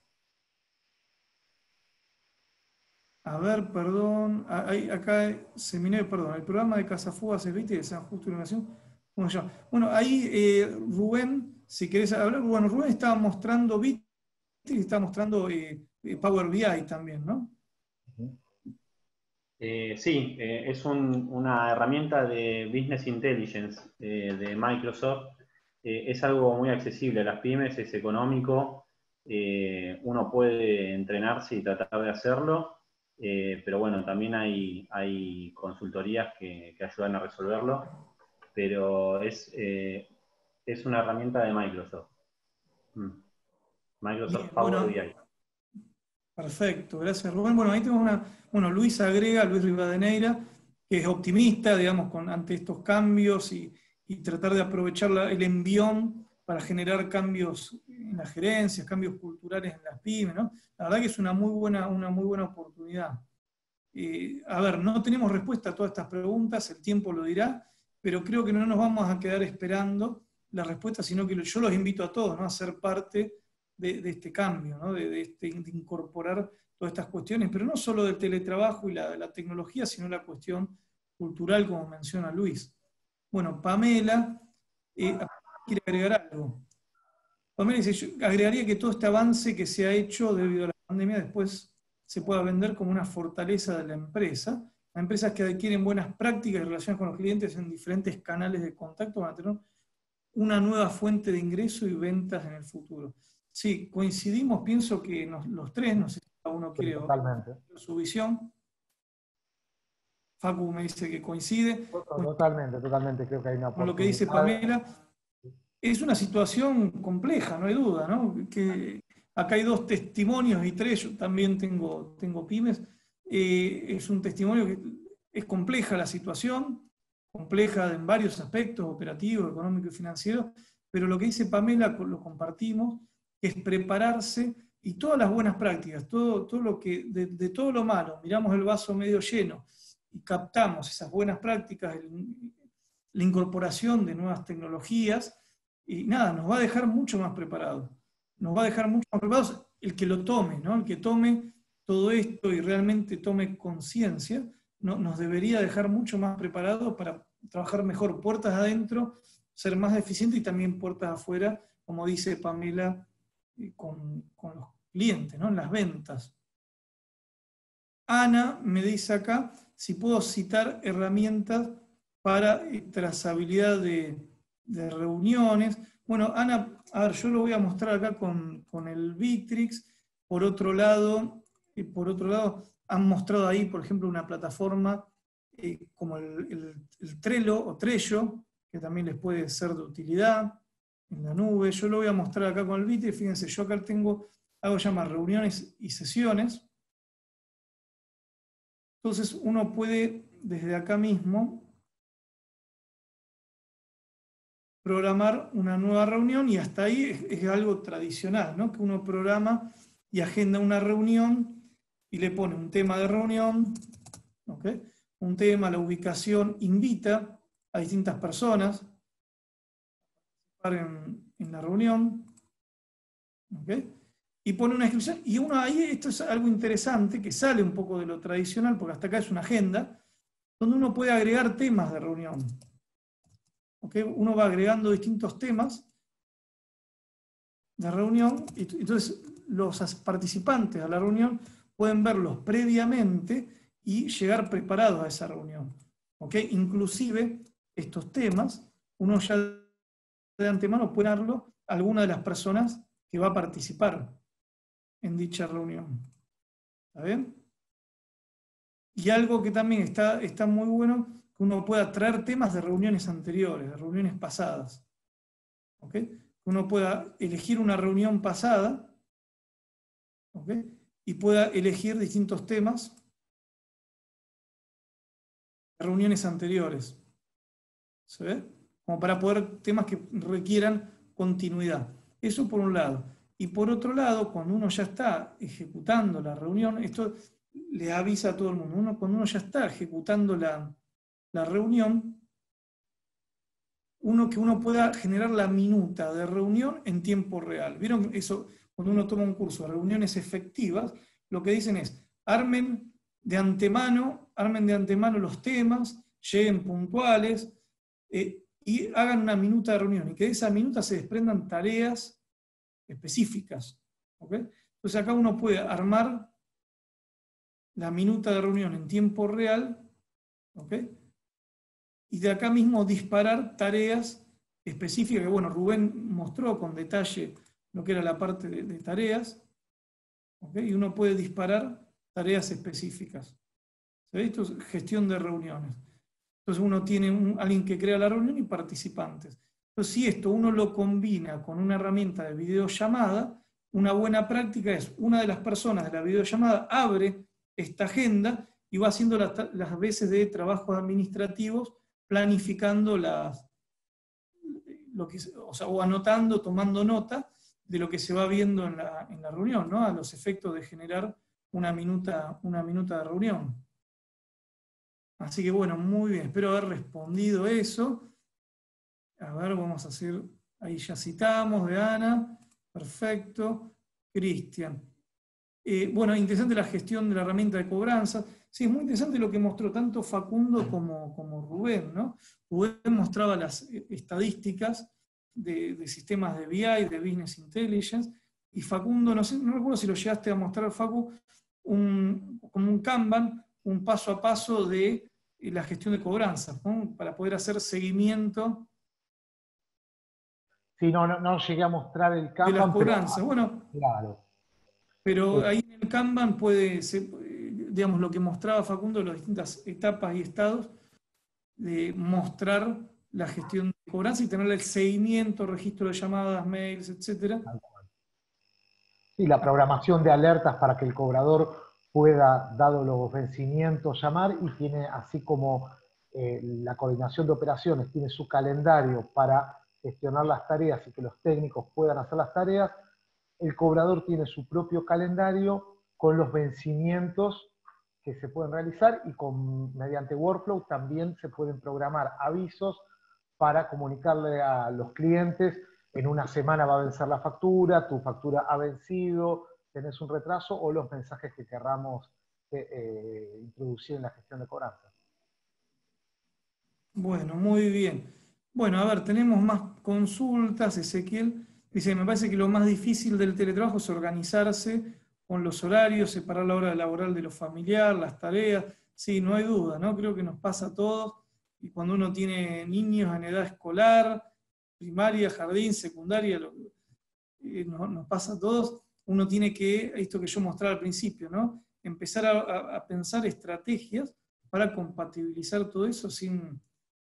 A ver, perdón, hay, acá seminario, perdón, el programa de Cazafugas es ¿viste? De San Justo y Iluminación. Bueno, ya. Bueno, ahí eh, Rubén, si querés hablar, bueno, Rubén estaba mostrando Bit y estaba mostrando eh, Power B I también, ¿no? Eh, sí, eh, es un, una herramienta de Business Intelligence eh, de Microsoft. Eh, es algo muy accesible a las pymes, es económico, eh, uno puede entrenarse y tratar de hacerlo, eh, pero bueno, también hay, hay consultorías que, que ayudan a resolverlo, pero es, eh, es una herramienta de Microsoft. Mm. Microsoft Bien, Power bueno, B I. perfecto, gracias Rubén. Bueno, ahí tenemos una, bueno, Luis agrega, Luis Rivadeneira, que es optimista, digamos, con, ante estos cambios y, y tratar de aprovechar la, el envión para generar cambios en las gerencias, cambios culturales en las pymes, ¿no? La verdad que es una muy buena, una muy buena oportunidad. Eh, a ver, no tenemos respuesta a todas estas preguntas, el tiempo lo dirá, pero creo que no nos vamos a quedar esperando la respuesta, sino que yo los invito a todos, ¿no?, a ser parte de, de este cambio, ¿no?, de, de, este, de incorporar todas estas cuestiones, pero no solo del teletrabajo y la, la tecnología, sino la cuestión cultural, como menciona Luis. Bueno, Pamela eh, quiere agregar algo. Pamela dice, yo agregaría que todo este avance que se ha hecho debido a la pandemia después se pueda vender como una fortaleza de la empresa. Las empresas que adquieren buenas prácticas y relaciones con los clientes en diferentes canales de contacto van a tener una nueva fuente de ingreso y ventas en el futuro. Sí, coincidimos, pienso que nos, los tres, no sé si cada uno quiere Totalmente. su visión. Facu me dice que coincide. Totalmente, totalmente, creo que hay una Con lo que oportunidad. dice Pamela, es una situación compleja, no hay duda, ¿no? Que acá hay dos testimonios y tres, yo también tengo, tengo pymes. Eh, es un testimonio que es compleja la situación, compleja en varios aspectos, operativos, económicos y financieros, pero lo que dice Pamela lo compartimos, que es prepararse y todas las buenas prácticas, todo, todo lo que, de, de todo lo malo, miramos el vaso medio lleno y captamos esas buenas prácticas, el, la incorporación de nuevas tecnologías, y nada, nos va a dejar mucho más preparados. Nos va a dejar mucho más preparados el que lo tome, ¿no? El que tome todo esto y realmente tome conciencia, ¿no? Nos debería dejar mucho más preparados para trabajar mejor puertas adentro, ser más eficiente y también puertas afuera, como dice Pamela, con, con los clientes, ¿no? En las ventas. Ana me dice acá si puedo citar herramientas para trazabilidad de, de reuniones. Bueno, Ana, a ver, yo lo voy a mostrar acá con, con el Bitrix. Por otro lado, eh, por otro lado, han mostrado ahí, por ejemplo, una plataforma eh, como el, el, el Trello o Trello, que también les puede ser de utilidad en la nube. Yo lo voy a mostrar acá con el Bitrix. Fíjense, yo acá tengo algo que se llama reuniones y sesiones. Entonces uno puede, desde acá mismo, programar una nueva reunión y hasta ahí es, es algo tradicional, ¿no? Que uno programa y agenda una reunión y le pone un tema de reunión, ¿okay? Un tema, la ubicación, invita a distintas personas a participar en, en la reunión, ¿okay? Y pone una descripción, y uno ahí, esto es algo interesante, que sale un poco de lo tradicional, porque hasta acá es una agenda, donde uno puede agregar temas de reunión. ¿Okay? Uno va agregando distintos temas de reunión, y entonces los participantes a la reunión pueden verlos previamente y llegar preparados a esa reunión. ¿Okay? Inclusive estos temas, uno ya de antemano puede darlo a alguna de las personas que va a participar en dicha reunión. ¿Está bien? Y algo que también está, está muy bueno, que uno pueda traer temas de reuniones anteriores, de reuniones pasadas. ¿Okay? Que uno pueda elegir una reunión pasada, ¿okay? Y pueda elegir distintos temas de reuniones anteriores. ¿Se ve? Como para poder, temas que requieran continuidad. Eso por un lado. Y por otro lado, cuando uno ya está ejecutando la reunión, esto le avisa a todo el mundo, uno, cuando uno ya está ejecutando la, la reunión, uno que uno pueda generar la minuta de reunión en tiempo real. ¿Vieron eso? Cuando uno toma un curso de reuniones efectivas, lo que dicen es, armen de antemano, armen de antemano los temas, lleguen puntuales, eh, y hagan una minuta de reunión, y que de esa minuta se desprendan tareas específicas. ¿Okay? Entonces acá uno puede armar la minuta de reunión en tiempo real, ¿okay? Y de acá mismo disparar tareas específicas, que bueno, Rubén mostró con detalle lo que era la parte de, de tareas, ¿okay? Y uno puede disparar tareas específicas. ¿Sí? Esto es gestión de reuniones. Entonces uno tiene un, alguien que crea la reunión y participantes. Entonces si esto uno lo combina con una herramienta de videollamada, una buena práctica es, una de las personas de la videollamada abre esta agenda y va haciendo las, las veces de trabajos administrativos, planificando las, lo que, o sea, o anotando, tomando nota de lo que se va viendo en la, en la reunión, ¿no? A los efectos de generar una minuta, una minuta de reunión. Así que bueno, muy bien, espero haber respondido eso. A ver, vamos a hacer, ahí ya citamos de Ana, perfecto. Cristian. Eh, bueno, interesante la gestión de la herramienta de cobranza. Sí, es muy interesante lo que mostró tanto Facundo como, como Rubén, ¿no? Rubén mostraba las estadísticas de, de sistemas de B I, de Business Intelligence, y Facundo, no sé, no recuerdo si lo llegaste a mostrar, Facu, un, como un Kanban, un paso a paso de la gestión de cobranzas, ¿no? Para poder hacer seguimiento. Sí, no, no, no llegué a mostrar el Kanban, de las cobranzas. Pero, bueno, claro. Pero ahí en el Kanban puede ser, digamos, lo que mostraba Facundo, las distintas etapas y estados, de mostrar la gestión de cobranza y tener el seguimiento, registro de llamadas, mails, etcétera. Sí, la programación de alertas para que el cobrador pueda, dado los vencimientos, llamar, y tiene, así como eh, la coordinación de operaciones tiene su calendario para gestionar las tareas y que los técnicos puedan hacer las tareas, el cobrador tiene su propio calendario con los vencimientos que se pueden realizar, y con, mediante workflow también se pueden programar avisos para comunicarle a los clientes, en una semana va a vencer la factura, tu factura ha vencido, tenés un retraso, o los mensajes que querramos eh, eh, introducir en la gestión de cobranza. Bueno, muy bien. Bueno, a ver, tenemos más consultas. Ezequiel dice, me parece que lo más difícil del teletrabajo es organizarse con los horarios, separar la hora laboral de lo familiar, las tareas. Sí, no hay duda, ¿no? Creo que nos pasa a todos. Y cuando uno tiene niños en edad escolar, primaria, jardín, secundaria, lo, eh, no, nos pasa a todos, uno tiene que, esto que yo mostraba al principio, ¿no? Empezar a, a, a pensar estrategias para compatibilizar todo eso sin,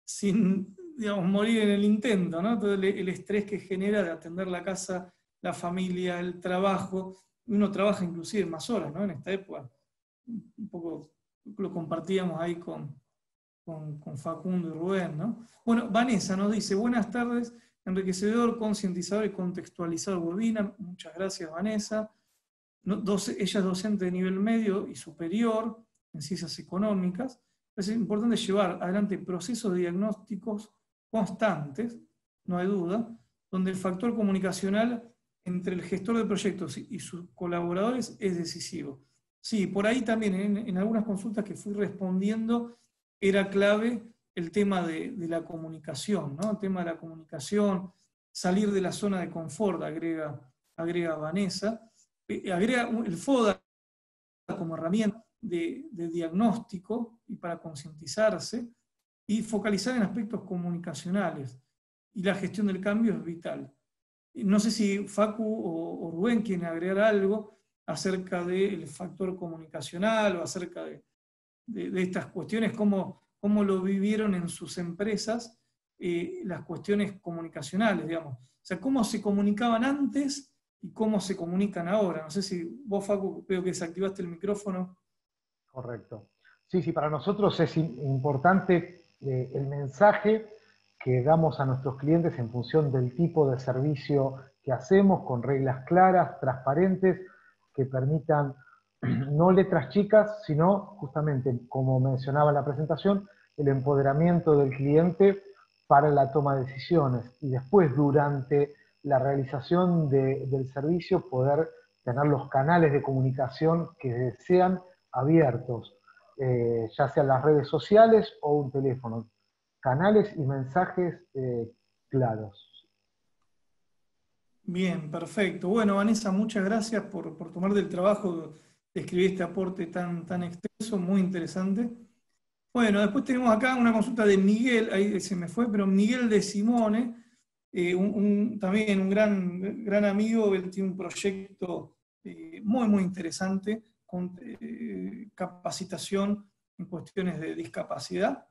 sin digamos, morir en el intento, ¿no? Todo el, el estrés que genera de atender la casa, la familia, el trabajo. Uno trabaja inclusive más horas, ¿no? En esta época. Un poco lo compartíamos ahí con, con, con Facundo y Rubén, ¿no? Bueno, Vanessa nos dice, buenas tardes, enriquecedor, concientizador y contextualizador webinar. Muchas gracias, Vanessa. No, doce, ella es docente de nivel medio y superior en ciencias económicas. Es importante llevar adelante procesos diagnósticos constantes, no hay duda, donde el factor comunicacional entre el gestor de proyectos y sus colaboradores es decisivo. Sí, por ahí también en, en algunas consultas que fui respondiendo era clave el tema de, de la comunicación, ¿no? El tema de la comunicación, salir de la zona de confort, agrega, agrega Vanessa, eh, agrega el FODA como herramienta de, de diagnóstico y para concientizarse, y focalizar en aspectos comunicacionales. Y la gestión del cambio es vital. No sé si Facu o, o Rubén quieren agregar algo acerca del factor comunicacional o acerca de, de, de estas cuestiones, cómo, cómo lo vivieron en sus empresas, eh, las cuestiones comunicacionales, digamos. O sea, cómo se comunicaban antes y cómo se comunican ahora. No sé si vos, Facu, veo que desactivaste el micrófono. Correcto. Sí, sí, para nosotros es importante eh, el mensaje que damos a nuestros clientes en función del tipo de servicio que hacemos, con reglas claras, transparentes, que permitan no letras chicas, sino justamente, como mencionaba en la presentación, el empoderamiento del cliente para la toma de decisiones y después, durante la realización de, del servicio, poder tener los canales de comunicación que sean abiertos, eh, ya sean las redes sociales o un teléfono. Canales y mensajes eh, claros. Bien, perfecto. Bueno, Vanessa, muchas gracias por, por tomar del trabajo de escribir este aporte tan, tan extenso, muy interesante. Bueno, después tenemos acá una consulta de Miguel, ahí se me fue, pero Miguel de Simone, eh, un, un, también un gran, gran amigo, él tiene un proyecto eh, muy, muy interesante con eh, capacitación en cuestiones de discapacidad.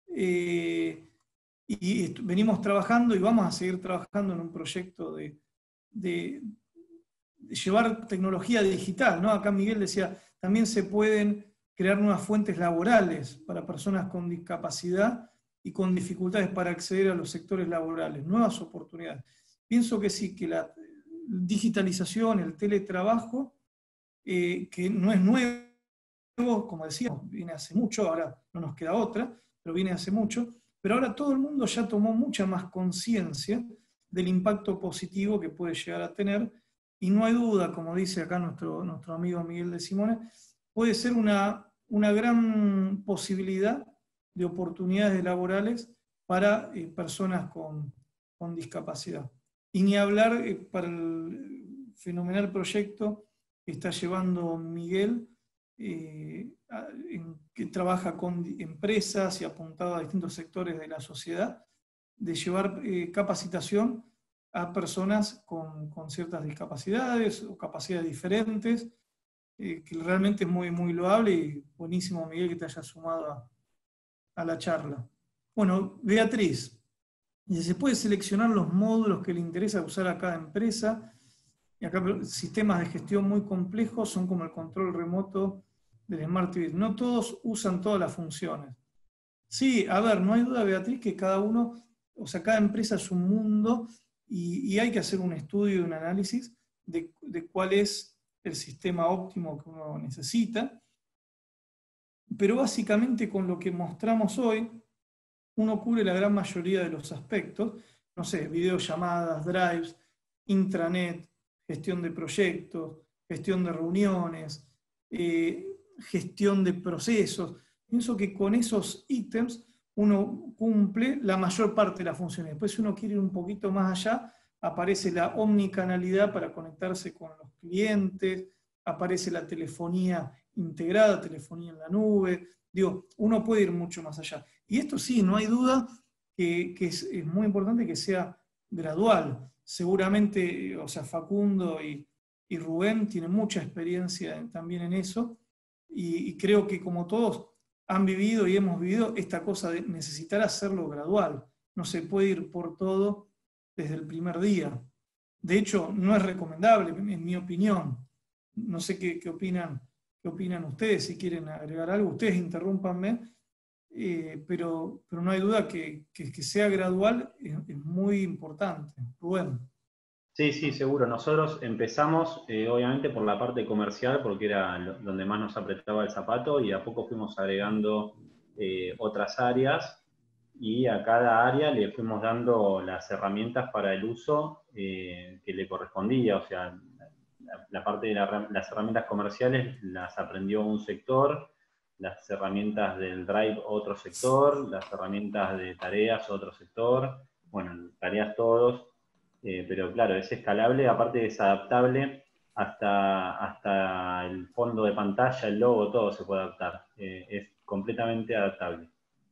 Eh, y venimos trabajando y vamos a seguir trabajando en un proyecto de, de, de llevar tecnología digital, ¿no? Acá Miguel decía, también se pueden crear nuevas fuentes laborales para personas con discapacidad y con dificultades para acceder a los sectores laborales, nuevas oportunidades. Pienso que sí, que la digitalización, el teletrabajo, eh, que no es nuevo, como decíamos, viene hace mucho, ahora no nos queda otra, pero viene hace mucho, pero ahora todo el mundo ya tomó mucha más conciencia del impacto positivo que puede llegar a tener, y no hay duda, como dice acá nuestro, nuestro amigo Miguel de Simone, puede ser una, una gran posibilidad de oportunidades laborales para eh, personas con, con discapacidad. Y ni hablar eh, para el fenomenal proyecto que está llevando Miguel, eh, en, que trabaja con empresas y apuntado a distintos sectores de la sociedad, de llevar eh, capacitación a personas con, con ciertas discapacidades o capacidades diferentes, eh, que realmente es muy, muy loable, y buenísimo, Miguel, que te hayas sumado a, a la charla. Bueno, Beatriz, se puede seleccionar los módulos que le interesa usar a cada empresa, y acá sistemas de gestión muy complejos son como el control remoto del Smart T V. No todos usan todas las funciones. Sí, a ver, no hay duda, Beatriz, que cada uno, o sea, cada empresa es un mundo, y, y hay que hacer un estudio y un análisis de, de cuál es el sistema óptimo que uno necesita. Pero básicamente con lo que mostramos hoy, uno cubre la gran mayoría de los aspectos, no sé, videollamadas, drives, intranet, gestión de proyectos, gestión de reuniones, eh, gestión de procesos. Pienso que con esos ítems uno cumple la mayor parte de las funciones. Después, si uno quiere ir un poquito más allá, aparece la omnicanalidad para conectarse con los clientes, aparece la telefonía integrada, telefonía en la nube. Digo, uno puede ir mucho más allá. Y esto sí, no hay duda que, que es, es muy importante que sea gradual. Seguramente, o sea, Facundo y, y Rubén tienen mucha experiencia también en eso, y, y creo que como todos han vivido y hemos vivido esta cosa de necesitar hacerlo gradual. No se puede ir por todo desde el primer día. De hecho, no es recomendable, en mi opinión. No sé qué, qué opinan, qué opinan ustedes, si quieren agregar algo, ustedes interrúmpanme, eh, pero, pero no hay duda que, que, que sea gradual es, es muy importante. Rubén. Sí, sí, seguro. Nosotros empezamos, eh, obviamente, por la parte comercial, porque era lo, donde más nos apretaba el zapato, y a poco fuimos agregando eh, otras áreas, y a cada área le fuimos dando las herramientas para el uso eh, que le correspondía. O sea, la, la parte de la, las herramientas comerciales las aprendió un sector, las herramientas del Drive otro sector, las herramientas de tareas otro sector, bueno, tareas todos. Eh, pero claro, es escalable, aparte es adaptable hasta, hasta el fondo de pantalla, el logo, todo se puede adaptar. Eh, es completamente adaptable.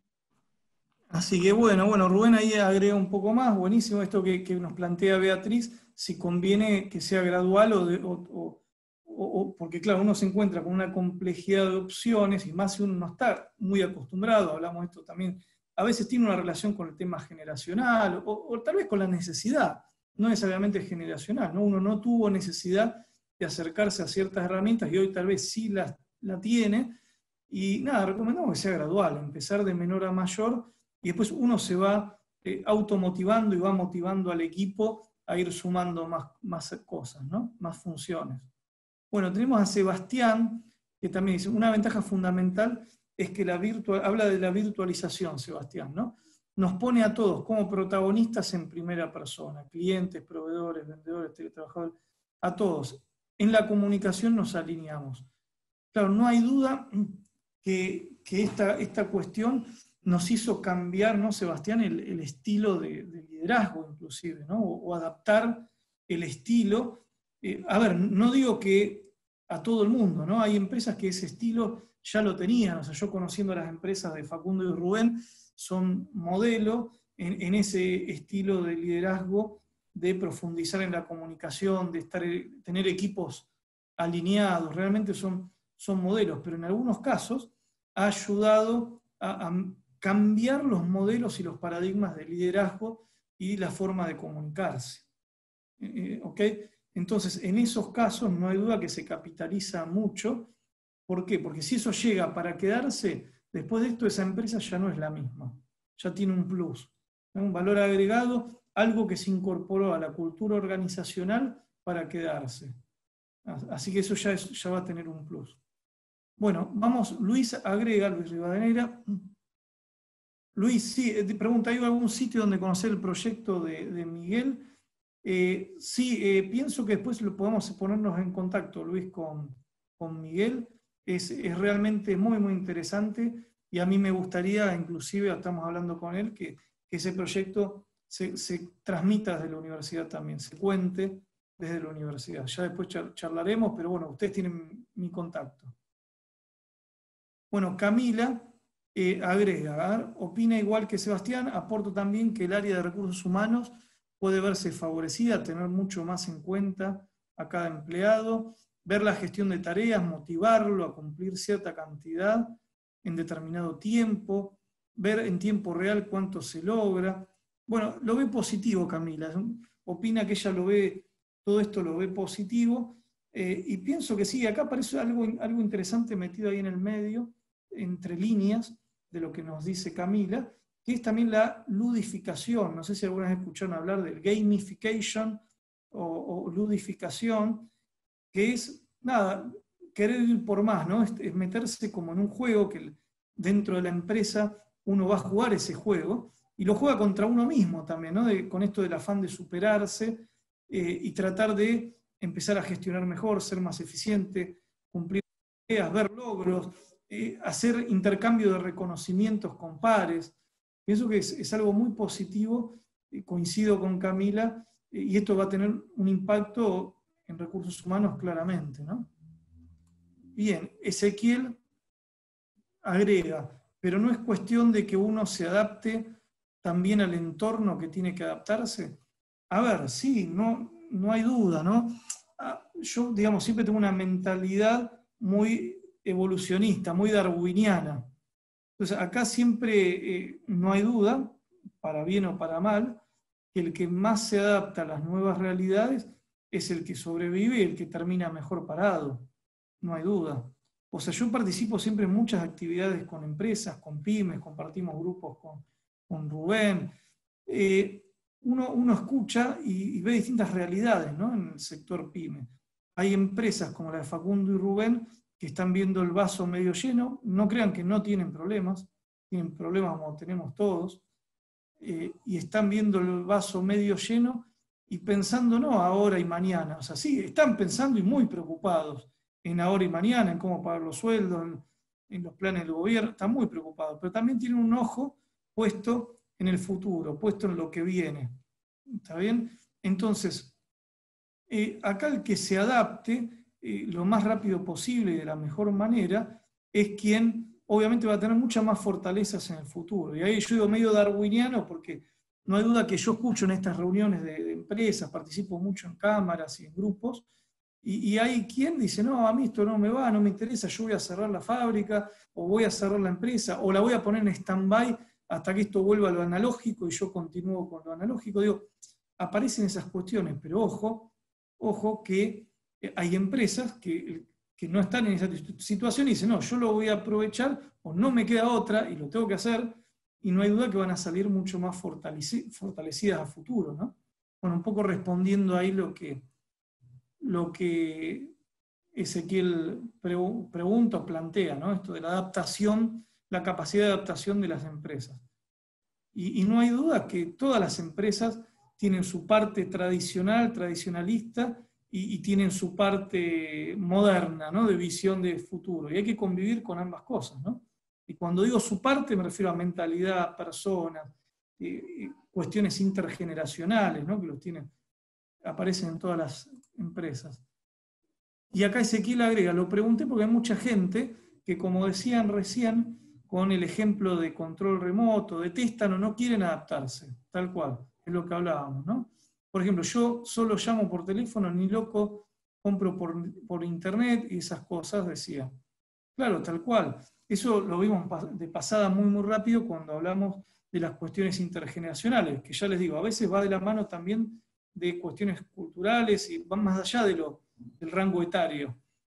Así que bueno, bueno, Rubén ahí agrega un poco más, buenísimo esto que, que nos plantea Beatriz, si conviene que sea gradual o, de, o, o, o, porque claro, uno se encuentra con una complejidad de opciones, y más si uno no está muy acostumbrado, hablamos de esto también, a veces tiene una relación con el tema generacional, o, o tal vez con la necesidad, no necesariamente generacional, ¿no? Uno no tuvo necesidad de acercarse a ciertas herramientas y hoy tal vez sí la, la tiene, y nada, recomendamos que sea gradual, empezar de menor a mayor, y después uno se va eh, automotivando y va motivando al equipo a ir sumando más, más cosas, ¿no? Más funciones. Bueno, tenemos a Sebastián, que también dice, una ventaja fundamental es que la virtual, habla de la virtualización, Sebastián, ¿no? Nos pone a todos como protagonistas en primera persona, clientes, proveedores, vendedores, teletrabajadores, a todos. En la comunicación nos alineamos. Claro, no hay duda que, que esta, esta cuestión nos hizo cambiar, ¿no, Sebastián?, el, el estilo de, de liderazgo inclusive, ¿no? O, o adaptar el estilo. Eh, a ver, no digo que a todo el mundo, ¿no? Hay empresas que ese estilo ya lo tenían. O sea, yo conociendo a las empresas de Facundo y Rubén, son modelo en, en ese estilo de liderazgo, de profundizar en la comunicación, de estar, tener equipos alineados, realmente son, son modelos, pero en algunos casos ha ayudado a, a cambiar los modelos y los paradigmas de liderazgo y la forma de comunicarse. Eh, ¿ok? Entonces, en esos casos no hay duda que se capitaliza mucho. ¿Por qué? Porque si eso llega para quedarse, después de esto esa empresa ya no es la misma, ya tiene un plus, ¿no? Un valor agregado, algo que se incorporó a la cultura organizacional para quedarse. Así que eso ya, es, ya va a tener un plus. Bueno, vamos, Luis agrega, Luis Rivadeneira. Luis, sí, te pregunta, ¿hay algún sitio donde conocer el proyecto de, de Miguel? Eh, sí, eh, pienso que después lo podemos ponernos en contacto, Luis, con, con Miguel. Es, es realmente muy, muy interesante, y a mí me gustaría, inclusive, estamos hablando con él, que, que ese proyecto se, se transmita desde la universidad también, se cuente desde la universidad. Ya después charlaremos, pero bueno, ustedes tienen mi contacto. Bueno, Camila eh, agrega, ¿eh? Opina igual que Sebastián, aporto también que el área de recursos humanos puede verse favorecida, tener mucho más en cuenta a cada empleado, ver la gestión de tareas, motivarlo a cumplir cierta cantidad en determinado tiempo, ver en tiempo real cuánto se logra. Bueno, lo ve positivo Camila, opina que ella lo ve, todo esto lo ve positivo, eh, y pienso que sí, acá aparece algo, algo interesante metido ahí en el medio, entre líneas de lo que nos dice Camila, que es también la ludificación. No sé si alguna vez escucharon hablar del gamification o, o ludificación, que es, nada, querer ir por más, ¿no? Es, es meterse como en un juego que dentro de la empresa uno va a jugar ese juego, y lo juega contra uno mismo también, ¿no? De, con esto del afán de superarse eh, y tratar de empezar a gestionar mejor, ser más eficiente, cumplir tareas, ver logros, eh, hacer intercambio de reconocimientos con pares. Pienso que es, es algo muy positivo, eh, coincido con Camila, eh, y esto va a tener un impacto en recursos humanos claramente, ¿no? Bien, Ezequiel agrega, pero no es cuestión de que uno se adapte también al entorno que tiene que adaptarse. A ver, sí, no, no hay duda, ¿no? Yo, digamos, siempre tengo una mentalidad muy evolucionista, muy darwiniana. Entonces, acá siempre eh, no hay duda, para bien o para mal, que el que más se adapta a las nuevas realidades es el que sobrevive y el que termina mejor parado. No hay duda. O sea, yo participo siempre en muchas actividades con empresas, con pymes, compartimos grupos con, con Rubén. Eh, uno, uno escucha y, y ve distintas realidades, ¿no? En el sector pyme. Hay empresas como la de Facundo y Rubén que están viendo el vaso medio lleno. No crean que no tienen problemas, tienen problemas como tenemos todos, eh, y están viendo el vaso medio lleno y pensando no ahora y mañana. O sea, sí, están pensando y muy preocupados en ahora y mañana, en cómo pagar los sueldos, en, en los planes del gobierno, están muy preocupados, pero también tienen un ojo puesto en el futuro, puesto en lo que viene. ¿Está bien? Entonces, eh, acá el que se adapte eh, lo más rápido posible y de la mejor manera es quien obviamente va a tener muchas más fortalezas en el futuro. Y ahí yo digo medio darwiniano porque no hay duda que yo escucho en estas reuniones de, de empresas, participo mucho en cámaras y en grupos, y, y hay quien dice, no, a mí esto no me va, no me interesa, yo voy a cerrar la fábrica, o voy a cerrar la empresa, o la voy a poner en stand-by hasta que esto vuelva a lo analógico y yo continúo con lo analógico. Digo, aparecen esas cuestiones, pero ojo, ojo que hay empresas que, que no están en esa situación y dicen, no, yo lo voy a aprovechar o no me queda otra y lo tengo que hacer, y no hay duda que van a salir mucho más fortaleci fortalecidas a futuro, ¿no? Bueno, un poco respondiendo ahí lo que, lo que Ezequiel pre pregunta o plantea, ¿no? Esto de la adaptación, la capacidad de adaptación de las empresas. Y, y no hay duda que todas las empresas tienen su parte tradicional, tradicionalista, y, y tienen su parte moderna, ¿no? De visión de futuro. Y hay que convivir con ambas cosas, ¿no? Y cuando digo su parte me refiero a mentalidad, personas, eh, cuestiones intergeneracionales, ¿no? Que los tienen, aparecen en todas las empresas. Y acá Ezequiel agrega, lo pregunté porque hay mucha gente que, como decían recién, con el ejemplo de control remoto, detestan o no quieren adaptarse, tal cual, es lo que hablábamos, ¿no? Por ejemplo, yo solo llamo por teléfono, ni loco, compro por, por internet y esas cosas, decía. Claro, tal cual. Eso lo vimos de pasada muy, muy rápido cuando hablamos de las cuestiones intergeneracionales, que ya les digo, a veces va de la mano también de cuestiones culturales y van más allá de lo, del rango etario.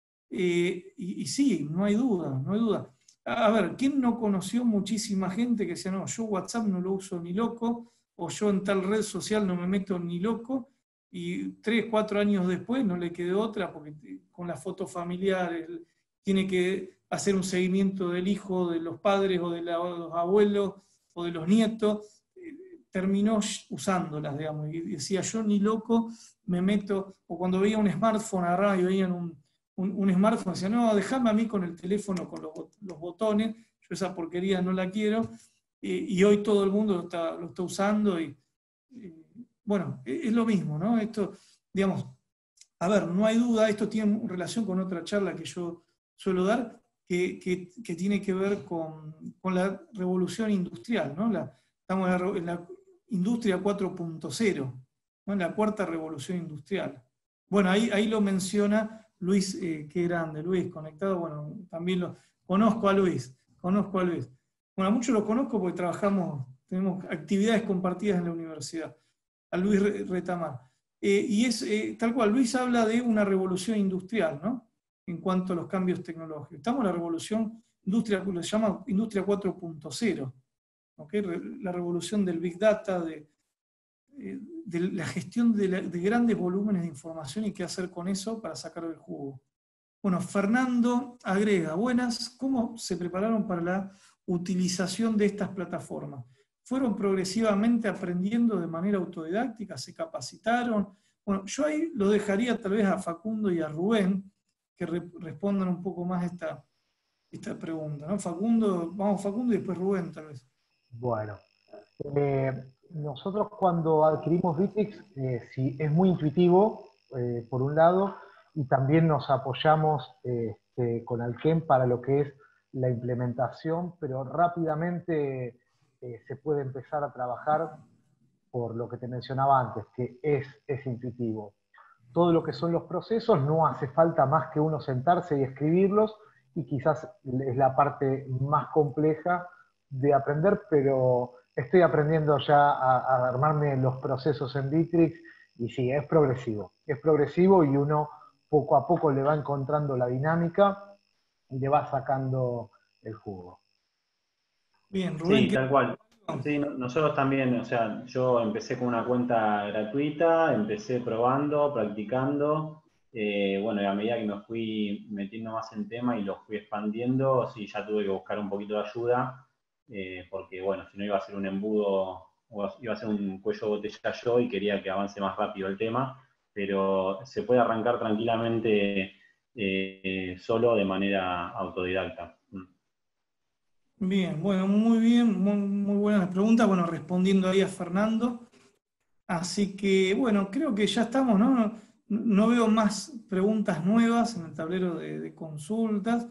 Eh, y, y sí, no hay duda, no hay duda. A ver, ¿quién no conoció muchísima gente que decía, no, yo WhatsApp no lo uso ni loco, o yo en tal red social no me meto ni loco, y tres, cuatro años después no le quedó otra, porque con las fotos familiares tiene que hacer un seguimiento del hijo, de los padres, o de, la, de los abuelos, o de los nietos, eh, terminó usándolas, digamos, y decía, yo ni loco me meto, o cuando veía un smartphone, agarraba y veían un Un, un smartphone, decía, no, déjame a mí con el teléfono, con los, los botones, yo esa porquería no la quiero, y, y hoy todo el mundo lo está, lo está usando, y, y bueno, es, es lo mismo, ¿no? Esto, digamos, a ver, no hay duda, esto tiene relación con otra charla que yo suelo dar, que, que, que tiene que ver con, con la revolución industrial, ¿no? La, estamos en la, en la industria cuatro punto cero, ¿no? En la cuarta revolución industrial. Bueno, ahí, ahí lo menciona Luis, eh, qué grande, Luis, conectado, bueno, también lo conozco a Luis, conozco a Luis. Bueno, a muchos lo conozco porque trabajamos, tenemos actividades compartidas en la universidad, a Luis Retamar. Eh, y es eh, tal cual, Luis habla de una revolución industrial, ¿no? En cuanto a los cambios tecnológicos. Estamos en la revolución industria, lo se llama industria cuatro punto cero, ¿okay? La revolución del Big Data, de, de la gestión de, la, de grandes volúmenes de información y qué hacer con eso para sacar el jugo. Bueno, Fernando agrega, buenas, ¿cómo se prepararon para la utilización de estas plataformas? ¿Fueron progresivamente aprendiendo de manera autodidáctica? ¿Se capacitaron? Bueno, yo ahí lo dejaría tal vez a Facundo y a Rubén, que re respondan un poco más esta, esta pregunta, ¿no? Facundo, vamos Facundo y después Rubén tal vez. Bueno, eh, nosotros cuando adquirimos Bitrix, eh, sí, es muy intuitivo, eh, por un lado, y también nos apoyamos eh, este, con Alkem para lo que es la implementación, pero rápidamente eh, se puede empezar a trabajar por lo que te mencionaba antes, que es, es intuitivo. Todo lo que son los procesos no hace falta más que uno sentarse y escribirlos, y quizás es la parte más compleja de aprender, pero estoy aprendiendo ya a, a armarme los procesos en Bitrix, y sí, es progresivo, es progresivo y uno poco a poco le va encontrando la dinámica y le va sacando el jugo. Bien, Rubén, Sí, ¿qué? tal cual. Sí, no- nosotros también, o sea, yo empecé con una cuenta gratuita, empecé probando, practicando, eh, bueno, y a medida que me fui metiendo más en tema y lo fui expandiendo, sí, ya tuve que buscar un poquito de ayuda, eh, porque, bueno, si no iba a ser un embudo, o iba a ser un cuello de botella yo y quería que avance más rápido el tema, pero se puede arrancar tranquilamente eh, solo de manera autodidacta. Mm. Bien, bueno, muy bien, muy, muy buenas las preguntas. Bueno, respondiendo ahí a Fernando. Así que, bueno, creo que ya estamos, ¿no? No, no veo más preguntas nuevas en el tablero de, de consultas.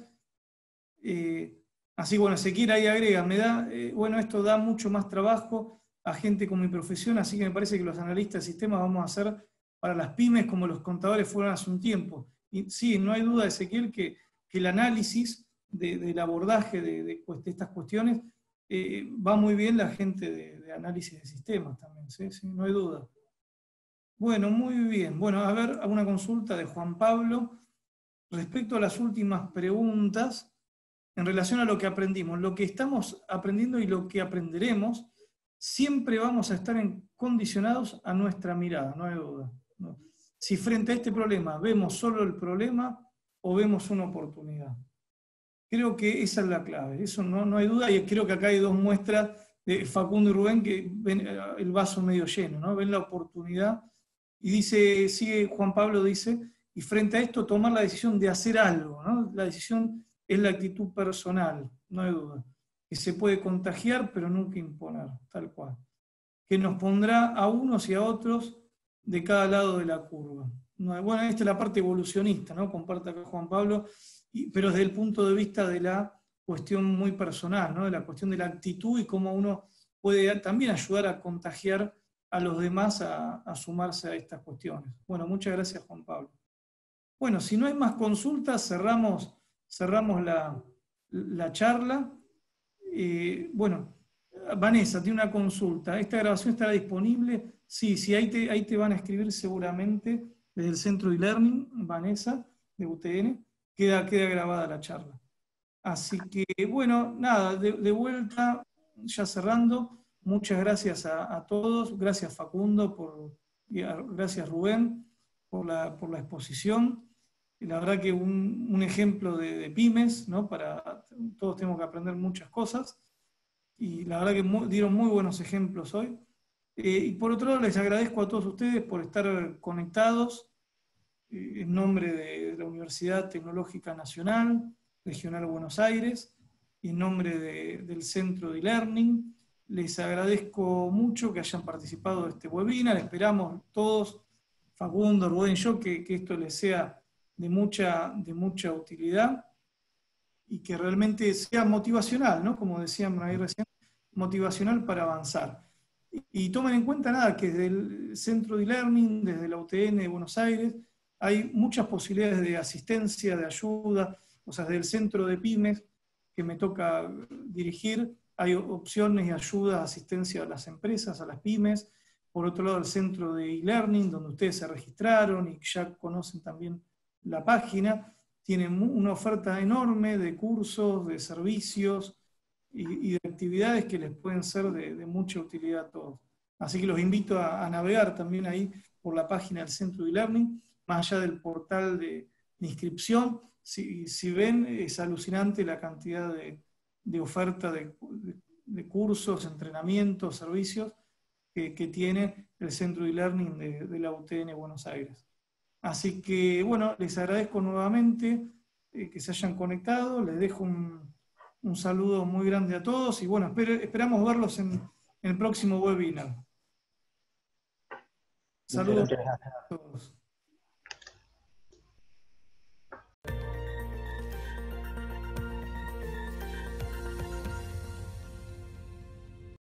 Eh, así, bueno, Ezequiel ahí agrega, me da, eh, bueno, esto da mucho más trabajo a gente con mi profesión, así que me parece que los analistas de sistemas vamos a hacer para las pymes como los contadores fueron hace un tiempo. Y sí, no hay duda, Ezequiel, que, que el análisis de, del abordaje de, de, de estas cuestiones eh, va muy bien la gente de, de análisis de sistemas también, ¿sí? Sí, no hay duda. Bueno, muy bien. Bueno, a ver, una consulta de Juan Pablo respecto a las últimas preguntas en relación a lo que aprendimos. Lo que estamos aprendiendo y lo que aprenderemos, siempre vamos a estar en, condicionados a nuestra mirada, no hay duda, ¿no? Si frente a este problema vemos solo el problema o vemos una oportunidad. Creo que esa es la clave, eso no, no hay duda, y creo que acá hay dos muestras de Facundo y Rubén que ven el vaso medio lleno, ¿no? Ven la oportunidad. Y dice, sigue Juan Pablo, dice, y frente a esto tomar la decisión de hacer algo, ¿no? La decisión es la actitud personal, no hay duda, que se puede contagiar pero nunca imponer, tal cual, que nos pondrá a unos y a otros de cada lado de la curva. Bueno, esta es la parte evolucionista, ¿no? Comparte acá Juan Pablo, y, pero desde el punto de vista de la cuestión muy personal, ¿no? De la cuestión de la actitud y cómo uno puede también ayudar a contagiar a los demás a, a sumarse a estas cuestiones. Bueno, muchas gracias Juan Pablo. Bueno, si no hay más consultas, cerramos, cerramos la, la charla. Eh, bueno, Vanessa, tiene una consulta. ¿Esta grabación estará disponible? Sí, sí, ahí te, ahí te van a escribir seguramente desde el centro de e-learning, Vanessa, de U T N, queda, queda grabada la charla. Así que, bueno, nada, de, de vuelta, ya cerrando, muchas gracias a, a todos, gracias Facundo, por, y a, gracias Rubén por la, por la exposición. Y la verdad que un, un ejemplo de, de pymes, ¿no? Para, todos tenemos que aprender muchas cosas, y la verdad que muy, dieron muy buenos ejemplos hoy. Eh, y por otro lado, les agradezco a todos ustedes por estar conectados eh, en nombre de la Universidad Tecnológica Nacional, Regional Buenos Aires, y en nombre de, del Centro de e-Learning. Les agradezco mucho que hayan participado de este webinar. Esperamos todos, Facundo, Rubén y yo, que, que esto les sea de mucha, de mucha utilidad y que realmente sea motivacional, ¿no? Como decían ahí recién, motivacional para avanzar. Y, y tomen en cuenta nada, que desde el Centro de e-Learning, desde la U T N de Buenos Aires, hay muchas posibilidades de asistencia, de ayuda, o sea, desde el Centro de Pymes, que me toca dirigir, hay opciones y ayudas, asistencia a las empresas, a las pymes. Por otro lado, el Centro de e-Learning, donde ustedes se registraron y ya conocen también la página, tienen una oferta enorme de cursos, de servicios y, y de actividades que les pueden ser de, de mucha utilidad a todos. Así que los invito a, a navegar también ahí por la página del Centro de e-Learning, más allá del portal de, de inscripción, si, si ven, es alucinante la cantidad de, de oferta de, de, de cursos, entrenamientos, servicios que, que tiene el Centro de e-Learning de, de la U T N Buenos Aires. Así que, bueno, les agradezco nuevamente eh, que se hayan conectado, les dejo un, un saludo muy grande a todos y, bueno, esper, esperamos verlos en, en el próximo webinar. Saludos a todos.